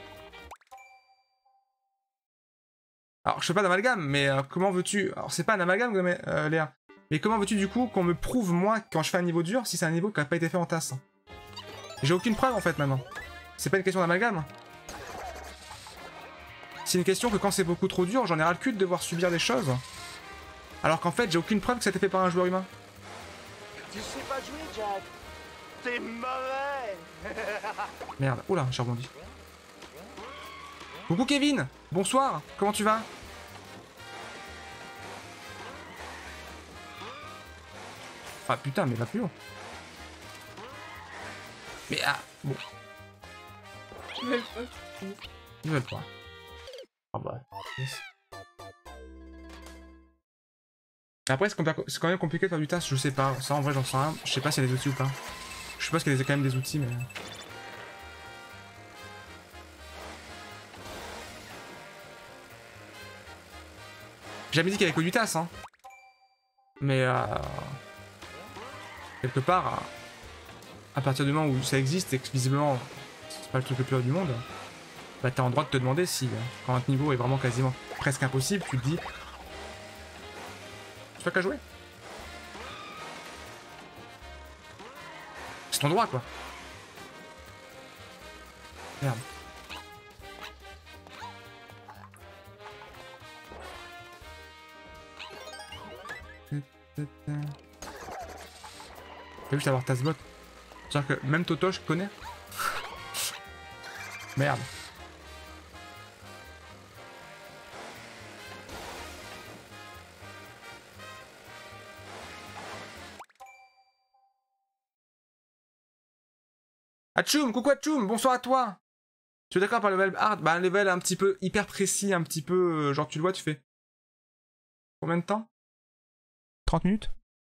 Alors je fais pas d'amalgame, mais comment veux-tu... Alors c'est pas un amalgame, mais, Léa. Mais comment veux-tu du coup qu'on me prouve moi quand je fais un niveau dur si c'est un niveau qui a pas été fait en tasse? J'ai aucune preuve en fait maintenant. C'est pas une question d'amalgame. C'est une question que quand c'est beaucoup trop dur, j'en ai ras le cul de devoir subir des choses. Alors qu'en fait j'ai aucune preuve que ça a été fait par un joueur humain. Tu sais pas jouer, Jack. T'es mauvais. Merde, oula, j'ai rebondi. Coucou Kevin, bonsoir, comment tu vas? Ah putain, mais va plus haut. Mais ah, bon. Ils veulent pas. Ils veulent pas. Ah bah, yes. Après, c'est quand même compliqué de faire du task, je sais pas. Ça, en vrai, j'en sais rien. Je sais pas s'il y a des outils ou pas. Je suppose qu'il y a quand même des outils, mais... J'ai jamais dit qu'il y avait que du task, hein. Mais quelque part, à partir du moment où ça existe et que visiblement c'est pas le truc le plus dur du monde, bah t'as en droit de te demander si, quand un niveau est vraiment quasiment presque impossible, tu te dis... Tu fais qu'à jouer. C'est ton droit, quoi. Merde. T'as juste avoir ta bot. C'est-à-dire que même Toto, je connais. Merde. Atchoum, coucou Atchoum, bonsoir à toi. Tu es d'accord par le level hard? Bah un level un petit peu hyper précis, un petit peu... genre tu le vois, tu fais... Combien de temps? 30 minutes?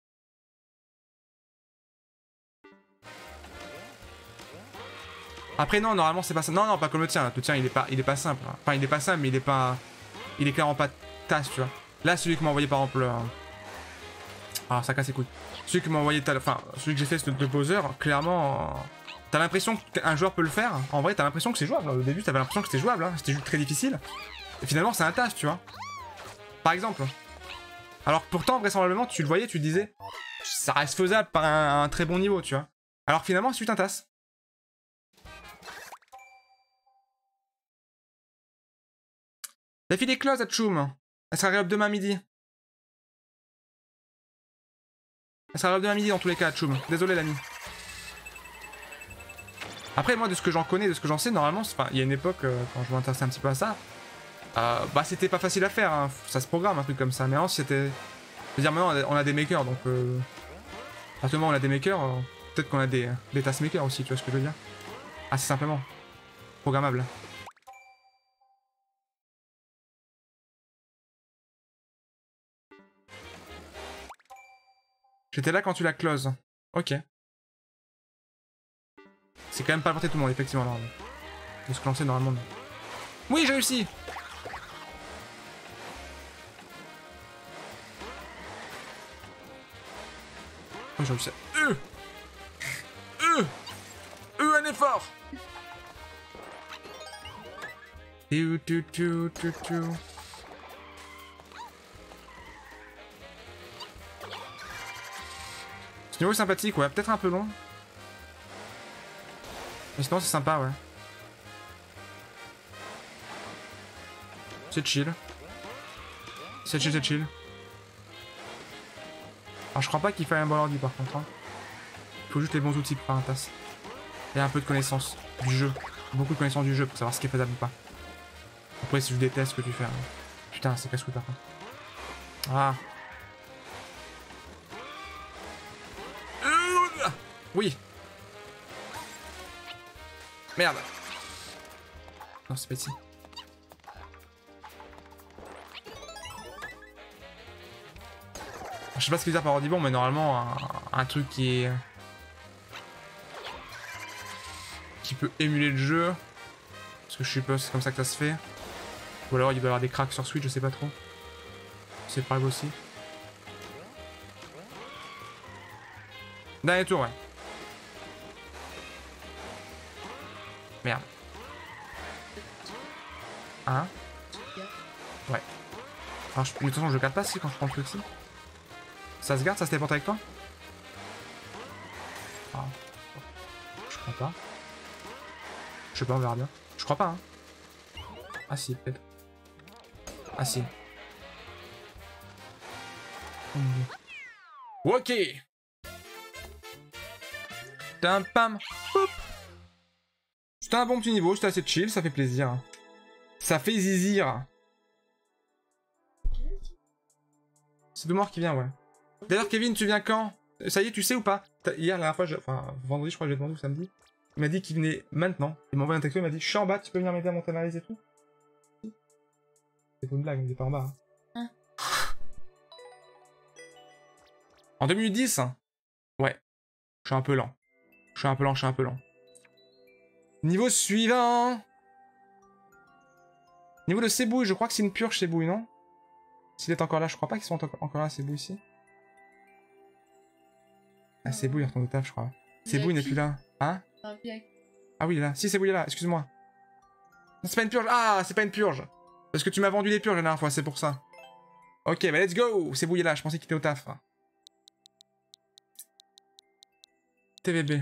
Après non, normalement c'est pas ça. Non, non, pas comme le tien. Le tien il est pas simple. Enfin il est pas simple, mais il est clairement pas tasse, tu vois. Là celui que m'a envoyé par exemple... Ah ça casse les couilles. Celui que m'a envoyé... Enfin celui que j'ai fait de Bowser, clairement... T'as l'impression qu'un joueur peut le faire. En vrai t'as l'impression que c'est jouable. Au début t'avais l'impression que c'était jouable. Hein. C'était juste très difficile. Et finalement c'est un tasse, tu vois. Par exemple. Alors pourtant vraisemblablement tu le voyais, tu te disais... Ça reste faisable par un très bon niveau, tu vois. Alors finalement c'est juste un tasse. La fille est close à Tchoum. Elle sera réable demain midi. Elle sera réable demain midi dans tous les cas, Tchoum. Désolé l'ami. Après moi de ce que j'en connais, de ce que j'en sais, normalement, il y a une époque, quand je m'intéressais un petit peu à ça, bah c'était pas facile à faire, hein. Ça se programme un truc comme ça. Mais non, c'était... Je veux dire maintenant on a des makers, donc... À partir du moment où on a des makers, peut-être qu'on a des task makers aussi, tu vois ce que je veux dire. Assez simplement. Programmable. J'étais là quand tu la closes. Ok. C'est quand même pas porté tout le monde, effectivement, normalement. De se lancer normalement. Non. Oui, j'ai réussi! Oh, j'ai réussi. Un effort! Ce niveau est sympathique, ouais. Peut-être un peu long. Mais sinon, c'est sympa, ouais. C'est chill. C'est chill, c'est chill. Alors, je crois pas qu'il faille un bon ordi, par contre. Hein. Il faut juste les bons outils pour faire un tasse. Et un peu de connaissance du jeu. Beaucoup de connaissance du jeu pour savoir ce qui est faisable ou pas. Après, si je déteste ce que tu fais. Hein. Putain, c'est casse-couille, par contre. Ah. Oui. Merde. Non, c'est pas ici. Je sais pas ce qu'il veut dire par ordi bon, mais normalement, un truc qui peut émuler le jeu. Parce que je suppose c'est comme ça que ça se fait. Ou alors il doit y avoir des cracks sur Switch, je sais pas trop. C'est pas grave aussi. Dernier tour, ouais. Merde. Hein? Ouais. Alors, de toute façon, je garde pas si quand je prends le truc ci. Ça se garde, ça se téléporte avec toi? Ah. Je crois pas. Je sais pas, on verra bien. Je crois pas, hein. Ah si, peut-être. Ah si. Ok. Tam pam. Hop. C'était un bon petit niveau, c'était assez chill, ça fait plaisir. Ça fait zizir. C'est Demoir qui vient, ouais. D'ailleurs, Kevin, tu viens quand? Ça y est, tu sais ou pas? Hier, la dernière fois, enfin, vendredi, je crois que j'ai demandé ou samedi. Il m'a dit qu'il venait maintenant. Il m'a envoyé un texto, il m'a dit, je suis en bas, tu peux venir m'aider à monter ma valise et tout? C'est pas une blague, il est pas en bas. Hein. En 2010? Ouais. Je suis un peu lent. Je suis un peu lent. Niveau suivant. Niveau de Sebouille, je crois que c'est une purge Sebouille, non? S'il est encore là, je crois pas qu'ils sont encore là, Sebouille ici. Ah, Sebouille, il retourne au taf, je crois. Sebouille n'est plus là. Hein? Ah oui, il est là. Si, Sebouille est là, excuse-moi. Non, c'est pas une purge. Ah, c'est pas une purge. Parce que tu m'as vendu des purges la dernière fois, c'est pour ça. Ok, bah let's go. Sebouille est là, je pensais qu'il était au taf. TVB.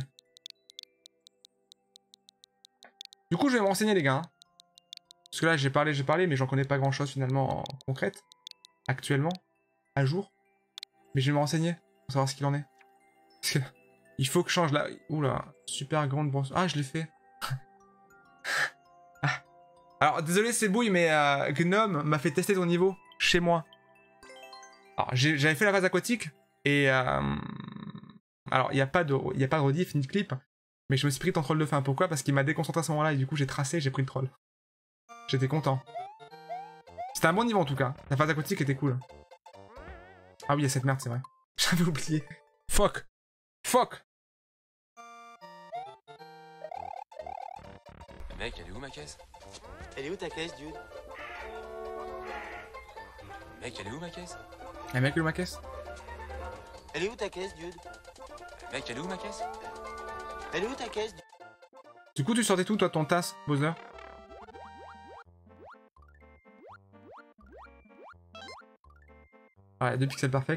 Du coup, je vais me renseigner, les gars. Parce que là, j'ai parlé, mais j'en connais pas grand-chose finalement en concrète. Actuellement. À jour. Mais je vais me renseigner pour savoir ce qu'il en est. Parce que il faut que je change là. Oula, super grande brosse. Ah, je l'ai fait. Ah. Alors, désolé, c'est bouille, mais Gnome m'a fait tester ton niveau chez moi. Alors, j'avais fait la phase aquatique et alors, il n'y a pas de rediff ni de clip, mais je me suis pris ton troll de fin. Pourquoi? Parce qu'il m'a déconcentré à ce moment-là et du coup, j'ai tracé, j'ai pris le troll. J'étais content. C'était un bon niveau en tout cas. La phase aquatique était cool. Ah oui, il y a cette merde, c'est vrai. J'avais oublié. Fuck. Fuck. Mec, elle est où ma caisse? Elle est où ta caisse, dude? Mec, elle est où ma caisse? Eh mec, où ma caisse? Elle est où ta caisse, dude? Mec, elle est où ma caisse? Elle est où ta caisse? Du coup, tu sortais tout, toi, ton tasse, Bowser? Ouais, 2 pixels parfaits.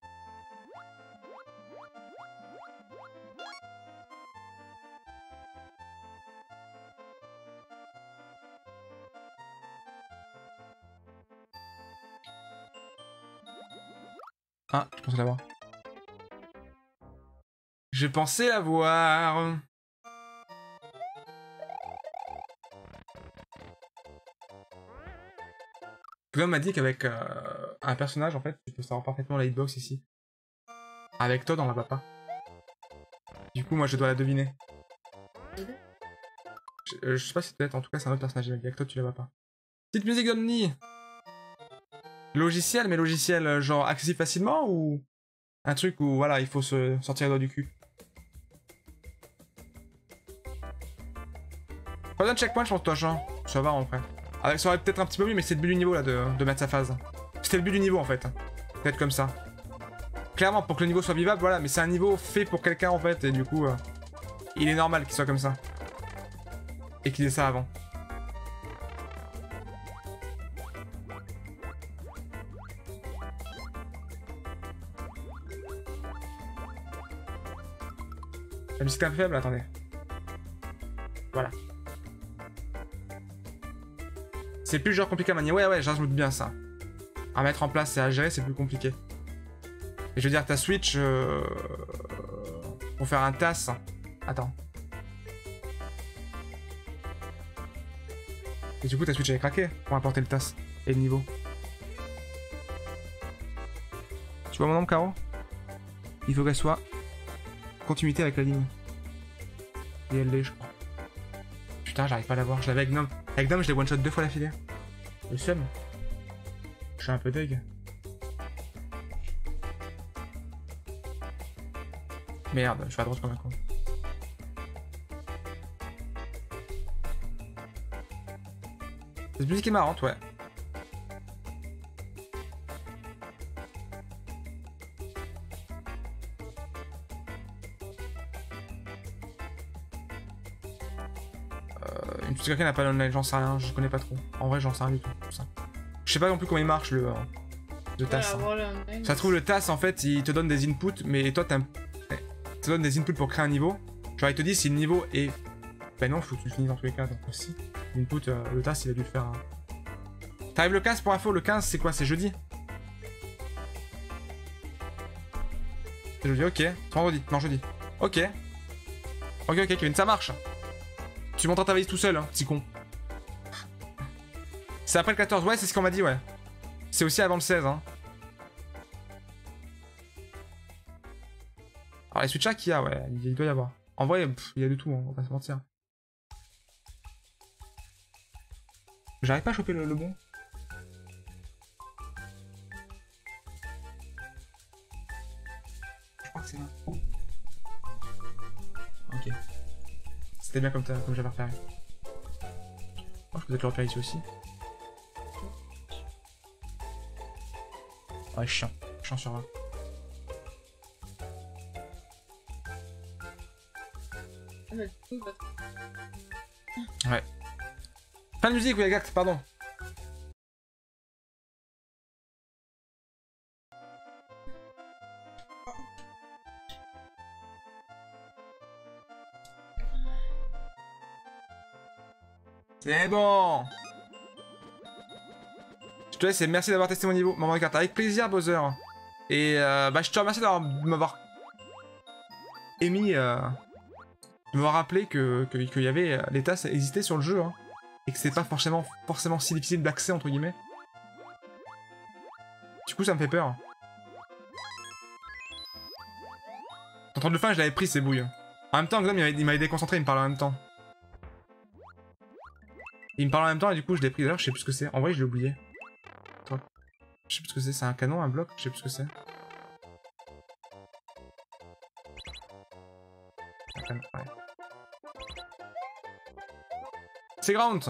Ah, je pensais l'avoir. Je pensais l'avoir. L'homme m'a dit qu'avec un personnage, en fait, tu peux savoir parfaitement la hitbox ici. Avec Todd, on la voit pas. Du coup, moi, je dois la deviner. Je sais pas si peut-être, en tout cas, c'est un autre personnage. Avec Todd, tu la vois pas. Petite musique d'Omni. Logiciel, mais logiciel genre accessible facilement ou un truc où voilà, il faut se sortir les doigts du cul. Pas de checkpoint, je pense, toi, Jean. Ça va en vrai. Avec, ça aurait peut-être un petit peu mieux, mais c'est le but du niveau là de mettre sa phase. C'était le but du niveau en fait. Peut-être comme ça. Clairement, pour que le niveau soit vivable, voilà, mais c'est un niveau fait pour quelqu'un en fait, et du coup, il est normal qu'il soit comme ça. Et qu'il ait ça avant. La musique est un peu faible, attendez. Voilà. C'est plus genre compliqué à manier. Ouais, je doute bien ça. À mettre en place et à gérer, c'est plus compliqué. Et je veux dire, ta Switch... pour faire un tasse... Attends. Et du coup, ta Switch elle est craquée pour importer le tasse et le niveau. Tu vois mon nombre, Caro? Il faut qu'elle soit... continuité avec la ligne. Et elle l'est, je crois. Putain, j'arrive pas à la voir. Je l'avais avec Gnome. Avec Gnome, je l'ai one-shot 2 fois la filée. Le seum. Je suis un peu deg. Merde, je suis à droite comme un con. Cette musique est marrante, ouais. Tu sais quelqu'un n'a pas l'online, j'en sais rien, je connais pas trop. En vrai, j'en sais rien du tout. Ça. Je sais pas non plus comment il marche le TAS. Hein. Ça trouve le TAS en fait, il te donne des inputs, mais toi il te donne des inputs pour créer un niveau. Genre il te dit si le niveau est... Ben non, faut que tu le finisses dans tous les cas, donc aussi. L'input, le TAS il a dû le faire. T'arrives le 15 pour info, le 15 c'est quoi? C'est jeudi? C'est jeudi, ok. C'est vendredi, non jeudi. Ok. Ok, Kevin, ça marche. Tu montres ta valise tout seul, hein, petit con. C'est après le 14, ouais, c'est ce qu'on m'a dit, ouais. C'est aussi avant le 16, hein. Alors, les Switch qu'il y a, ouais, il doit y avoir. En vrai, il y a de tout, hein, on va pas se mentir. J'arrive pas à choper le bon. Je crois que c'est là. Ok. C'était bien comme j'avais repéré. Oh, je peux peut-être le repérer ici aussi. Ouais, chiant. Chiant sur là. Ouais. Fin de musique, oui, exact, pardon. C'est bon. Je te laisse et merci d'avoir testé mon niveau, Maman carte. Avec plaisir, Bowser. Et bah je te remercie de m'avoir émis, de m'avoir rappelé qu'il y avait les tasses existaient sur le jeu, hein, et que c'est pas forcément si difficile d'accès entre guillemets. Du coup, ça me fait peur. Contrôle de fin, je l'avais pris, ces bouilles. En même temps, Gnom, il m'avait déconcentré, il me parle en même temps. Il me parle en même temps et du coup, je l'ai pris d'ailleurs, je sais plus ce que c'est. En vrai, je l'ai oublié. Attends. Je sais plus ce que c'est, c'est un canon, un bloc, je sais plus ce que c'est. Ouais. C'est ground.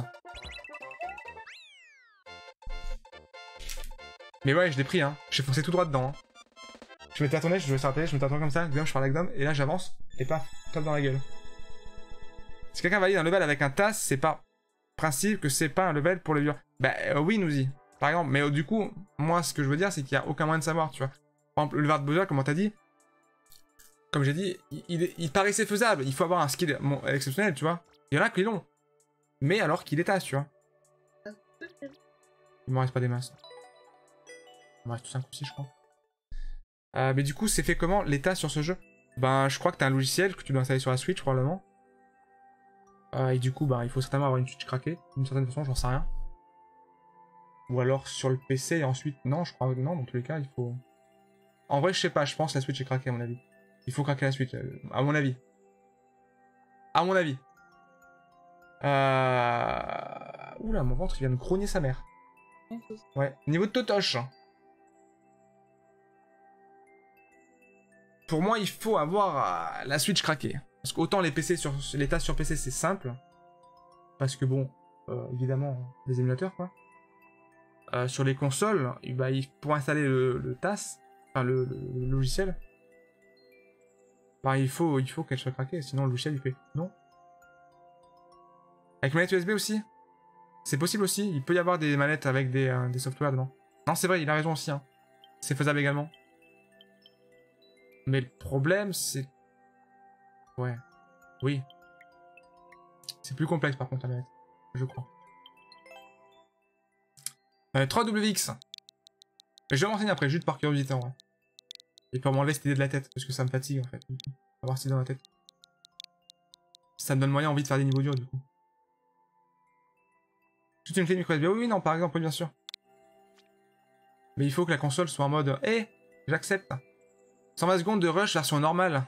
Mais ouais, je l'ai pris, hein. J'ai foncé tout droit dedans. Hein. Je m'étais attendé, je jouais sur la télé, je m'étais attendu comme ça, je parlais avec Dom, et là j'avance, et paf, top dans la gueule. Si quelqu'un valide un level avec un TAS, c'est pas principe que c'est pas un level pour les viewers. Bah oui, nous y. Par exemple, mais du coup, moi ce que je veux dire, c'est qu'il y a aucun moyen de savoir, tu vois. Par exemple, le level de Bowser, comme on t'a dit, comme j'ai dit, il paraissait faisable, il faut avoir un skill exceptionnel, tu vois. Il y en a qui l'ont. Mais alors qu'il est TAS, tu vois. Il m'en reste pas des masses. Il m'en reste 5 ou 6, je crois. Mais du coup, c'est fait comment l'état sur ce jeu? Ben, je crois que t'as un logiciel que tu dois installer sur la Switch, probablement. Et du coup, ben, il faut certainement avoir une Switch craquée, d'une certaine façon, j'en sais rien. Ou alors sur le PC, et ensuite, non, je crois que non, dans tous les cas, il faut... En vrai, je sais pas, je pense que la Switch est craquée, à mon avis. Il faut craquer la Switch, à mon avis. À mon avis. Oula, mon ventre, il vient de grogner sa mère. Ouais, niveau de Totoche. Pour moi, il faut avoir la Switch craquée. Parce qu'autant les PC sur les TAS sur PC, c'est simple. Parce que bon, évidemment, des émulateurs, quoi. Sur les consoles, bah, pour installer le TAS, enfin le logiciel, bah, il faut qu'elle soit craquée, sinon le logiciel, il fait non. Avec manette USB aussi, c'est possible aussi. Il peut y avoir des manettes avec des softwares dedans. Non, c'est vrai, il a raison aussi. Hein. C'est faisable également. Mais le problème, c'est... Ouais. Oui. C'est plus complexe, par contre, la manette. Je crois. 3WX. Je vais m'enseigner après, juste par curiosité, en vrai. Et pour m'enlever cette idée de la tête, parce que ça me fatigue, en fait. Avoir cette idée dans la tête. Ça me donne moyen envie de faire des niveaux durs, du coup. Juste une clé micro USB. Oui, non, par exemple, bien sûr. Mais il faut que la console soit en mode... Eh, j'accepte. 120 secondes de rush version normale.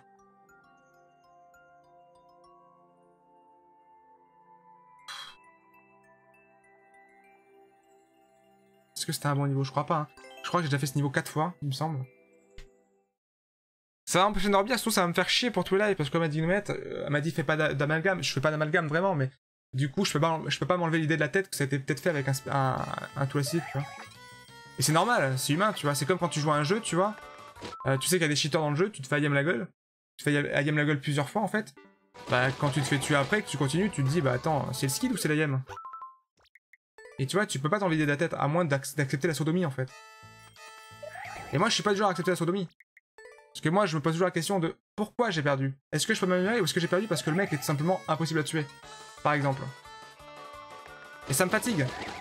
Est-ce que c'était un bon niveau? Je crois pas. Hein. Je crois que j'ai déjà fait ce niveau 4 fois, il me semble. Ça va empêcher Norbia, surtout ça va me faire chier pour tous les lives, parce que m'a dit Noumette, elle m'a dit fais pas d'amalgame. Je fais pas d'amalgame vraiment, mais du coup je peux pas m'enlever l'idée de la tête que ça a été peut-être fait avec un tool acide, tu vois. Et c'est normal, c'est humain, tu vois. C'est comme quand tu joues à un jeu, tu vois. Tu sais qu'il y a des cheaters dans le jeu, tu te fais IM la gueule. Tu te fais IM la gueule plusieurs fois en fait. Bah, quand tu te fais tuer après, que tu continues, tu te dis, bah attends, c'est le skill ou c'est la yem? Et tu vois, tu peux pas t'en vider de la tête, à moins d'accepter la sodomie, en fait. Et moi, je suis pas du genre à accepter la sodomie. Parce que moi, je me pose toujours la question de pourquoi j'ai perdu. Est-ce que je peux m'améliorer ou est-ce que j'ai perdu parce que le mec est tout simplement impossible à tuer, par exemple. Et ça me fatigue.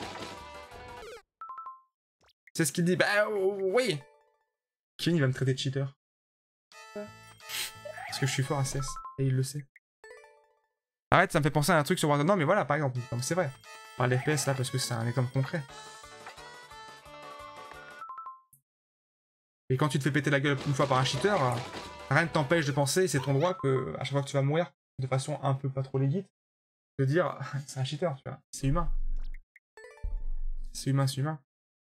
C'est ce qu'il dit. Bah oui. Kevin, il va me traiter de cheater. Parce que je suis fort à CS. Et il le sait. Arrête, ça me fait penser à un truc sur Warzone. Non, mais voilà, par exemple. C'est vrai. On parle d'FPS là parce que c'est un exemple concret. Et quand tu te fais péter la gueule une fois par un cheater, rien ne t'empêche de penser, c'est ton droit, que à chaque fois que tu vas mourir de façon un peu pas trop légite, de dire c'est un cheater, tu vois. C'est humain. C'est humain, c'est humain.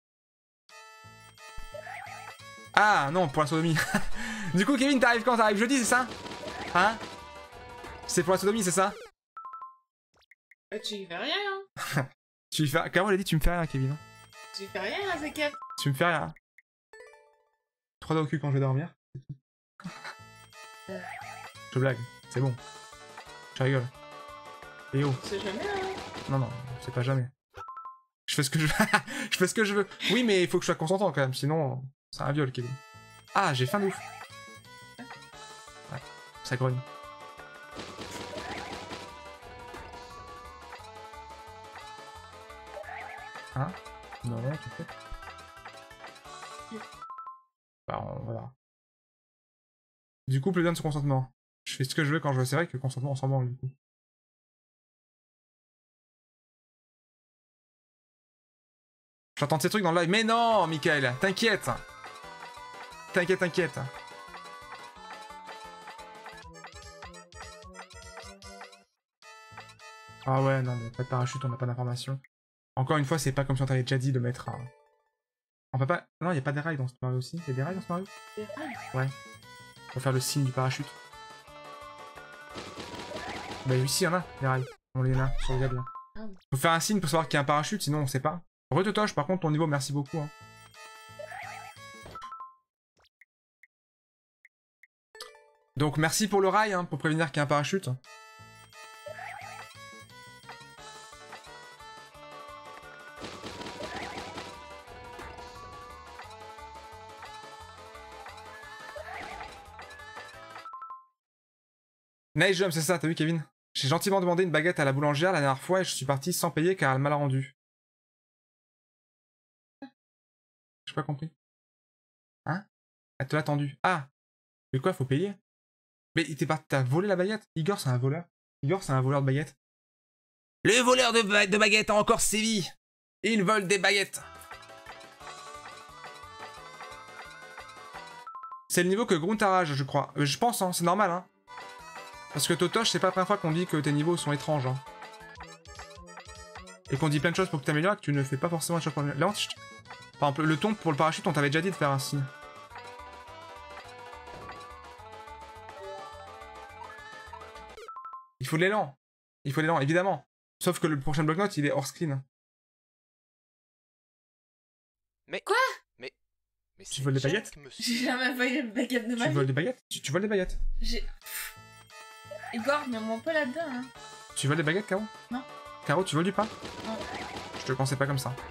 Ah non, pour la sodomie. Du coup, Kevin, t'arrives quand? T'arrives jeudi, c'est ça? Hein? C'est pour la sodomie, c'est ça? Tu y fais rien, hein? Tu lui fais... Carole a dit tu me fais rien, Kevin. Tu y fais rien, hein, c'est Kev. Tu me fais rien. 3 doigts au cul quand je vais dormir. Je blague, c'est bon. Je rigole. Et oh. C'est jamais, hein? Non, non, c'est pas jamais. Je fais ce que je veux. Je fais ce que je veux. Oui, mais il faut que je sois consentant quand même, sinon c'est un viol, Kevin. Ah, j'ai faim de ouf. Ouais, ça grogne. Hein? Non, non, tu fais. Bah, voilà. Du coup, plus besoin de ce consentement. Je fais ce que je veux quand je veux. C'est vrai que le consentement, on s'en branle, du coup. J'entends ces trucs dans le live. Mais non, Michael, t'inquiète. T'inquiète, t'inquiète. Ah ouais, non, mais pas de parachute, on n'a pas d'informations. Encore une fois, c'est pas comme si on t'avait déjà dit de mettre un... On peut pas... Non, il a pas des rails dans ce Mario aussi. Il y a des rails dans ce Mario? Des rails? Ouais. Pour faire le signe du parachute. Bah ici, il y en a, des rails. On les a sur le gars. Ah oui. Faut faire un signe pour savoir qu'il y a un parachute, sinon on sait pas. Retotoche, par contre, ton niveau, merci beaucoup. Hein. Donc merci pour le rail, hein, pour prévenir qu'il y a un parachute. Nice jump, c'est ça, t'as vu Kevin? J'ai gentiment demandé une baguette à la boulangère la dernière fois et je suis parti sans payer car elle m'a la rendue. J'ai pas compris. Hein? Elle te l'a tendu. Ah! Mais quoi, faut payer? Mais t'as volé la baguette? Igor, c'est un voleur. Igor, c'est un voleur de baguettes. Le voleur de baguettes a encore sévi. Il vole des baguettes. C'est le niveau que Grunt a rage, je crois. Je pense, hein, c'est normal, hein. Parce que Totoche, c'est pas la première fois qu'on dit que tes niveaux sont étranges. Hein. Et qu'on dit plein de choses pour que t'améliores et que tu ne fais pas forcément de choses pour améliorer. Par exemple, le ton pour le parachute, on t'avait déjà dit de faire un signe. Il faut de l'élan. Il faut de l'élan, évidemment. Sauf que le prochain bloc-notes, il est hors screen. Mais... Quoi? Mais tu voles des baguettes? J'ai jamais volé une baguette de ma vie. Tu voles des baguettes? Tu voles des baguettes? J'ai... Igor, mais mon peu là-dedans, hein. Tu voles des baguettes, Caro? Non. Caro, tu voles du pain? Non. Je te le pensais pas comme ça.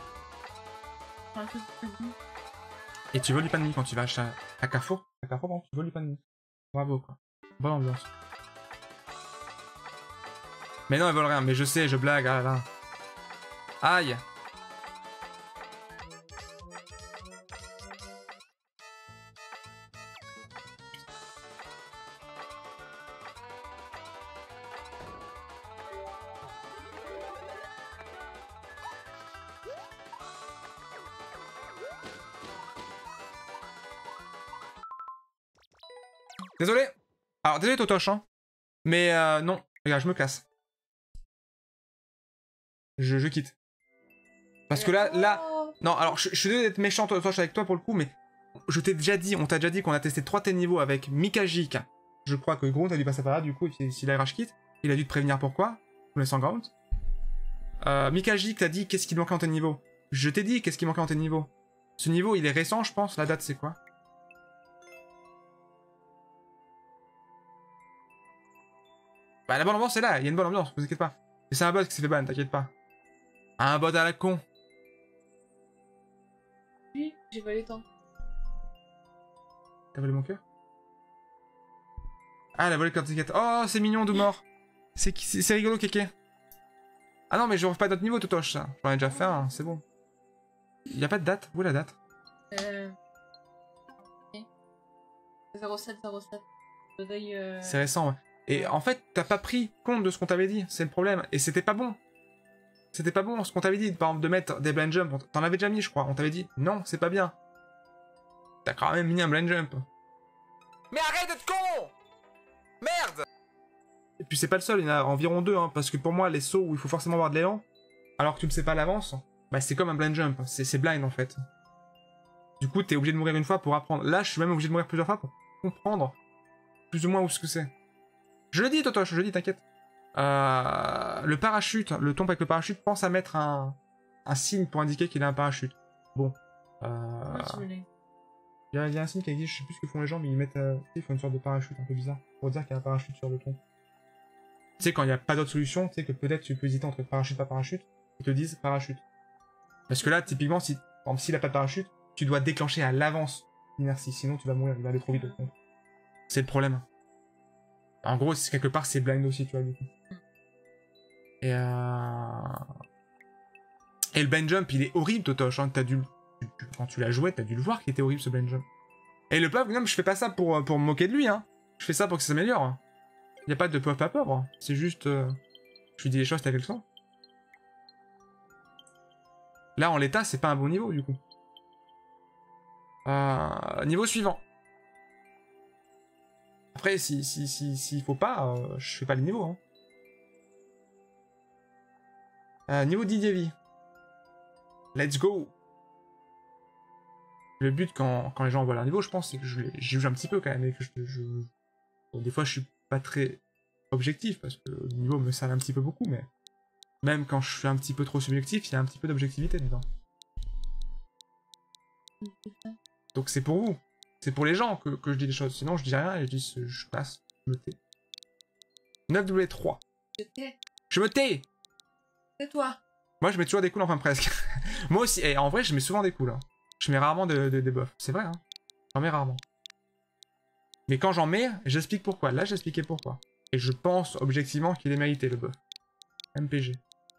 Et tu voles du pain de mie quand tu vas à Carrefour? À Carrefour, bon, tu voles du pain de mie. Bravo, quoi. Bonne ambiance. Mais non, elle vole rien. Mais je sais, je blague. Ah là là. Aïe. Désolé. Alors, désolé Totoche, hein. Mais non. Regarde, je me casse. Je quitte. Parce que là... Non, alors, je suis désolé d'être méchant, Totoche, avec toi pour le coup, mais... Je t'ai déjà dit, on t'a déjà dit qu'on a testé 3 tes niveaux avec Mikajik. Je crois que Grunt a dû passer par là, du coup, s'il a RH kit. Il a dû te prévenir pourquoi. Vous laissez en Grunt. Mikajik t'a dit qu'est-ce qui manquait en tes niveaux. Je t'ai dit qu'est-ce qui manquait en tes niveaux. Ce niveau, il est récent, je pense. La date, c'est quoi? Bah la bonne ambiance est là, il y a une bonne ambiance, vous inquiétez pas. Et c'est un bot qui s'est fait ban, t'inquiète pas. Un bot à la con. Oui, j'ai volé tant. T'as volé mon cœur? Ah, elle a volé le cœur de Ticket. Oh, c'est mignon, Doumor. C'est rigolo, Kéké. Ah non, mais je refais pas d'autres niveaux, Totoche, ça. J'en ai déjà fait un, c'est bon. Y a pas de date? Où est la date? 0707. C'est récent, ouais. Et en fait, t'as pas pris compte de ce qu'on t'avait dit, c'est le problème. Et c'était pas bon. C'était pas bon ce qu'on t'avait dit, par exemple, de mettre des blind jump. T'en avais déjà mis, je crois. On t'avait dit, non, c'est pas bien. T'as quand même mis un blind jump. Mais arrête d'être con! Merde! Et puis c'est pas le seul, il y en a environ 2, hein, parce que pour moi, les sauts où il faut forcément avoir de l'élan, alors que tu ne sais pas à l'avance, bah c'est comme un blind jump, c'est blind en fait. Du coup, t'es obligé de mourir une fois pour apprendre. Là, je suis même obligé de mourir plusieurs fois pour comprendre plus ou moins où ce que c'est. Je le dis, Totoche, je le dis, t'inquiète. Le parachute, le tombe avec le parachute, pense à mettre un signe pour indiquer qu'il a un parachute. Bon. Il y a un signe qui existe, je sais plus ce que font les gens, mais ils mettent ils font une sorte de parachute un peu bizarre pour dire qu'il y a un parachute sur le tombe. Tu sais, quand il n'y a pas d'autre solution, tu sais que peut-être tu peux hésiter entre parachute et pas parachute, ils te disent parachute. Parce que là, typiquement, s'il n'a pas de parachute, tu dois déclencher à l'avance l'inertie, sinon tu vas mourir, il va aller trop vite. C'est le problème. En gros, quelque part, c'est blind aussi, tu vois, du coup. Et le blind jump, il est horrible, Totoche, hein, quand tu l'as joué, t'as dû le voir qu'il était horrible, ce blind jump. Et le pauvre, non, je fais pas ça pour me moquer de lui, hein. Je fais ça pour que ça s'améliore. Y a pas de pauvre pas pauvre, c'est juste... je lui dis les choses telles qu'elles sont. Là, en l'état, c'est pas un bon niveau, du coup. Niveau suivant. Après, s'il faut pas, je fais pas les niveaux, hein. Niveau Didier V. Let's go. Le but, quand les gens voient leur niveau, je pense, c'est que je juge un petit peu, quand même, et que bon, des fois, je suis pas très objectif, parce que le niveau me sert un petit peu beaucoup, mais... Même quand je suis un petit peu trop subjectif, il y a un petit peu d'objectivité dedans. Donc c'est pour vous. C'est pour les gens que je dis des choses. Sinon, je dis rien et je dis je passe, je me tais. 9W3. Je me tais. C'est toi. Moi, je mets toujours des coups, enfin presque. Moi aussi. Et en vrai, je mets souvent des coups, là. Je mets rarement des buffs. C'est vrai, hein. J'en mets rarement. Mais quand j'en mets, j'explique pourquoi. Là, j'expliquais pourquoi. Et je pense objectivement qu'il est mérité, le buff. MPG.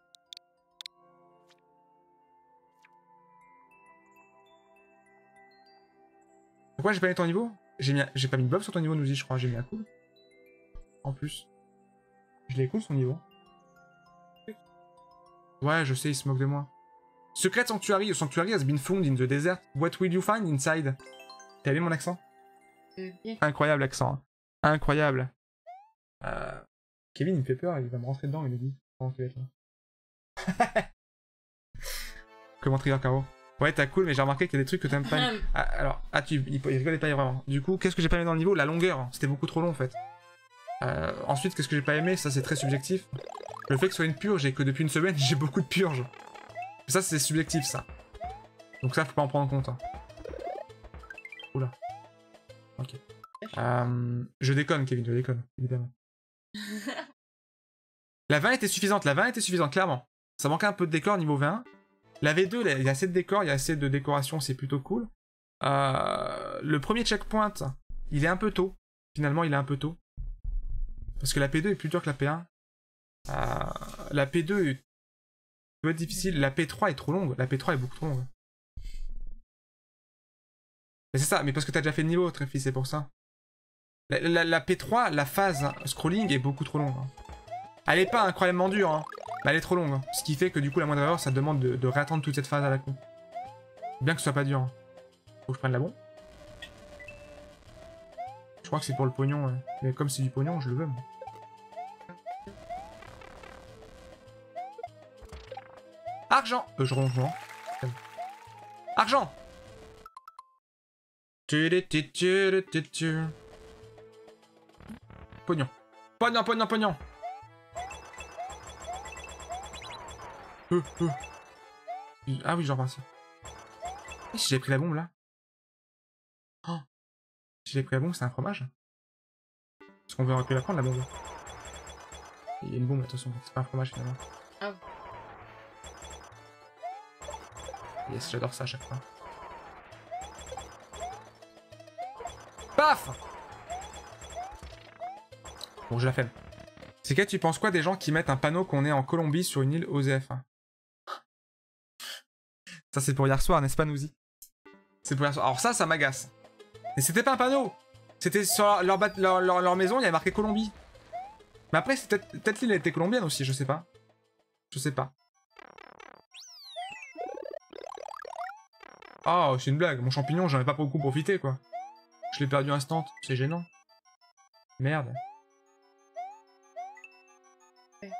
Pourquoi j'ai pas mis ton niveau? J'ai pas mis de buff sur ton niveau, nous dit, je crois. J'ai mis un cool. En plus. Je l'ai cool son niveau. Ouais, je sais, il se moque de moi. Secret Sanctuary. Sanctuary has been found in the desert. What will you find inside? T'as vu mon accent? Incroyable accent. Hein. Incroyable. Kevin, il me fait peur, il va me rentrer dedans, il me dit. Comment tu vas être là? Comment trigger, Caro? Ouais, t'as cool, mais j'ai remarqué qu'il y a des trucs que t'aimes pas. Il rigolait pas vraiment. Du coup, qu'est-ce que j'ai pas aimé dans le niveau? La longueur. C'était beaucoup trop long, en fait. Ensuite, qu'est-ce que j'ai pas aimé? Ça, c'est très subjectif. Le fait que ce soit une purge et que depuis une semaine, j'ai beaucoup de purges. Ça, c'est subjectif, ça. Donc ça, faut pas en prendre en compte. Hein. Oula. Ok. Je déconne, Kevin, je déconne, évidemment. La 20 était suffisante, clairement. Ça manquait un peu de décor niveau 20. La V2, il y a assez de décors, il y a assez de décoration, c'est plutôt cool. Le premier checkpoint, il est un peu tôt. Finalement, il est un peu tôt. Parce que la P2 est plus dure que la P1. La P2 peut être difficile. La P3 est trop longue. La P3 est beaucoup trop longue. Mais c'est ça, mais parce que t'as déjà fait le niveau, Tréfi, c'est pour ça. La P3, la phase scrolling est beaucoup trop longue. Elle est pas incroyablement dure, hein. Mais elle est trop longue. Hein. Ce qui fait que du coup, la moindre erreur, ça demande de réattendre toute cette phase à la con. Bien que ce soit pas dur. Hein. Faut que je prenne la bombe. Je crois que c'est pour le pognon. Ouais. Mais comme c'est du pognon, je le veux. Moi. Argent. Je rejoins. Argent. Pognon. Pognon, pognon, pognon. Ah oui, j'en passe. Et si j'ai pris la bombe là? Oh. Si j'ai pris la bombe, c'est un fromage? Est-ce qu'on veut aurait pu la prendre la bombe? Il y a une bombe, attention, c'est pas un fromage finalement. Ah. Yes, j'adore ça à chaque fois. Paf! Bon, j'ai la flemme. C'est que tu penses quoi des gens qui mettent un panneau qu'on est en Colombie sur une île OZF? Ça, c'est pour hier soir, n'est-ce pas, Nouzi? C'est pour hier soir. Alors ça m'agace. Mais c'était pas un panneau! C'était sur leur maison, il y avait marqué Colombie. Mais après, peut-être l'île était colombienne aussi, je sais pas. Je sais pas. Oh, c'est une blague. Mon champignon, j'en ai pas beaucoup profité, quoi. Je l'ai perdu instant. C'est gênant. Merde. Ouais,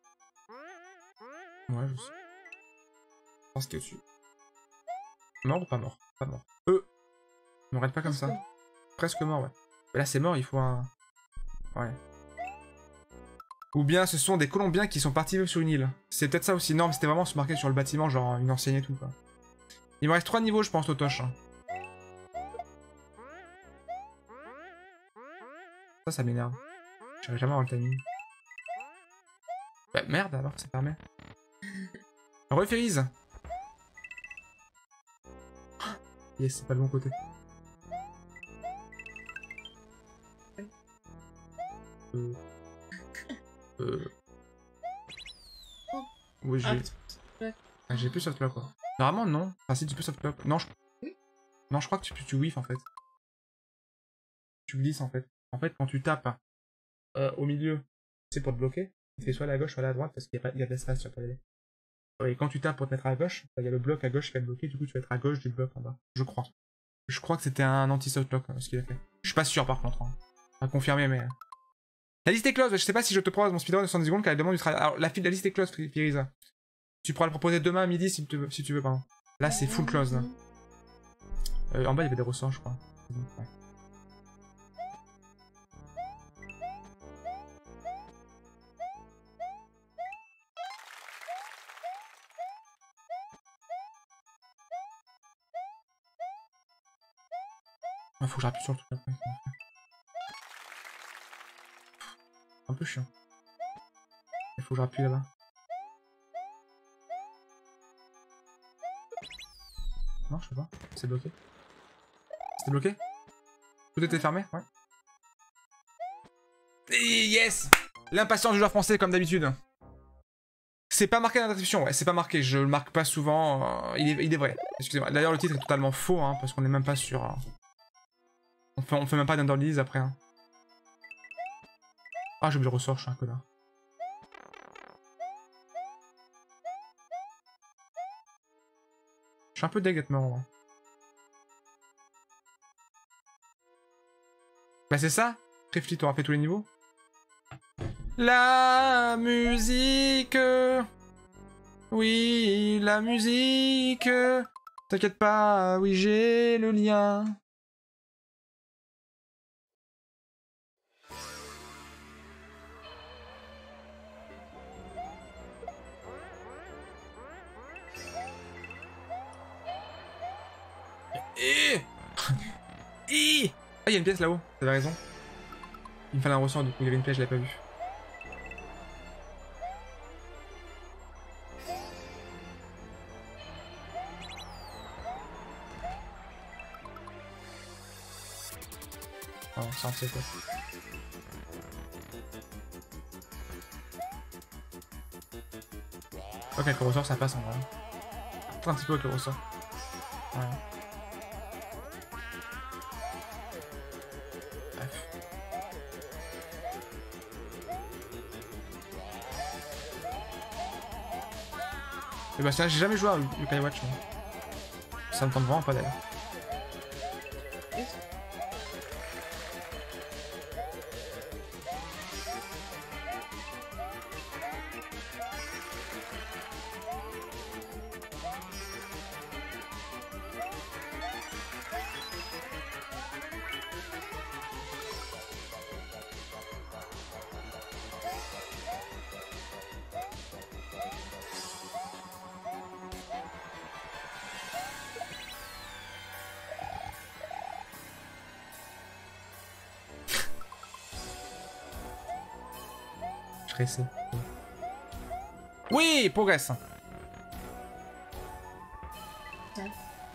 je sais. Je pense qu'il est dessus. Mort ou pas mort? Pas mort. Ne m'arrête pas comme ça. Presque mort, ouais. Mais là, c'est mort, il faut un... Ouais. Ou bien ce sont des Colombiens qui sont partis vivre sur une île. C'est peut-être ça aussi. Non, mais c'était vraiment se marquer sur le bâtiment, genre une enseigne et tout, quoi. Il me reste 3 niveaux, je pense, Totoche. Ça m'énerve. J'arrive jamais à avoir le timing. Bah, merde, alors, ça permet. Reférise. Yes, c'est pas le bon côté. Oui, j'ai plus softlock, quoi. Normalement, non. Enfin, si, tu peux softlock. Non, non, je crois que tu whiff, en fait. Tu glisses, en fait. En fait, quand tu tapes au milieu, c'est pour te bloquer. Tu fais soit à la gauche, soit à la droite, parce qu'il y a de l'espace sur ta télé. Et quand tu tapes pour te mettre à gauche, il y a le bloc à gauche qui va te bloquer, du coup, tu vas être à gauche du bloc en bas. Je crois. Je crois que c'était un anti-softlock, ce qu'il a fait. Je suis pas sûr, par contre. Hein. À confirmer, mais... La liste est close, je sais pas si je te propose mon speedrun de 70 secondes car elle demande du travail. Alors, la liste est close, Firiza. Tu pourras le proposer demain à midi si tu veux, pardon. Là, c'est full close, là. En bas, il y avait des ressorts, je crois. Ouais. Faut que j'appuie sur le truc après. Un peu chiant. Il faut que je rappuie là-bas. Non, je sais pas. C'est bloqué. C'était bloqué? Tout était fermé? Ouais. Et yes! L'impatience du joueur français comme d'habitude. C'est pas marqué dans la description, ouais, c'est pas marqué. Je le marque pas souvent. Il est vrai. Excusez-moi. D'ailleurs, le titre est totalement faux, hein, parce qu'on est même pas sur... On fait même pas d'underlease après. Hein. Ah, j'ai oublié le ressort, je suis un connard. Je suis un peu deg d'être mort. Bah c'est ça. Trifly, t'auras fait tous les niveaux. La musique. Oui, la musique. T'inquiète pas, oui j'ai le lien. Ah, il y a une pièce là-haut, t'avais raison. Il me fallait un ressort, du coup, il y avait une pièce, je l'avais pas vue. Oh, ça en sait quoi. Ok, avec le ressort, ça passe en vrai. Un petit peu avec le ressort. Ouais. Et bah ça, j'ai jamais joué à Yokai Watch. Ça me tente vraiment pas d'ailleurs. Stressé. Oui, progresse. Ouais.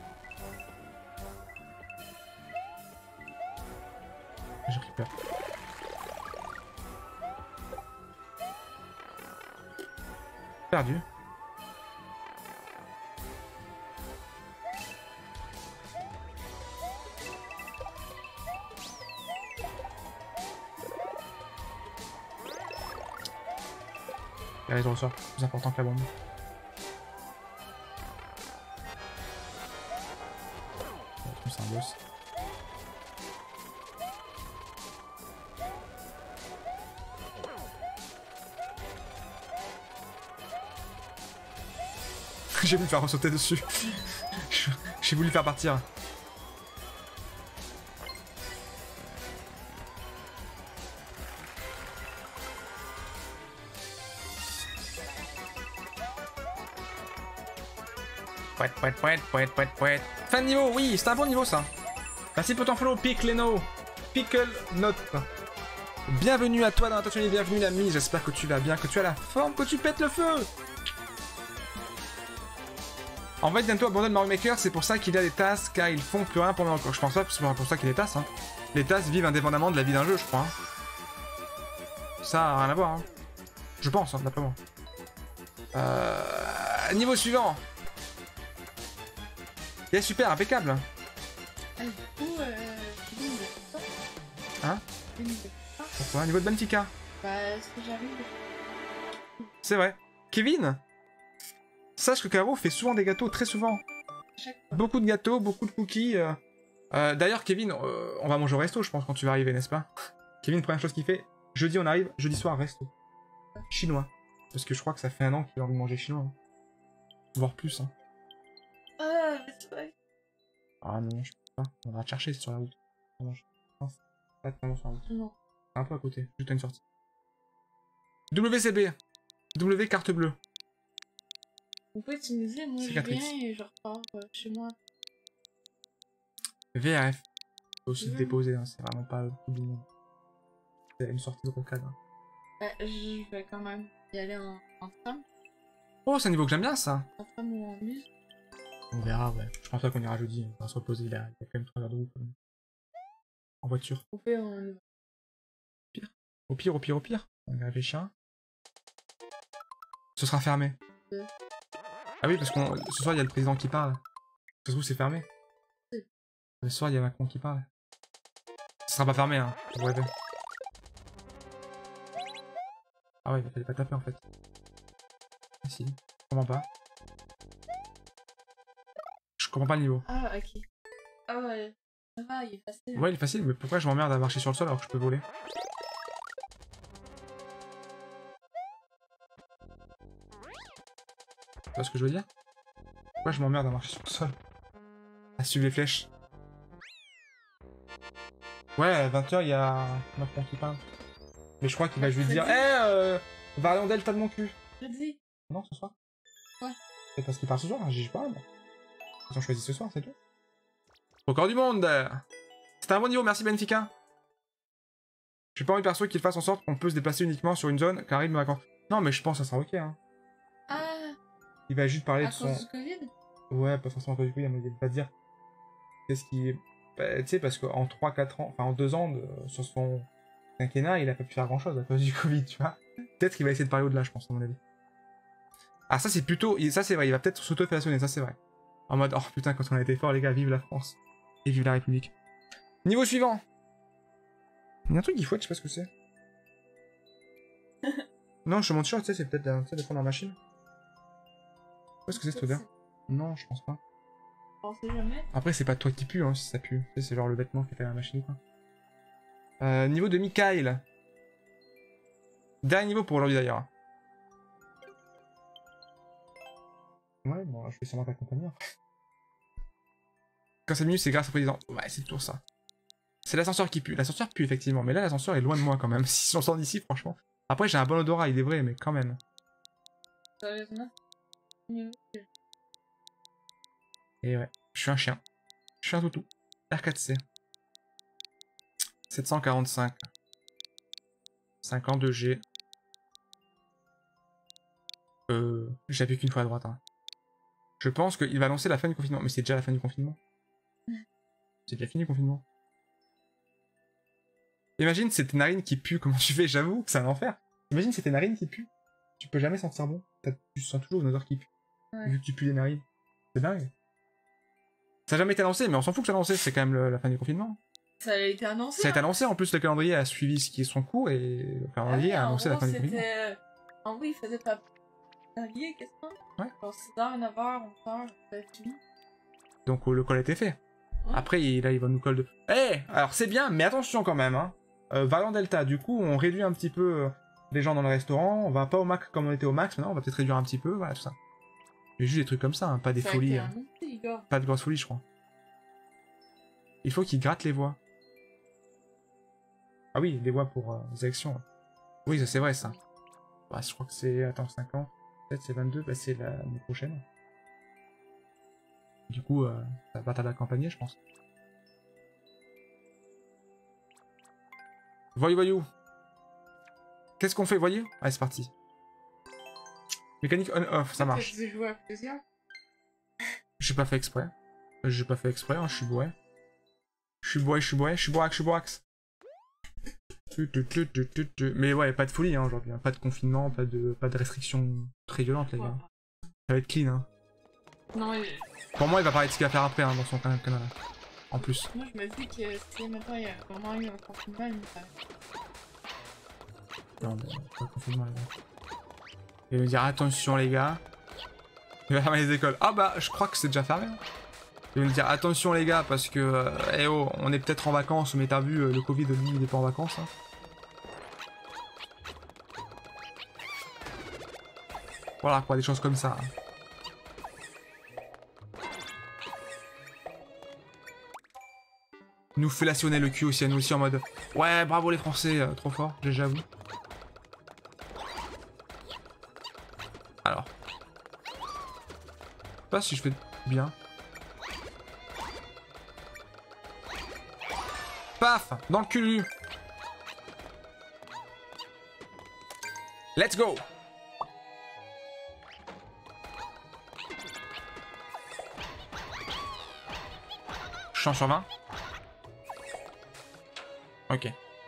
J'ai pris peur. Perdu. La raison ressort, plus important que la bombe. C'est un boss. J'ai voulu faire ressauter dessus. J'ai voulu faire partir. Fin de niveau, oui, c'est un bon niveau ça. Merci pour ton follow, Pickleno. Pickle Note. Bienvenue à toi dans la et bienvenue l'ami. J'espère que tu vas bien, que tu as la forme, que tu pètes le feu. En fait, bientôt abandonne Mario Maker, c'est pour ça qu'il a des tasks, car ils font plus rien pendant encore. Je pense pas que c'est pour ça qu'il y a des tasks. Hein. Les tasks vivent indépendamment de la vie d'un jeu, je crois. Hein. Ça a rien à voir. Hein. Je pense, hein, d'après moi. Niveau suivant. Yeah, super, impeccable. Ah, du coup, hein? Pourquoi? Niveau de Benfica. Bah, si j'arrive. C'est vrai. Kevin, sache que Caro fait souvent des gâteaux, très souvent. Beaucoup de gâteaux, beaucoup de cookies. D'ailleurs, Kevin, on va manger au resto, je pense, quand tu vas arriver, n'est-ce pas? Kevin, première chose qu'il fait, jeudi on arrive, jeudi soir, resto. Chinois. Parce que je crois que ça fait 1 an qu'il a envie de manger chinois. Hein. Voire plus. Hein. Ah, c'est vrai. Ah non, je peux pas. On va te chercher sur la route. Non, pas tellement sur la route. Non. Un peu à côté, juste à une sortie. WCB. W carte bleue. Vous pouvez utiliser, moi je viens et je repars chez moi. VRF. Faut aussi se déposer, hein. C'est vraiment pas le coup du monde. C'est une sortie de rocade. Hein. Bah, je vais quand même y aller en tram. Oh, c'est un niveau que j'aime bien ça. En tram ou en bus. On verra, ouais. Je pense pas qu'on ira jeudi. On va se reposer, il y a quand même 3 heures de route. En voiture. Au pire, on y va. Au pire. On va réfléchir. Ce sera fermé. Ah oui, parce que ce soir, il y a le président qui parle. Ça se trouve, c'est fermé. Ce soir, il y a Macron qui parle. Ce sera pas fermé, hein. Vous rêvez. Ah ouais, il fallait pas taper, en fait. Ah si. Je comprends pas. Je comprends pas le niveau. Ah, ok. Ah ouais. Ça va, il est facile. Ouais, il est facile, mais pourquoi je m'emmerde à marcher sur le sol alors que je peux voler? Tu vois ce que je veux dire? Pourquoi je m'emmerde à marcher sur le sol? À suivre les flèches. Ouais, à 20h, il y a Macron qui parle. Mais je crois qu'il va juste dire va aller en delta de mon cul. Jeudi. Non, ce soir. Ouais. C'est parce qu'il part ce soir, j'y pas, moi. Ils ont choisi ce soir, c'est tout. Record du monde. C'était un bon niveau, merci Benfica. J'ai pas envie perso qu'il fasse en sorte qu'on peut se déplacer uniquement sur une zone, car il me raconte. Non, mais je pense que ça sera ok, hein. Ah. Il va juste parler à de son... cause du Covid? Ouais, pas forcément à cause du Covid, mais il va dire... Qu'est-ce qui... Bah, tu sais, parce qu'en 3-4 ans, enfin en 2 ans, sur son quinquennat, il a pas pu faire grand-chose à cause du Covid, tu vois. Peut-être qu'il va essayer de parler au-delà, je pense, à mon avis. Ah, ça c'est plutôt... Ça c'est vrai, il va peut-être s'auto-façonner, ça c'est vrai. En mode, oh putain, quand on a été fort, les gars, vive la France. Et vive la République. Niveau suivant. Il y a un truc qui fouette, je sais pas ce que c'est. Non, je monte sur, tu sais, c'est peut-être de prendre la machine. Je sais pas ce que c'est cette odeur. Non, je pense pas. On sait jamais. Après, c'est pas toi qui pue, hein, si ça pue. Tu sais, c'est genre le vêtement qui fait la machine, quoi. Niveau de Mikael. Dernier niveau pour aujourd'hui, d'ailleurs. Ouais, bon, je vais sûrement t'accompagner. Quand c'est mieux, c'est grâce au président. Ouais, c'est toujours ça. C'est l'ascenseur qui pue. L'ascenseur pue, effectivement. Mais là, l'ascenseur est loin de moi, quand même. Si on sort d'ici, franchement. Après, j'ai un bon odorat, il est vrai, mais quand même. Sérieusement? Et ouais, je suis un chien. Je suis un toutou. R4C. 745. 52G. J'appuie qu'une fois à droite. Hein. Je pense qu'il va annoncer la fin du confinement. Mais c'est déjà la fin du confinement. C'est déjà fini le confinement. Imagine c'est tes narines qui puent. Comment tu fais? J'avoue que c'est un enfer. Imagine c'est tes narines qui puent. Tu peux jamais sentir bon. Tu sens toujours une odeur qui pue. Ouais. Vu que tu pues les narines. C'est dingue. Ça n'a jamais été annoncé, mais on s'en fout que ça annoncé. C'est quand même la fin du confinement. Ça a été annoncé. Ça a été annoncé. En plus, le calendrier a suivi ce qui est son cours et le calendrier a annoncé la fin du confinement. En vrai, il faisait pas calendrier, qu'est-ce que c'est? Ouais. Genre 6h, 9h, 11h, c'était fini. Donc le call était fait. Ouais. Après, là, il va nous call de... Alors c'est bien, mais attention quand même. Hein. Variant Delta, du coup, on réduit un petit peu les gens dans le restaurant. On va pas au max comme on était au max. Maintenant, on va peut-être réduire un petit peu. Voilà, tout ça. Mais juste des trucs comme ça, hein, pas des folies. Pas de grosses folies, je crois. Il faut qu'ils grattent les voix. Ah oui, les voix pour les élections. Oui, ça c'est vrai, ça. Bah, je crois que c'est... Attends, 5 ans. Peut-être c'est 22, bah c'est l'année prochaine. Du coup, ça va pas tarder à campagner, je pense. Voyou. Qu'est-ce qu'on fait, voyez? Allez, c'est parti. Mécanique on-off, ça marche. J'ai pas fait exprès. J'ai pas fait exprès, hein, je suis bourré. Je suis borax. Mais ouais, pas de folie hein, aujourd'hui. Hein. Pas de confinement, pas de restrictions très violentes, les gars. Ça va être clean. Hein. Non, Pour moi, il va parler de ce qu'il va faire après hein, dans son canal. En plus. Moi, je me dis que si maintenant il y a vraiment eu un confinement, il me fait. Non, mais pas de confinement, les gars. Il va me dire attention, les gars. Il va fermer les écoles. Ah bah, je crois que c'est déjà fermé. Hein. Il va me dire attention, les gars, parce que. Eh oh, on est peut-être en vacances, mais t'as vu, le Covid, lui, il est pas en vacances. Hein. Voilà, quoi, des choses comme ça. Hein. Nous fellationner le cul aussi, à nous aussi en mode ouais, bravo les Français, trop fort, j'avoue. Alors. Je sais pas si je fais bien. Paf! Dans le cul! Let's go! Chance sur 20. Ok.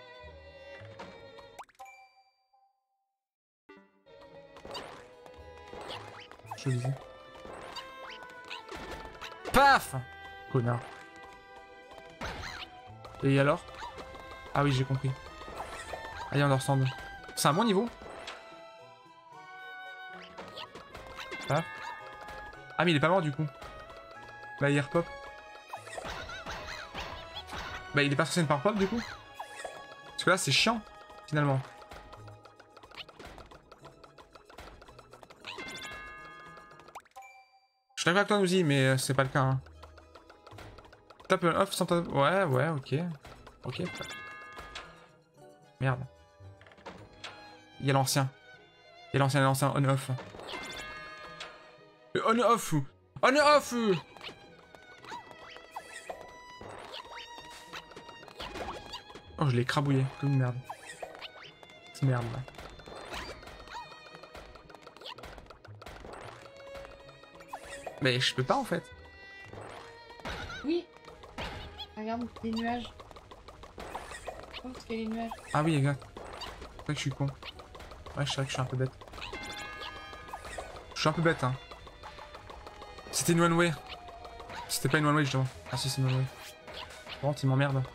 Je le disais. Paf! Connard. Et alors? Ah oui, j'ai compris. Allez, on leur ressemble. C'est un bon niveau. Paf. Ah mais il est pas mort du coup. Bah il repop. Bah il est pas censé ne pas repop du coup. Parce que là c'est chiant, finalement. Je suis d'accord avec toi Nouzi, mais c'est pas le cas. Hein. Tape un off sans tape... Ouais, ok. Ok. Merde. Il y a l'ancien. Il y a l'ancien on-off. On-off. On-off. Oh, je l'ai crabouillé, comme une merde. C'est merde, là. Mais je peux pas, en fait. Oui. Regarde, les nuages. Oh, parce qu'il y a les nuages. Ah oui, exact. C'est vrai que je suis con. Ouais, c'est vrai que je suis un peu bête. Je suis un peu bête, hein. C'était une one-way. C'était pas une one-way, justement. Ah si, c'est une one-way. Par contre, il m'emmerde.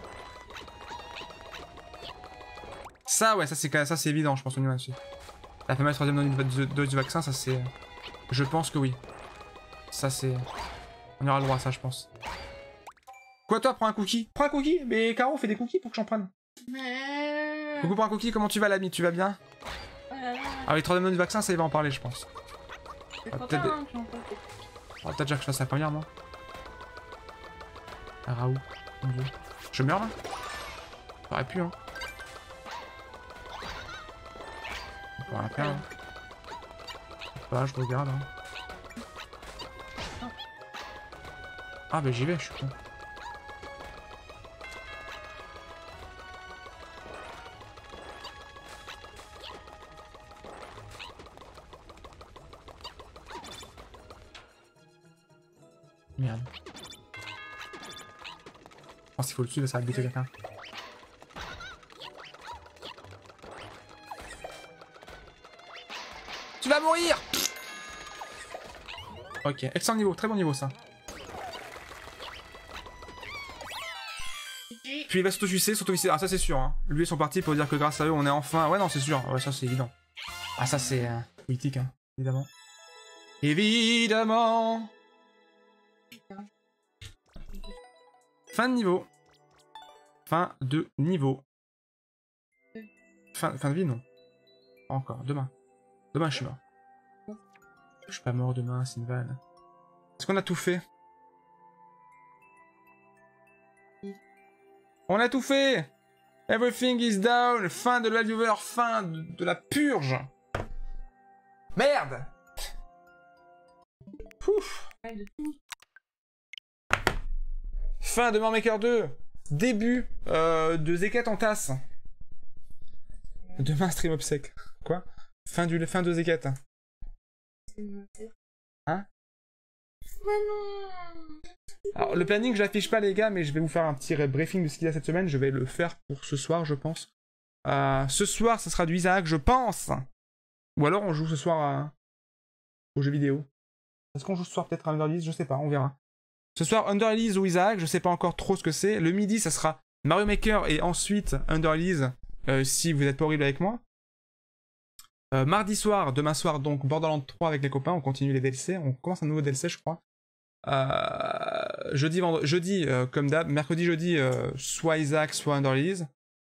Ça, ouais, ça c'est évident, je pense, au niveau dessus. La fameuse troisième dose du vaccin, ça c'est... Je pense que oui. Ça c'est... On aura le droit à ça, je pense. Quoi, toi, prends un cookie? Prends un cookie? Mais Caro, fais des cookies pour que j'en prenne. Coucou, prends un cookie, comment tu vas, l'ami? Tu vas bien? Ah oui, troisième dose du vaccin, ça, il va en parler, je pense. Peut-être déjà que je fasse la première, non? Ah, Raoult, mon dieu. Je meurs, là? Ça aurait pu, hein. On peut rien faire, hein. Pas, je regarde, hein. Ah bah j'y vais, je suis con. Merde. Je pense qu'il faut le suivre, ça va buter quelqu'un. Tu vas mourir! Ok, excellent niveau, très bon niveau ça. Puis il va s'auto-suicider, ah ça c'est sûr, hein. Lui et son parti pour dire que grâce à eux on est enfin... Ouais non c'est sûr, ouais ça c'est évident. Ah ça c'est politique hein, évidemment. Évidemment. Fin de niveau. Fin de niveau. Fin de vie non. Pas encore, demain. Demain je suis mort. Je suis pas mort demain, c'est une vanne. Est-ce qu'on a tout fait? On a tout fait! Everything is down! Fin de la viewer, fin de la purge! Merde! Ouf. Fin de Maker 2! Début de Zeket en tasse. Demain stream obsèque. Quoi? Fin de Zeket. Hein? Alors, le planning, je l'affiche pas, les gars, mais je vais vous faire un petit briefing de ce qu'il y a cette semaine. Je vais le faire pour ce soir, je pense. Ce soir, ce sera du Isaac, je pense. Ou alors, on joue ce soir aux jeux vidéo. Est-ce qu'on joue ce soir peut-être à Under Release? Je sais pas, on verra. Ce soir, Under Release ou Isaac, je sais pas encore trop ce que c'est. Le midi, ça sera Mario Maker et ensuite Under Release, si vous êtes pas horrible avec moi. Mardi soir, demain soir, donc Borderlands 3 avec les copains, on continue les DLC, on commence un nouveau DLC je crois. Jeudi, comme d'hab, mercredi, jeudi, soit Isaac, soit Under Release.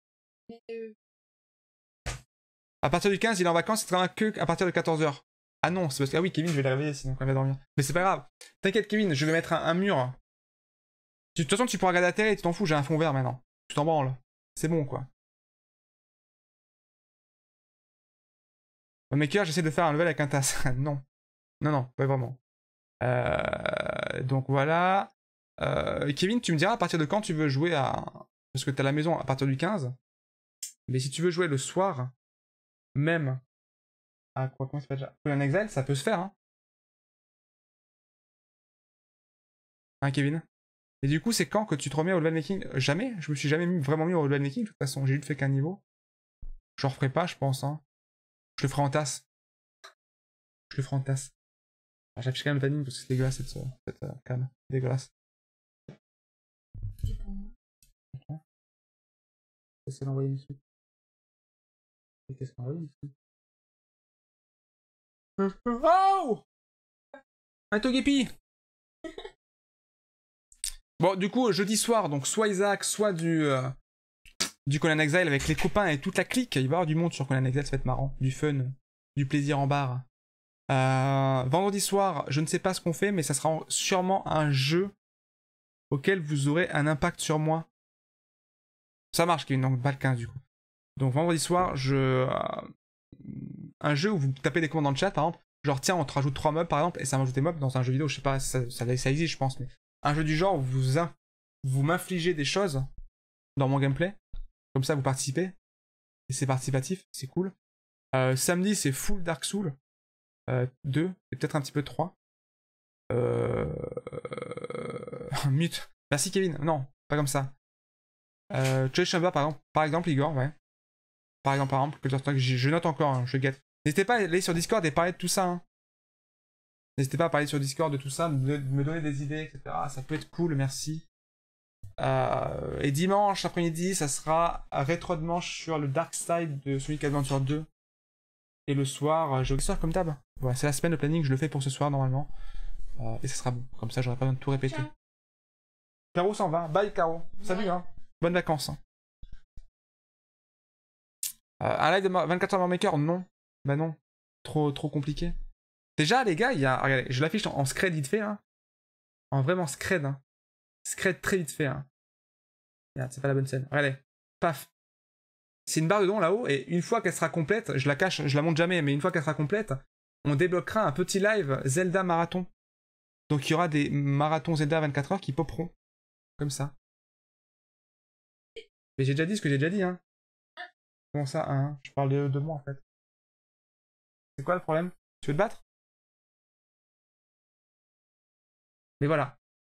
À partir du 15, il est en vacances, il travaille que à partir de 14h. Ah non, c'est parce que, ah oui, Kevin, je vais le réveiller sinon quand il va dormir. Mais c'est pas grave, t'inquiète Kevin, je vais mettre un mur. De toute façon, tu pourras regarder la télé et tu t'en fous, j'ai un fond vert maintenant. Tu t'en branles. C'est bon quoi. Maker, j'essaie de faire un level avec un tasse. Non. Non, non, pas vraiment. Donc voilà. Kevin, tu me diras à partir de quand tu veux jouer à... Parce que t'es à la maison à partir du 15. Mais si tu veux jouer le soir, même... à quoi, comment ça s'appelle déjà? Un Exile, ça peut se faire, hein. Hein, Kevin? Et du coup, c'est quand que tu te remets au level making? Jamais. Je me suis jamais vraiment mis au level making, de toute façon. J'ai juste fait qu'un niveau. J'en referai pas, je pense, hein. Je le ferai en tasse. Je le ferai en tasse. J'affiche quand même le planning parce que c'est dégueulasse cette cam. Dégueulasse. J'essaie d'envoyer une suite. Qu'est-ce qu'on envoie ici? Oh! Un Togepi! Bon, du coup, jeudi soir, donc soit Isaac, soit du Conan Exile avec les copains et toute la clique. Il va y avoir du monde sur Conan Exile, ça va être marrant. Du fun, du plaisir en barre. Vendredi soir, je ne sais pas ce qu'on fait, mais ça sera sûrement un jeu auquel vous aurez un impact sur moi. Ça marche, Kevin, donc pas le 15 du coup. Donc vendredi soir, un jeu où vous tapez des commandes dans le chat, par exemple. Genre, tiens, on te rajoute 3 mobs, par exemple, et ça m'ajoute des mobs dans un jeu vidéo, je sais pas, ça existe, je pense, mais... Un jeu du genre où vous m'infligez des choses dans mon gameplay. Comme ça, vous participez. Et c'est participatif, c'est cool. Samedi, c'est full Dark Souls 2, et peut-être un petit peu 3. Mute. Merci Kevin. Non, pas comme ça. Choice Chamber, par exemple, Igor, ouais. Par exemple, je note encore, hein, je guette. N'hésitez pas à aller sur Discord et parler de tout ça. Hein. N'hésitez pas à parler sur Discord de tout ça, me donner des idées, etc. Ça peut être cool, merci. Et dimanche après-midi, ça sera rétro de manche sur le Dark Side de Sonic Adventure 2. Et le soir, je soir comme d'hab. Voilà, c'est la semaine de planning, je le fais pour ce soir normalement. Et ça sera bon, comme ça j'aurai pas besoin de tout répéter. Ciao. Caro s'en va, bye Caro. Salut, hein. Bonnes vacances. Hein. Un live de 24 heures Maker, non. Bah non. Trop compliqué. Déjà les gars, regardez, je l'affiche en scred vite fait, hein. En vraiment scred, hein. Scred très vite fait, hein. Regarde, c'est pas la bonne scène. Regardez, paf. C'est une barre de don là-haut, et une fois qu'elle sera complète, je la cache, je la monte jamais, mais une fois qu'elle sera complète, on débloquera un petit live Zelda Marathon. Donc il y aura des marathons Zelda 24 heures qui poperont. Comme ça. Mais j'ai déjà dit ce que j'ai déjà dit, hein. Comment ça, hein? Je parle de moi en fait. C'est quoi le problème? Tu veux te battre? Mais voilà.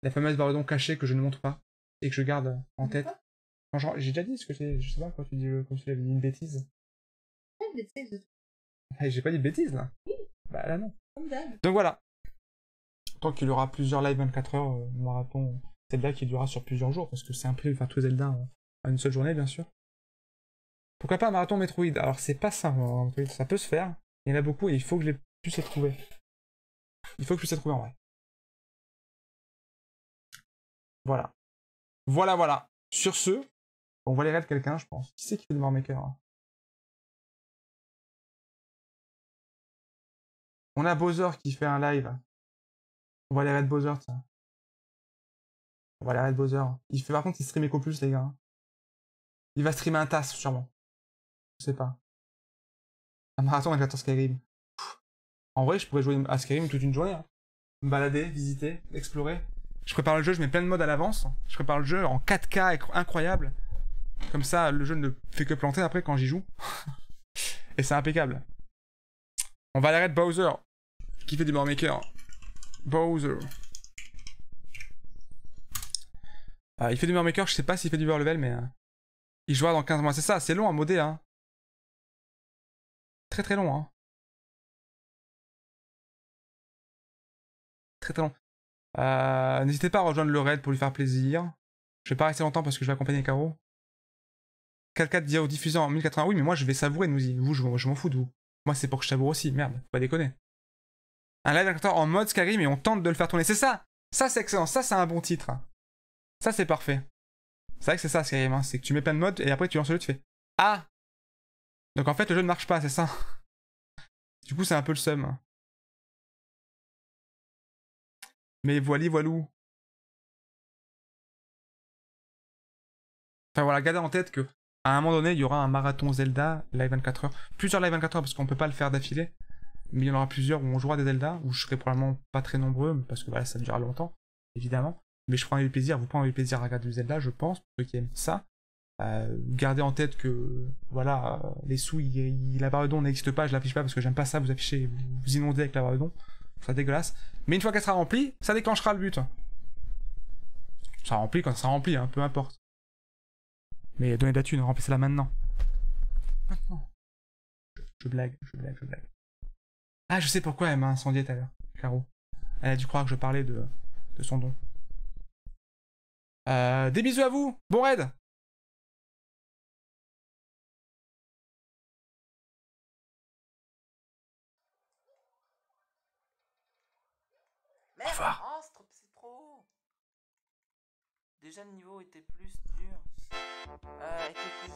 La fameuse barre de don cachée que je ne montre pas et que je garde en tête. J'ai déjà dit ce que c'est, je sais pas pourquoi tu dis comme si j'avais dit une bêtise. J'ai pas dit de bêtise là. Bah là non. Donc voilà. Tant qu'il y aura plusieurs lives 24 heures, marathon Zelda qui durera sur plusieurs jours, parce que c'est un peu faire tous les Zelda en une seule journée bien sûr. Pourquoi pas un marathon Metroid? Alors c'est pas ça, Metroid, ça peut se faire. Il y en a beaucoup et il faut que je puisse les trouver. Il faut que je puisse les trouver en vrai. Voilà. Voilà. Sur ce, on va aller raid quelqu'un, je pense. Qui c'est qui fait du Mario Maker hein? On a Bowser qui fait un live. On va aller raid Bowser, tiens. On va aller raid Bowser. Il fait par contre, il stream Eco Plus, les gars. Il va streamer un TAS, sûrement. Je sais pas. Un marathon avec 14 Skyrim. En vrai, je pourrais jouer à Skyrim toute une journée. Hein. Me balader, visiter, explorer. Je prépare le jeu, je mets plein de modes à l'avance. Je prépare le jeu en 4K incroyable. Comme ça, le jeu ne fait que planter après quand j'y joue. Et c'est impeccable. On va aller raid Bowser. Qui fait du Mario Maker. Bowser. Il fait du Mario Maker, je sais pas s'il fait du level, mais... il jouera dans 15 mois. C'est ça, c'est long à modder, hein. Très très long, hein. Très très long. N'hésitez pas à rejoindre le raid pour lui faire plaisir. Je vais pas rester longtemps parce que je vais accompagner Caro. 4-4 dit au diffuseur en 1080. Oui, mais moi je vais savourer, nous y. Vous, je m'en fous de vous. Moi c'est pour que je savoure aussi, merde, faut pas déconner. Un live acteur en mode Skyrim et on tente de le faire tourner. C'est ça! Ça c'est excellent, ça c'est un bon titre. Ça c'est parfait. C'est vrai que c'est ça Skyrim, hein. C'est que tu mets plein de modes et après tu lances le jeu, tu fais ah! Donc en fait le jeu ne marche pas, c'est ça. Du coup c'est un peu le seum. Mais voilou. Enfin voilà, gardez en tête que à un moment donné, il y aura un marathon Zelda, live 24 heures. Plusieurs live 24 heures parce qu'on peut pas le faire d'affilée. Mais il y en aura plusieurs où on jouera des Zelda, où je serai probablement pas très nombreux, parce que voilà, ça durera longtemps, évidemment. Mais je prendrai du plaisir, vous prendrez du plaisir à regarder du Zelda, je pense, pour ceux qui aiment ça. Gardez en tête que, voilà, les sous, la barre de don n'existe pas, je l'affiche pas parce que j'aime pas ça, vous affichez, vous inondez avec la barre de don. Ça dégueulasse. Mais une fois qu'elle sera remplie, ça déclenchera le but. Ça sera rempli quand ça sera rempli, hein, peu importe. Mais donnez de la thune, remplissez-la maintenant. Maintenant. Je blague. Ah, je sais pourquoi elle m'a incendié tout à l'heure, Caro. Elle a dû croire que je parlais de son don. Des bisous à vous. Bon raid. Au revoir. C'est trop. Déjà le niveau était plus dur. Avec les